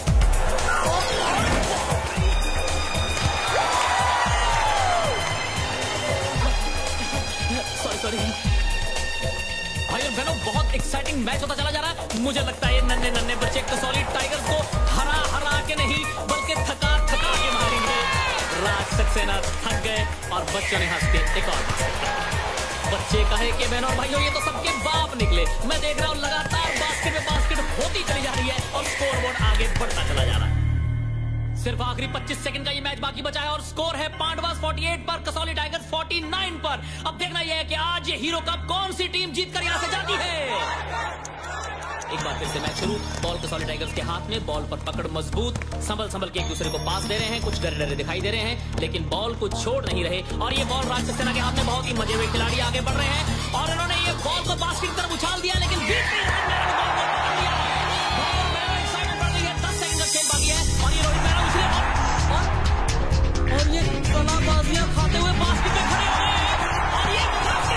सॉरी सॉरी भाई और बहनों, बहुत एक्साइटिंग मैच होता चला जा रहा है। मुझे लगता है ये नन्हे नन्हे बच्चे कसौली टाइगर्स को हरा हरा के नहीं बल्कि थका थका के मारेंगे। राज सक्सेना थक गए और बच्चों ने हंस के एक और बच्चे कहे कि बहनों और भाइयों ये तो सबके बाप निकले। मैं देख रहा हूँ लगातार बास्केट में बास्केट होती चली जा रही है और स्कोर बोर्ड आगे बढ़ता चला जा रहा है। सिर्फ आखिरी पच्चीस सेकंड का ये मैच बाकी बचा है और स्कोर है पांडवास अड़तालीस पर, कसौली टाइगर्स उनचास पर। अब देखना यह है कि आज ये हीरो कप कौन सी टीम जीतकर यहां से जाती है। एक बार फिर से मैच शुरू। बॉल कसौली टाइगर्स के हाथ में, बॉल पर पकड़ मजबूत, संभल संभल के एक दूसरे को पास दे रहे हैं, कुछ डरे डरे दिखाई दे रहे हैं लेकिन बॉल को छोड़ नहीं रहे। और ये बॉल राज सक्सेना के हाथ में, बहुत ही मजे हुए खिलाड़ी आगे बढ़ रहे हैं और इन्होंने ये बॉल को बास्केट की तरफ उछाल दिया लेकिन बीच में रोहित मेहरा ने बॉल को पकड़ लिया है। बॉल मेहरा एक्साइटमेंट बढ़ गई है, दस सेकंड का खेल बाकी है और ये रोहित मेहरा उछले और, और, और ये कलाबाजियां खाते हुए बास्केट पे खड़े हो गए हैं और ये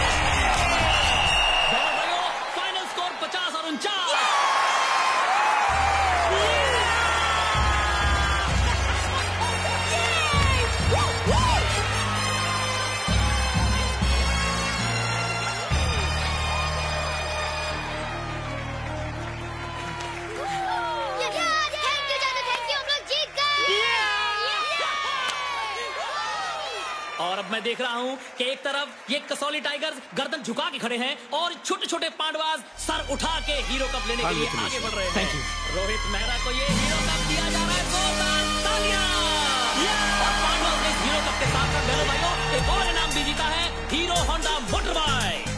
फाइनल स्कोर पचास और उनचास। और अब मैं देख रहा हूं कि एक तरफ ये कसौली टाइगर्स गर्दन झुका के खड़े हैं और छोटे छोटे पांडवास सर उठा के हीरो कप लेने के लिए आगे बढ़ रहे हैं। Thank you. रोहित मेहरा को ये हीरो कप दिया जा रहा है। जोरदार तालियां। और पांडवास ने इस हीरो कप के साथ साथ बहनों भाइयों एक और इनाम भी जीता है, हीरो होंडा मोटर बाइक।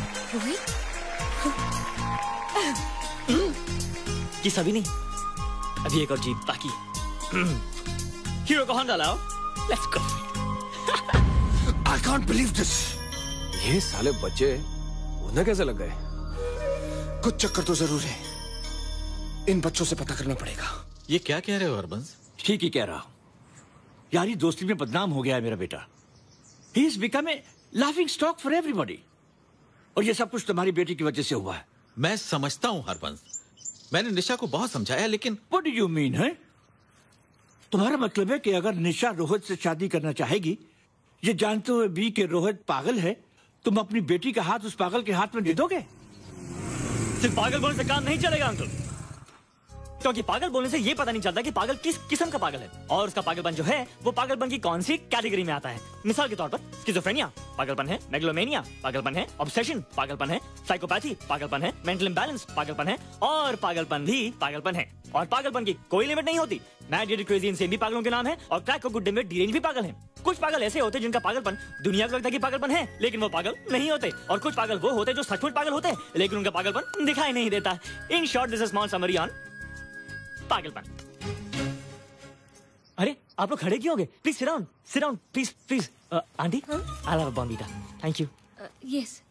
ये सभी नहीं, अभी एक और जीत बाकी। हीरो का होंडा लाओ, let's go. I can't believe this. ये साले बच्चे उन्हें कैसे लग गए? कुछ चक्कर तो जरूर है, इन बच्चों से पता करना पड़ेगा। ये क्या कह रहे हो हरबंस? ठीक ही कह रहा हूं। यारी दोस्ती में बदनाम हो गया है मेरा बेटा। He is becoming laughing stock for everybody. और ये सब कुछ तुम्हारी बेटी की वजह से हुआ है। मैं समझता हूं हरबंस, मैंने निशा को बहुत समझाया लेकिन What do you mean है? तुम्हारा मतलब है कि अगर निशा रोहित से शादी करना चाहेगी, ये जानते हुए भी कि रोहित पागल है, तुम अपनी बेटी का हाथ उस पागल के हाथ में दे दोगे? सिर्फ पागल बोलने से काम नहीं चलेगा अंकल, क्योंकि पागल बोलने से ये पता नहीं चलता कि पागल किस किस्म का पागल है और उसका पागलपन जो है वो पागलपन की कौन सी कैटेगरी में आता है। मिसाल के तौर पर स्किज़ोफ्रेनिया पागलपन है, मेगलोमेनिया पागलपन है, ऑब्सेशन पागलपन है, साइकोपैथी पागलपन है, मेंटल इम्बैलेंस पागलपन है और पागलपन भी पागलपन है। और पागलपन की कोई लिमिट नहीं होती। मैड एडिक्ट क्रेजी इनसेन भी पागलों के नाम है और क्रैक को गुड्डे में डीरेंज भी पागल हैं। कुछ पागल ऐसे होते हैं जिनका पागलपन दुनिया को लगता है कि पागलपन है लेकिन वो पागल नहीं होते, और कुछ पागल वो होते हैं जो सचमुच पागल होते हैं लेकिन उनका पागलपन दिखाई नहीं देता। In short this is small summary on पागलपन। अरे आप लोग खड़े क्यों हो गए? Please sit down, sit down please please. Aunty I love Bournvita. Thank you. Yes.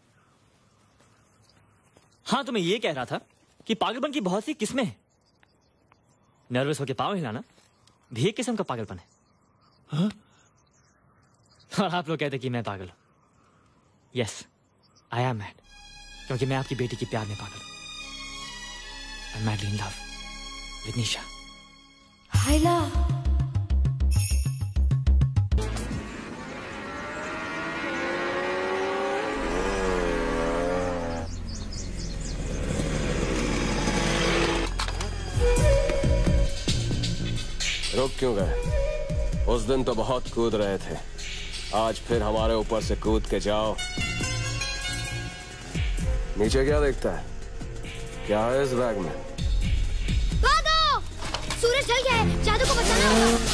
हाँ तो मैं ये कह रहा था कि पागलपन की बहुत सी किस्में हैं। नर्वस होकर पाँव हिलाना भी एक किस्म का पागलपन है। हाँ? और आप लोग कहते कि मैं पागल हूं। यस आई एम मैड, क्योंकि मैं आपकी बेटी के प्यार में पागल हूं। I am madly in love with Nisha. हाइला रुक क्यों गए? उस दिन तो बहुत कूद रहे थे, आज फिर हमारे ऊपर से कूद के जाओ। नीचे क्या देखता है? क्या है इस बैग में? भागो! सूरज ढल गया है, जादू को बचाना होगा।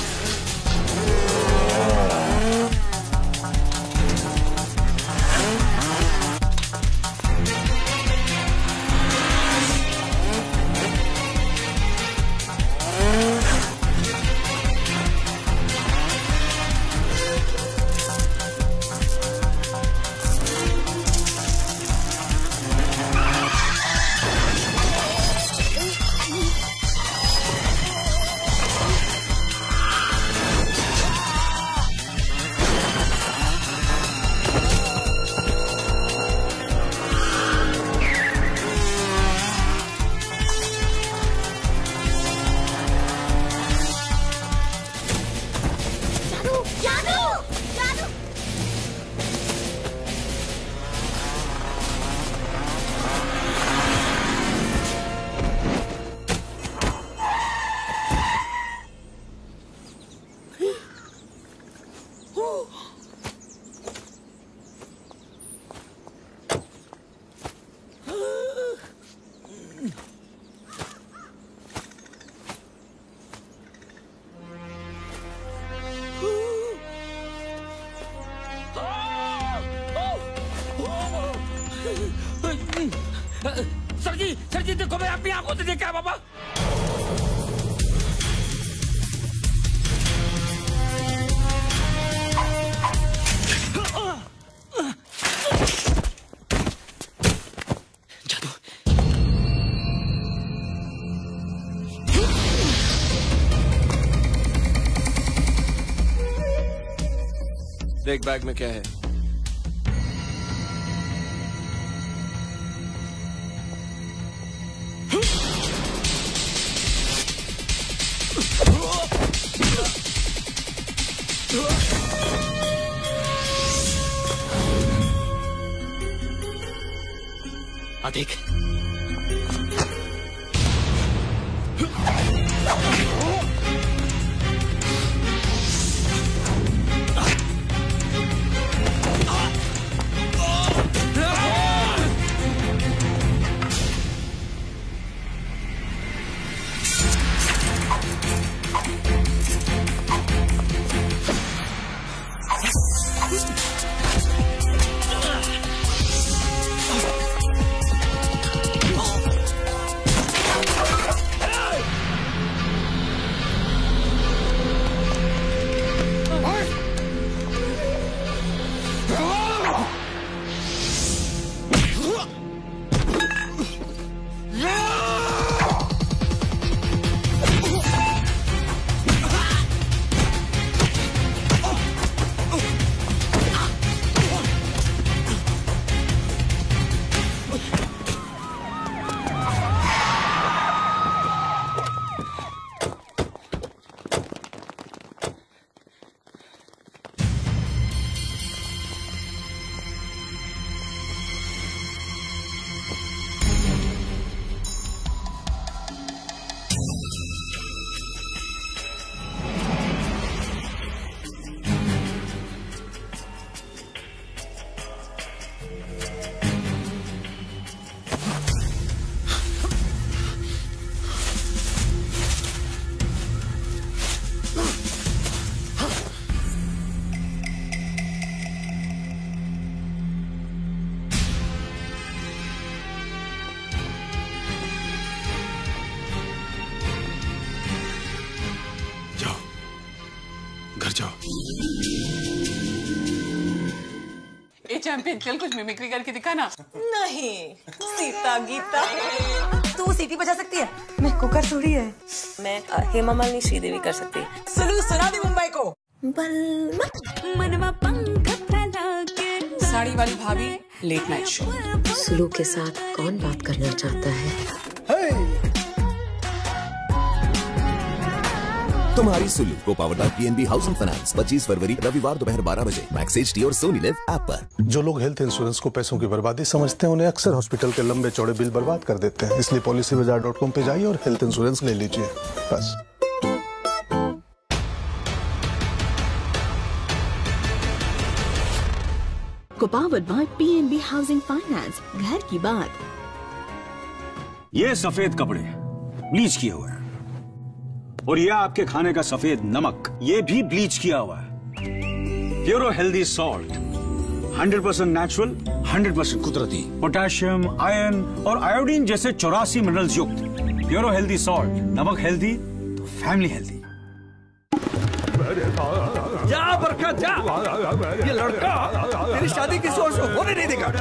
सर जी, सर जी देखो, मैं अपनी आंखों से देखा बाबा। देख बैग में क्या है। आ देख। चैंपियन, चल कुछ मिमिक्री करके दिखा ना। नहीं, सीता गीता। तू सीटी बजा सकती है, मैं कुकर थोड़ी है। मैं हेमा मालिनी श्रीदेवी कर सकती है। सुलू सुना दी मुंबई को। बलमा मनवा पंख फैला के। साड़ी वाली भाभी लेट नाइट शो। सुलू के साथ कौन बात करना चाहता है? तुम्हारी सुलू को powered by PNB housing finance पच्चीस फरवरी रविवार दोपहर बारह बजे मैक्स एचडी और सोनी लिव ऐप पर। जो लोग हेल्थ इंश्योरेंस को पैसों की बर्बादी समझते हैं, उन्हें अक्सर हॉस्पिटल के लंबे चौड़े बिल बर्बाद कर देते हैं। इसलिए पॉलिसी बाजार डॉट कॉम पे जाइए और हेल्थ इंश्योरेंस ले लीजिए बस। को powered by PNB housing finance, घर की बात। ये सफेद कपड़े ब्लीच किए हुए हैं और ये आपके खाने का सफेद नमक, ये भी ब्लीच किया हुआ है। Puro healthy salt, hundred percent natural, hundred percent कुदरती, पोटेशियम, आयरन और आयोडीन जैसे चौरासी मिनरल्स युक्त प्योरो हेल्दी सॉल्ट। नमक हेल्दी तो फैमिली हेल्दी। जा बरकत जा, ये लड़का तेरी शादी किसी और से होने नहीं देगा।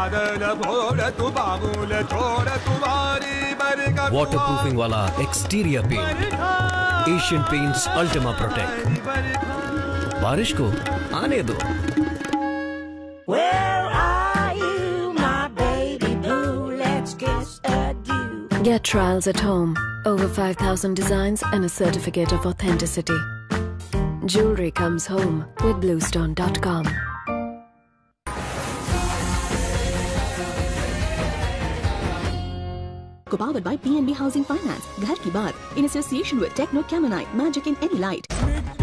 वाटरप्रूफिंग वाला exterior paint, Asian Paints Ultima Protect. बारिश को आने दो। Where are you, my baby blue? Let's kiss adieu. Get trials at home. Over five thousand designs and a certificate of authenticity. Jewelry comes home with bluestone dot com. Co-powered by P N B Housing Finance, घर की बात, in association with Techno Camonite, Magic in Any Light.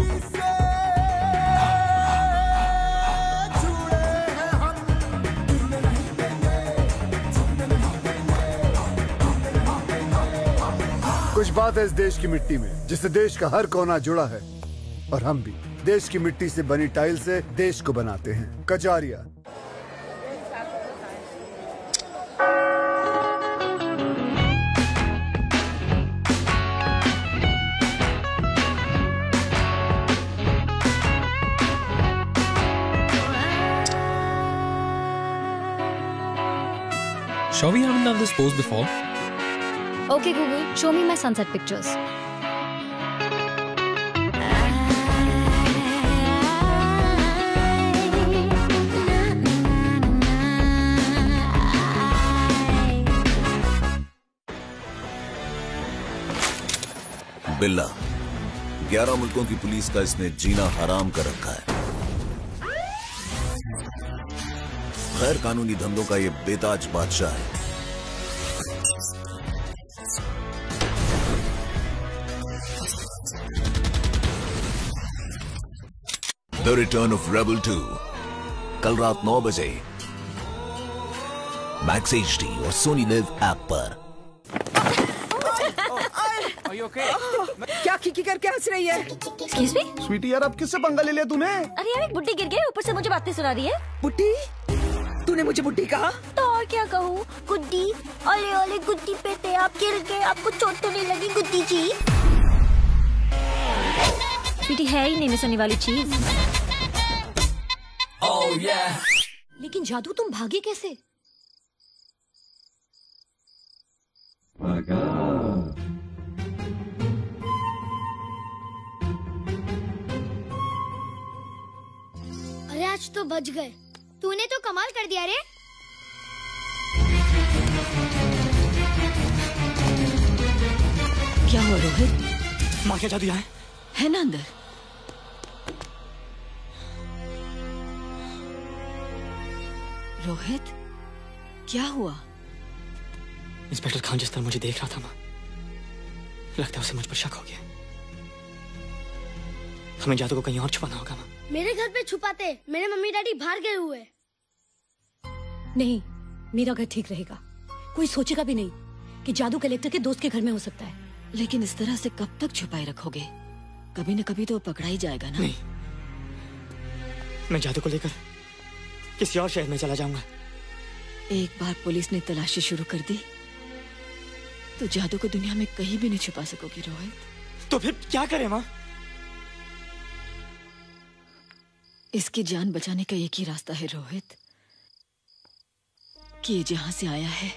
कुछ बात है इस देश की मिट्टी में जिससे देश का हर कोना जुड़ा है, और हम भी देश की मिट्टी से बनी टाइल से देश को बनाते हैं। Kacharia Shall we haven't done this pose before? Okay, Google, show me my sunset pictures. बिल्ला, ग्यारह मुल्कों की पुलिस का इसने जीना हराम कर रखा है। गैर कानूनी धंधों का ये बेताज बादशाह है। The return of rebel two कल रात नौ बजे मैक्स एच डी और सोनी लिव ऐप पर। क्या खिकी करके हंस रही है? Excuse me? स्वीटी यार, अब किससे पंगा ले लिया तूने? अरे यार, एक बुड्ढी गिर गई, ऊपर से मुझे बातें सुना रही है। बुड्ढी? तूने मुझे बुड्ढी कहा? तो और क्या कहूँ? गुड्डी, ओले ओले गुड्डी पे थे आप, गिर गए, आपको चोट तो नहीं लगी गुड्डी जी? स्वीटी है ही नहीं सुनने वाली चीज। Oh yeah. लेकिन जादू, तुम भागे कैसे? अरे आज तो बच गए। तूने तो कमाल कर दिया रे। क्या हुआ रोहित? माँ क्या जादू यहाँ है? है ना अंदर? रोहित, क्या हुआ? इंस्पेक्टर खान जिस तरह मुझे देख रहा था माँ, लगता है उसे मुझ पर शक हो गया। हमें जादू को कहीं और छुपाना होगा माँ। मेरे घर पे छुपाते, मेरे मम्मी डैडी बाहर गए हुए। नहीं, मेरा घर ठीक रहेगा। कोई सोचेगा भी नहीं कि जादू कलेक्टर के दोस्त के घर में हो सकता है। लेकिन इस तरह से कब तक छुपाए रखोगे? कभी न कभी तो पकड़ा ही जाएगा ना। नहीं, मैं जादू को लेकर किसी और शहर में चला जाऊंगा। एक बार पुलिस ने तलाशी शुरू कर दी तो जादू को दुनिया में कहीं भी नहीं छुपा सकोगी रोहित। तो फिर क्या करें माँ? इसकी जान बचाने का एक ही रास्ता है रोहित, कि ये जहां से आया है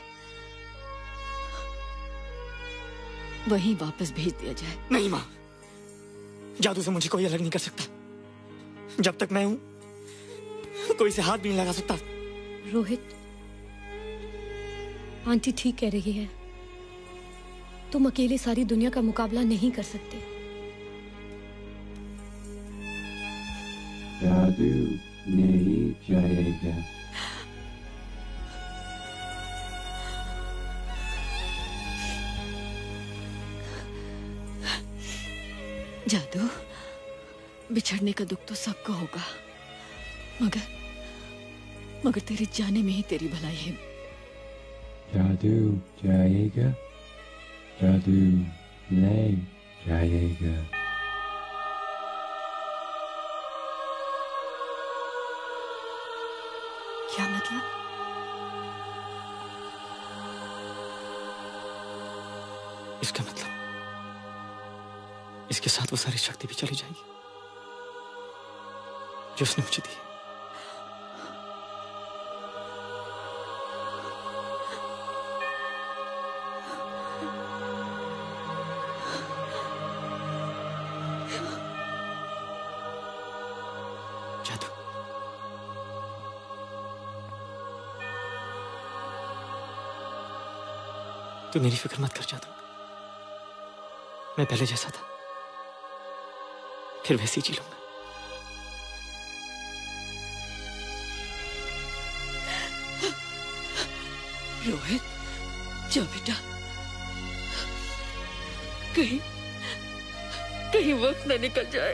वहीं वापस भेज दिया जाए। नहीं माँ, जादू से मुझे कोई अलग नहीं कर सकता। जब तक मैं हूं कोई से हाथ भी नहीं लगा सकता। रोहित, आंटी ठीक कह रही है। तुम अकेले सारी दुनिया का मुकाबला नहीं कर सकते। जादू नहीं जाएगा। जादू, बिछड़ने का दुख तो सबको होगा, मगर मगर तेरे जाने में ही तेरी भलाई है। जादू जाएगा, जादू नहीं जाएगा। क्या मतलब? इसका मतलब इसके साथ वो सारी शक्ति भी चली जाएगी जो उसने मुझे दी। जादू, तू मेरी फिक्र मत कर जादू। मैं पहले जैसा था फिर वैसे ही जी लूंगा। रोहित, जा बेटा, कहीं कहीं वक्त न निकल जाए।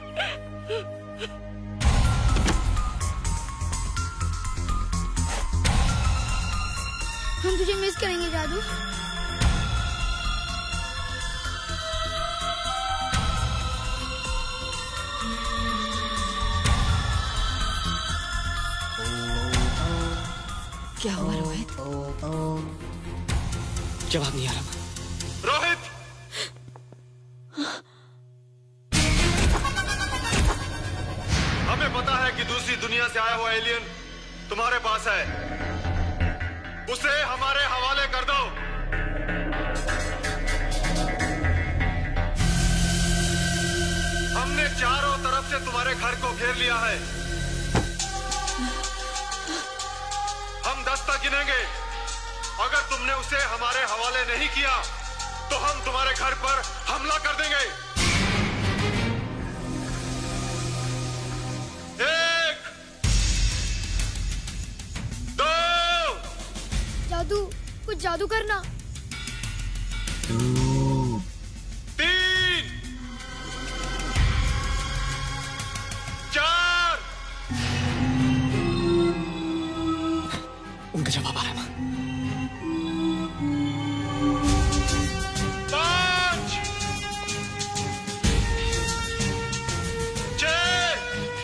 हम तुझे मिस करेंगे जादू। क्या हुआ रोहित? जवाब नहीं आ रहा। रोहित! हमें पता है कि दूसरी दुनिया से आया हुआ एलियन तुम्हारे पास है। उसे हमारे कर दो। हमने चारों तरफ से तुम्हारे घर को घेर लिया है। हम दस तक गिनेंगे। अगर तुमने उसे हमारे हवाले नहीं किया तो हम तुम्हारे घर पर हमला कर देंगे। एक, दो, जादू, कुछ जादू करना। तीन, चार। उनका जवाब आ रहा है ना। पांच, छह,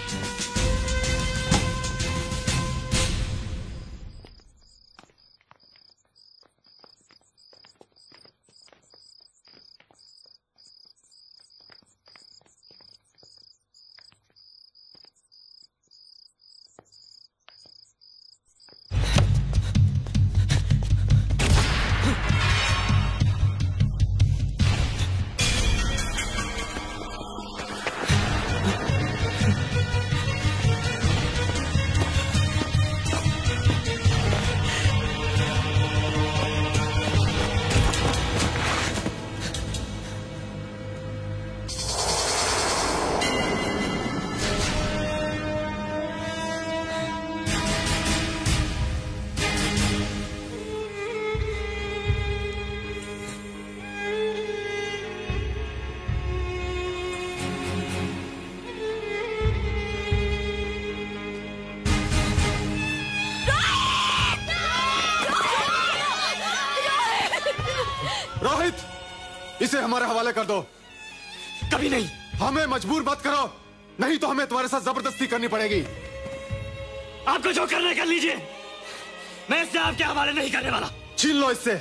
रोहित, इसे हमारे हवाले कर दो। कभी नहीं। हमें मजबूर मत करो, नहीं तो हमें तुम्हारे साथ जबरदस्ती करनी पड़ेगी। आपको जो करना है कर लीजिए, मैं इससे आपके हवाले नहीं करने वाला। छीन लो इससे।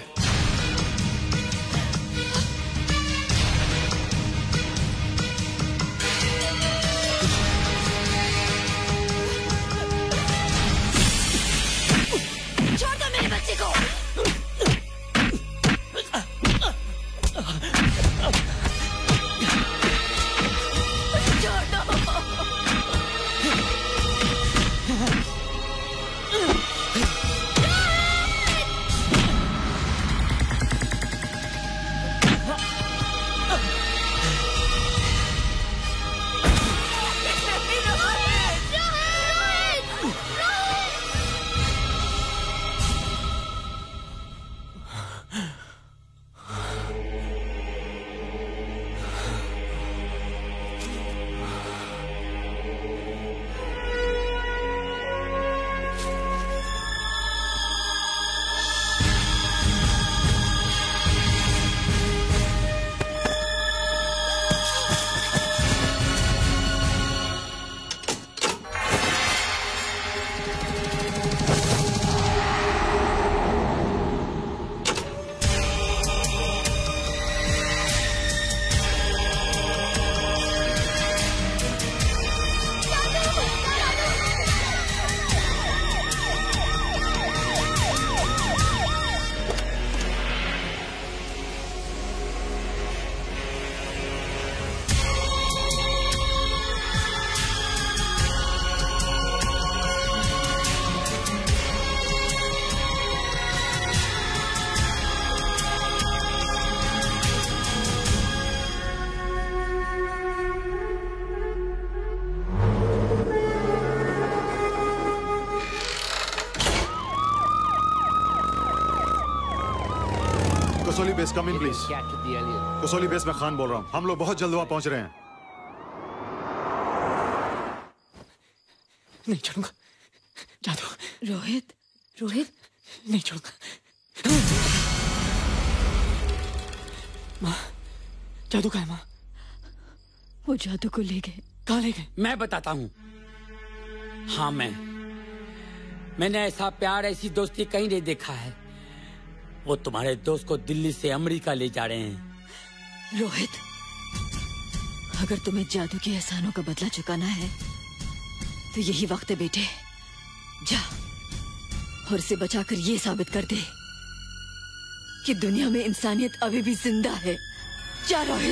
छोड़ दो मेरे बच्चे को। Kasauli base, come in please. Kasauli base में खान बोल रहा हूँ। हम लोग बहुत जल्द वहां पहुंच रहे हैं। नहीं छोड़ूंगा। जादू। रोहित, रोहित, नहीं छोड़ूंगा। माँ, जादू कहाँ है माँ? वो जादू को ले गए। कहाँ ले गए? मैं बताता हूँ। हाँ, मैं मैंने ऐसा प्यार, ऐसी दोस्ती कहीं नहीं देखा है। वो तुम्हारे दोस्त को दिल्ली से अमेरिका ले जा रहे हैं। रोहित, अगर तुम्हें जादू के एहसानों का बदला चुकाना है तो यही वक्त है बेटे। जा और इसे बचाकर ये साबित कर दे कि दुनिया में इंसानियत अभी भी जिंदा है। जा रोहित।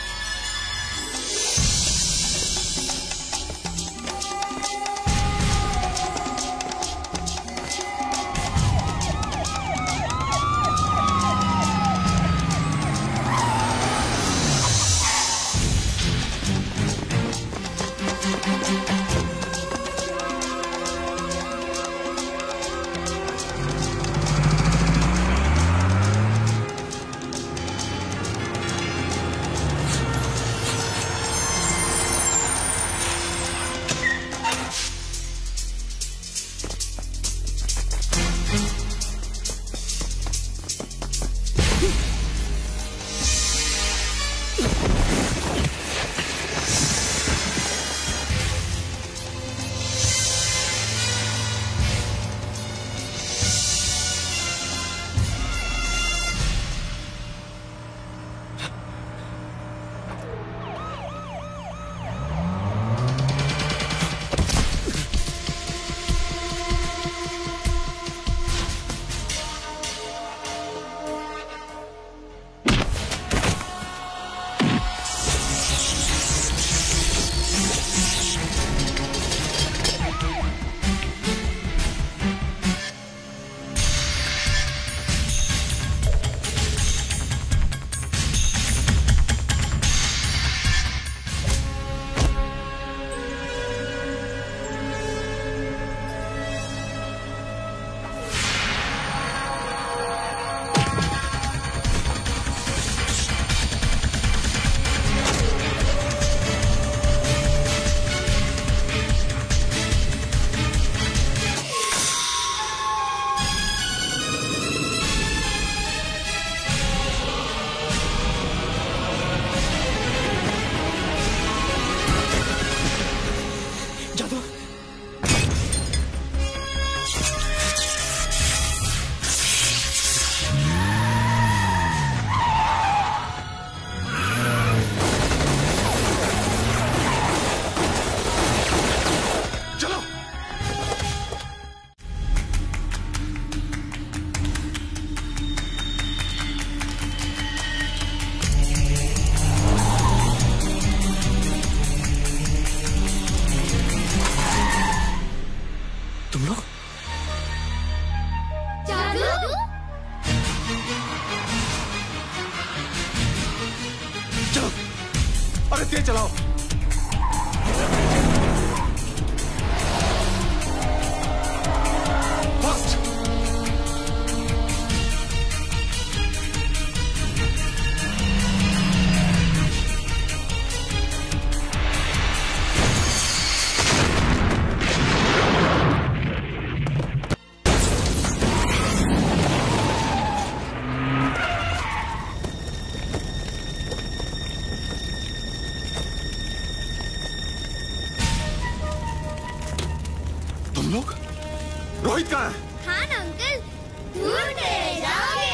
तेज चलाओ। फास्ट। रोहित कहाँ है? हाँ ना अंकल, ढूंढते जाओगे।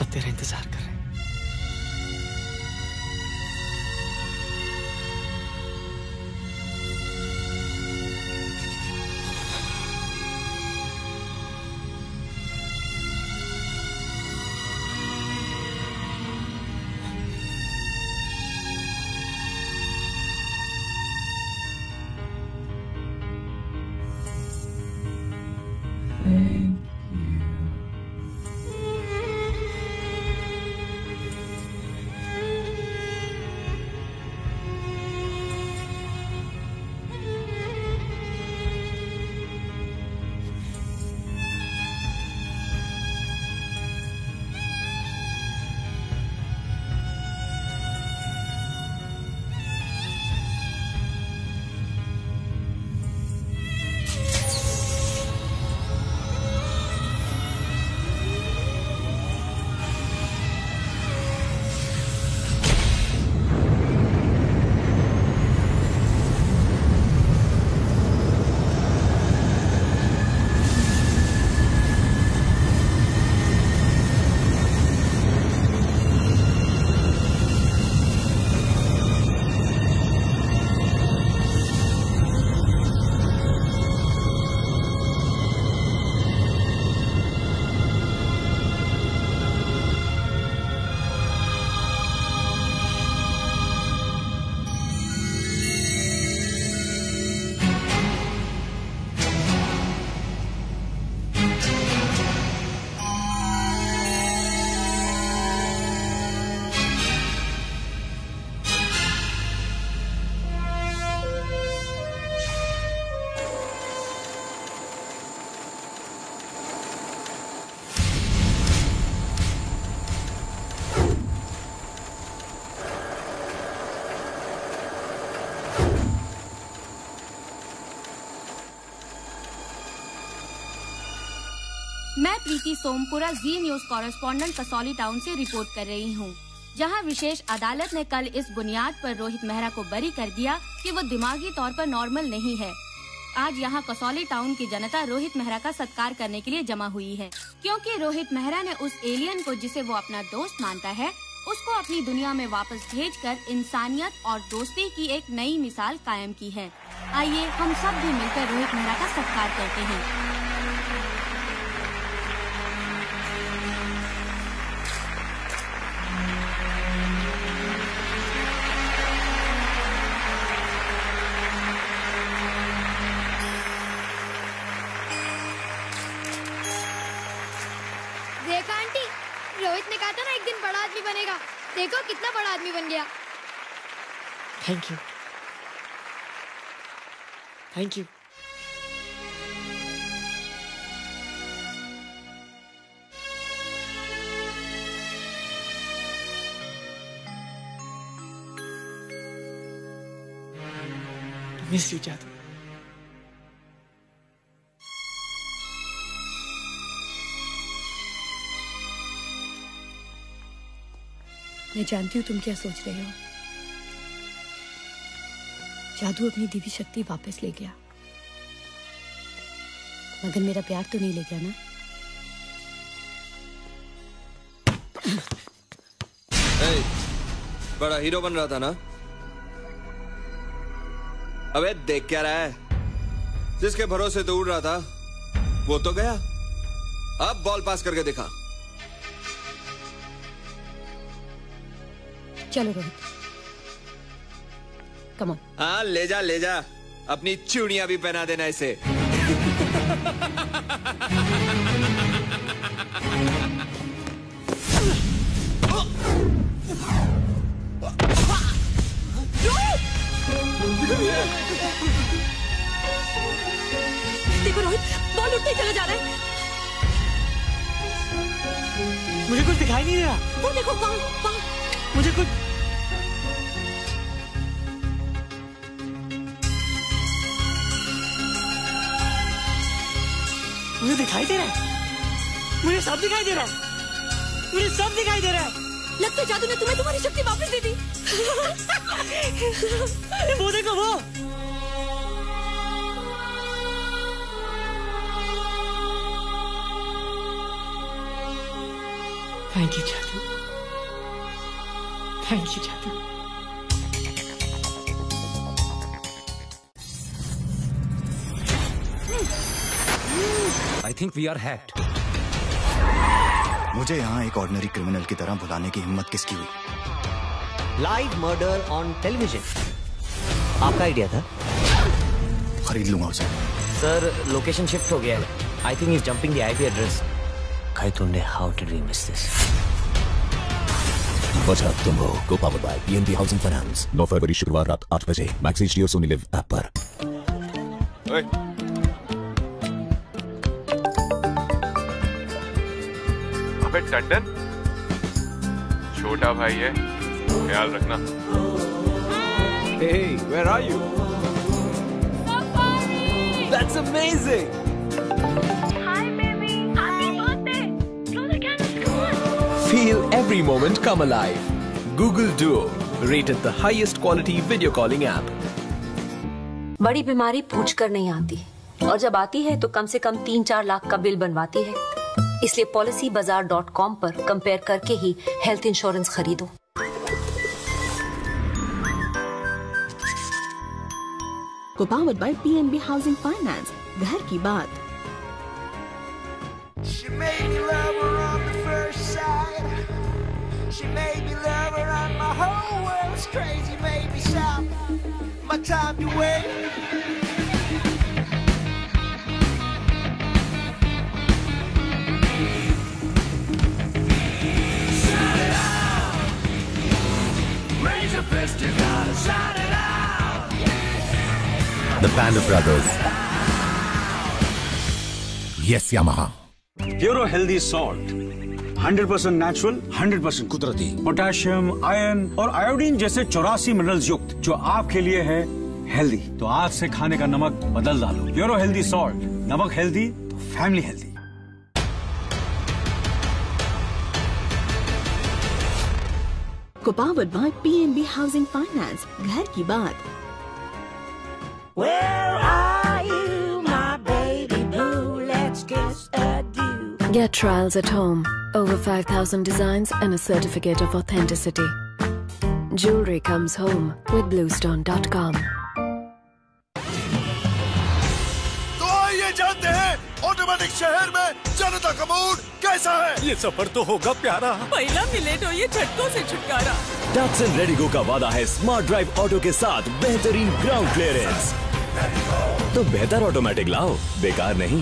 सब तेरा इंतजार कर रहे हैं। मैं Preeti Sompura Zee News correspondent Kasauli town से रिपोर्ट कर रही हूँ, जहाँ विशेष अदालत ने कल इस बुनियाद पर रोहित मेहरा को बरी कर दिया कि वो दिमागी तौर पर नॉर्मल नहीं है। आज यहाँ कसौली टाउन की जनता रोहित मेहरा का सत्कार करने के लिए जमा हुई है, क्योंकि रोहित मेहरा ने उस एलियन को जिसे वो अपना दोस्त मानता है, उसको अपनी दुनिया में वापस भेजकर इंसानियत और दोस्ती की एक नई मिसाल कायम की है। आइए हम सब भी मिलकर रोहित मेहरा का सत्कार करते हैं। देखा आंटी, रोहित ने कहा था ना एक दिन बड़ा आदमी बनेगा। देखो कितना बड़ा आदमी बन गया। Thank you, thank you. Miss you Jadoo. मैं जानती हूँ तुम क्या सोच रहे हो। जादू अपनी दिव्य शक्ति वापस ले गया, मगर मेरा प्यार तो नहीं ले गया ना। hey, बड़ा हीरो बन रहा था ना। अबे देख क्या रहा है? जिसके भरोसे तो उड़ रहा था वो तो गया। अब बॉल पास करके दिखा। चलो रोहित, कम ऑन। हाँ ले जा ले जा, अपनी चूड़ियां भी पहना देना इसे। देखो रोहित, बॉल उठते चला जा रहा है। मुझे कुछ दिखाई नहीं दे रहा। वो देखो वहाँ वहाँ। मुझे कुछ मुझे दिखाई दे रहा है। मुझे सब दिखाई दे रहा है। मुझे सब दिखाई दे रहा है। लगता है जादू ने तुम्हें तुम्हारी शक्ति वापस दे दी। वो देखो वो। Thank you Jadoo, thank you Jadoo. I think we are hacked. मुझे यहाँ एक ऑर्डिनरी क्रिमिनल की तरह बुलाने की हिम्मत किसकी हुई? लाइव मर्डर ऑन टेलीविजन आपका आइडिया था? खरीद लूंगा उसे। सर लोकेशन शिफ्ट हो गया है। I think is jumping the IP address. Khaitunde, how did we miss this? बचा तुम हो को powered by PNB housing finance. नौ फरवरी शुक्रवार रात आठ बजे मैक्स एचडी और सोनी लिव ऐप पर। अबे टंडन, छोटा भाई है, ख्याल रखना। Hey, where are you? Safari! That's amazing! Hi, baby. Happy birthday. Blow the candles, come on. Feel every moment come alive. Google Duo, rated the highest quality video calling app. बड़ी बीमारी पूछ कर नहीं आती, और जब आती है तो कम से कम तीन चार लाख का बिल बनवाती है। इसलिए पॉलिसी बाजार डॉट कॉम पर कंपेयर करके ही हेल्थ इंश्योरेंस खरीदो। को powered by PNB housing finance, घर की बात। She made me love her on the first sight. She made me love her and my whole world's crazy. Made me stop my time to wait. Shout it out. Raise your fist, you gotta shout it out. The Band of Brothers. Yes, Yamaha. Puro healthy salt, hundred percent natural, hundred percent कुदरती, potassium, iron और iodine जैसे चौरासी minerals युक्त, जो आपके लिए है healthy. तो आज से खाने का नमक बदल डालो। प्योरो हेल्दी सॉल्ट, नमक हेल्दी तो फैमिली हेल्दी। को powered by PNB housing finance, घर की बात। Where are you, my baby blue? Let's kiss adieu. Get trials at home. Over five thousand designs and a certificate of authenticity. Jewelry comes home with bluestone dot com. तो आइए जानते हैं automatic शहर में जनता का मूड कैसा है। ये सफर तो होगा प्यारा। पहला मिले तो ये झटकों से छुटकारा। डैटसन रेडिगो का वादा है स्मार्ट ड्राइव ऑटो के साथ बेहतरीन ग्राउंड क्लियरेंस। तो बेहतर ऑटोमेटिक लाओ, बेकार नहीं।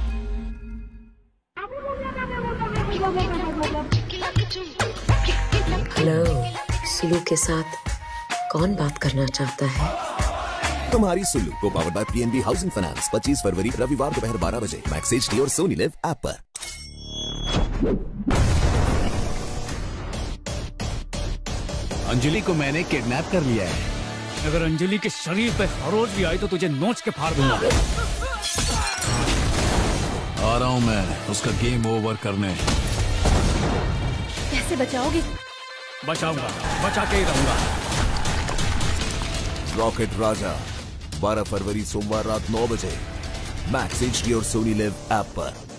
हेलो, सुलू के साथ कौन बात करना चाहता है? तुम्हारी सुल्लू को powered by PNB housing finance. पच्चीस फरवरी रविवार दोपहर बारह बजे मैक्स एचडी और सोनी लिव ऐप पर। अंजलि को मैंने किडनैप कर लिया है। अगर अंजलि के शरीर पे खरोच भी आई तो तुझे नोच के फाड़ दूंगा। आ रहा हूँ मैं उसका गेम ओवर करने। कैसे बचाओगे? बचाऊंगा, बचा के ही रहूंगा। रॉकेट राजा बारह फरवरी सोमवार रात नौ बजे मैक्स एचडी और सोनी लिव ऐप पर।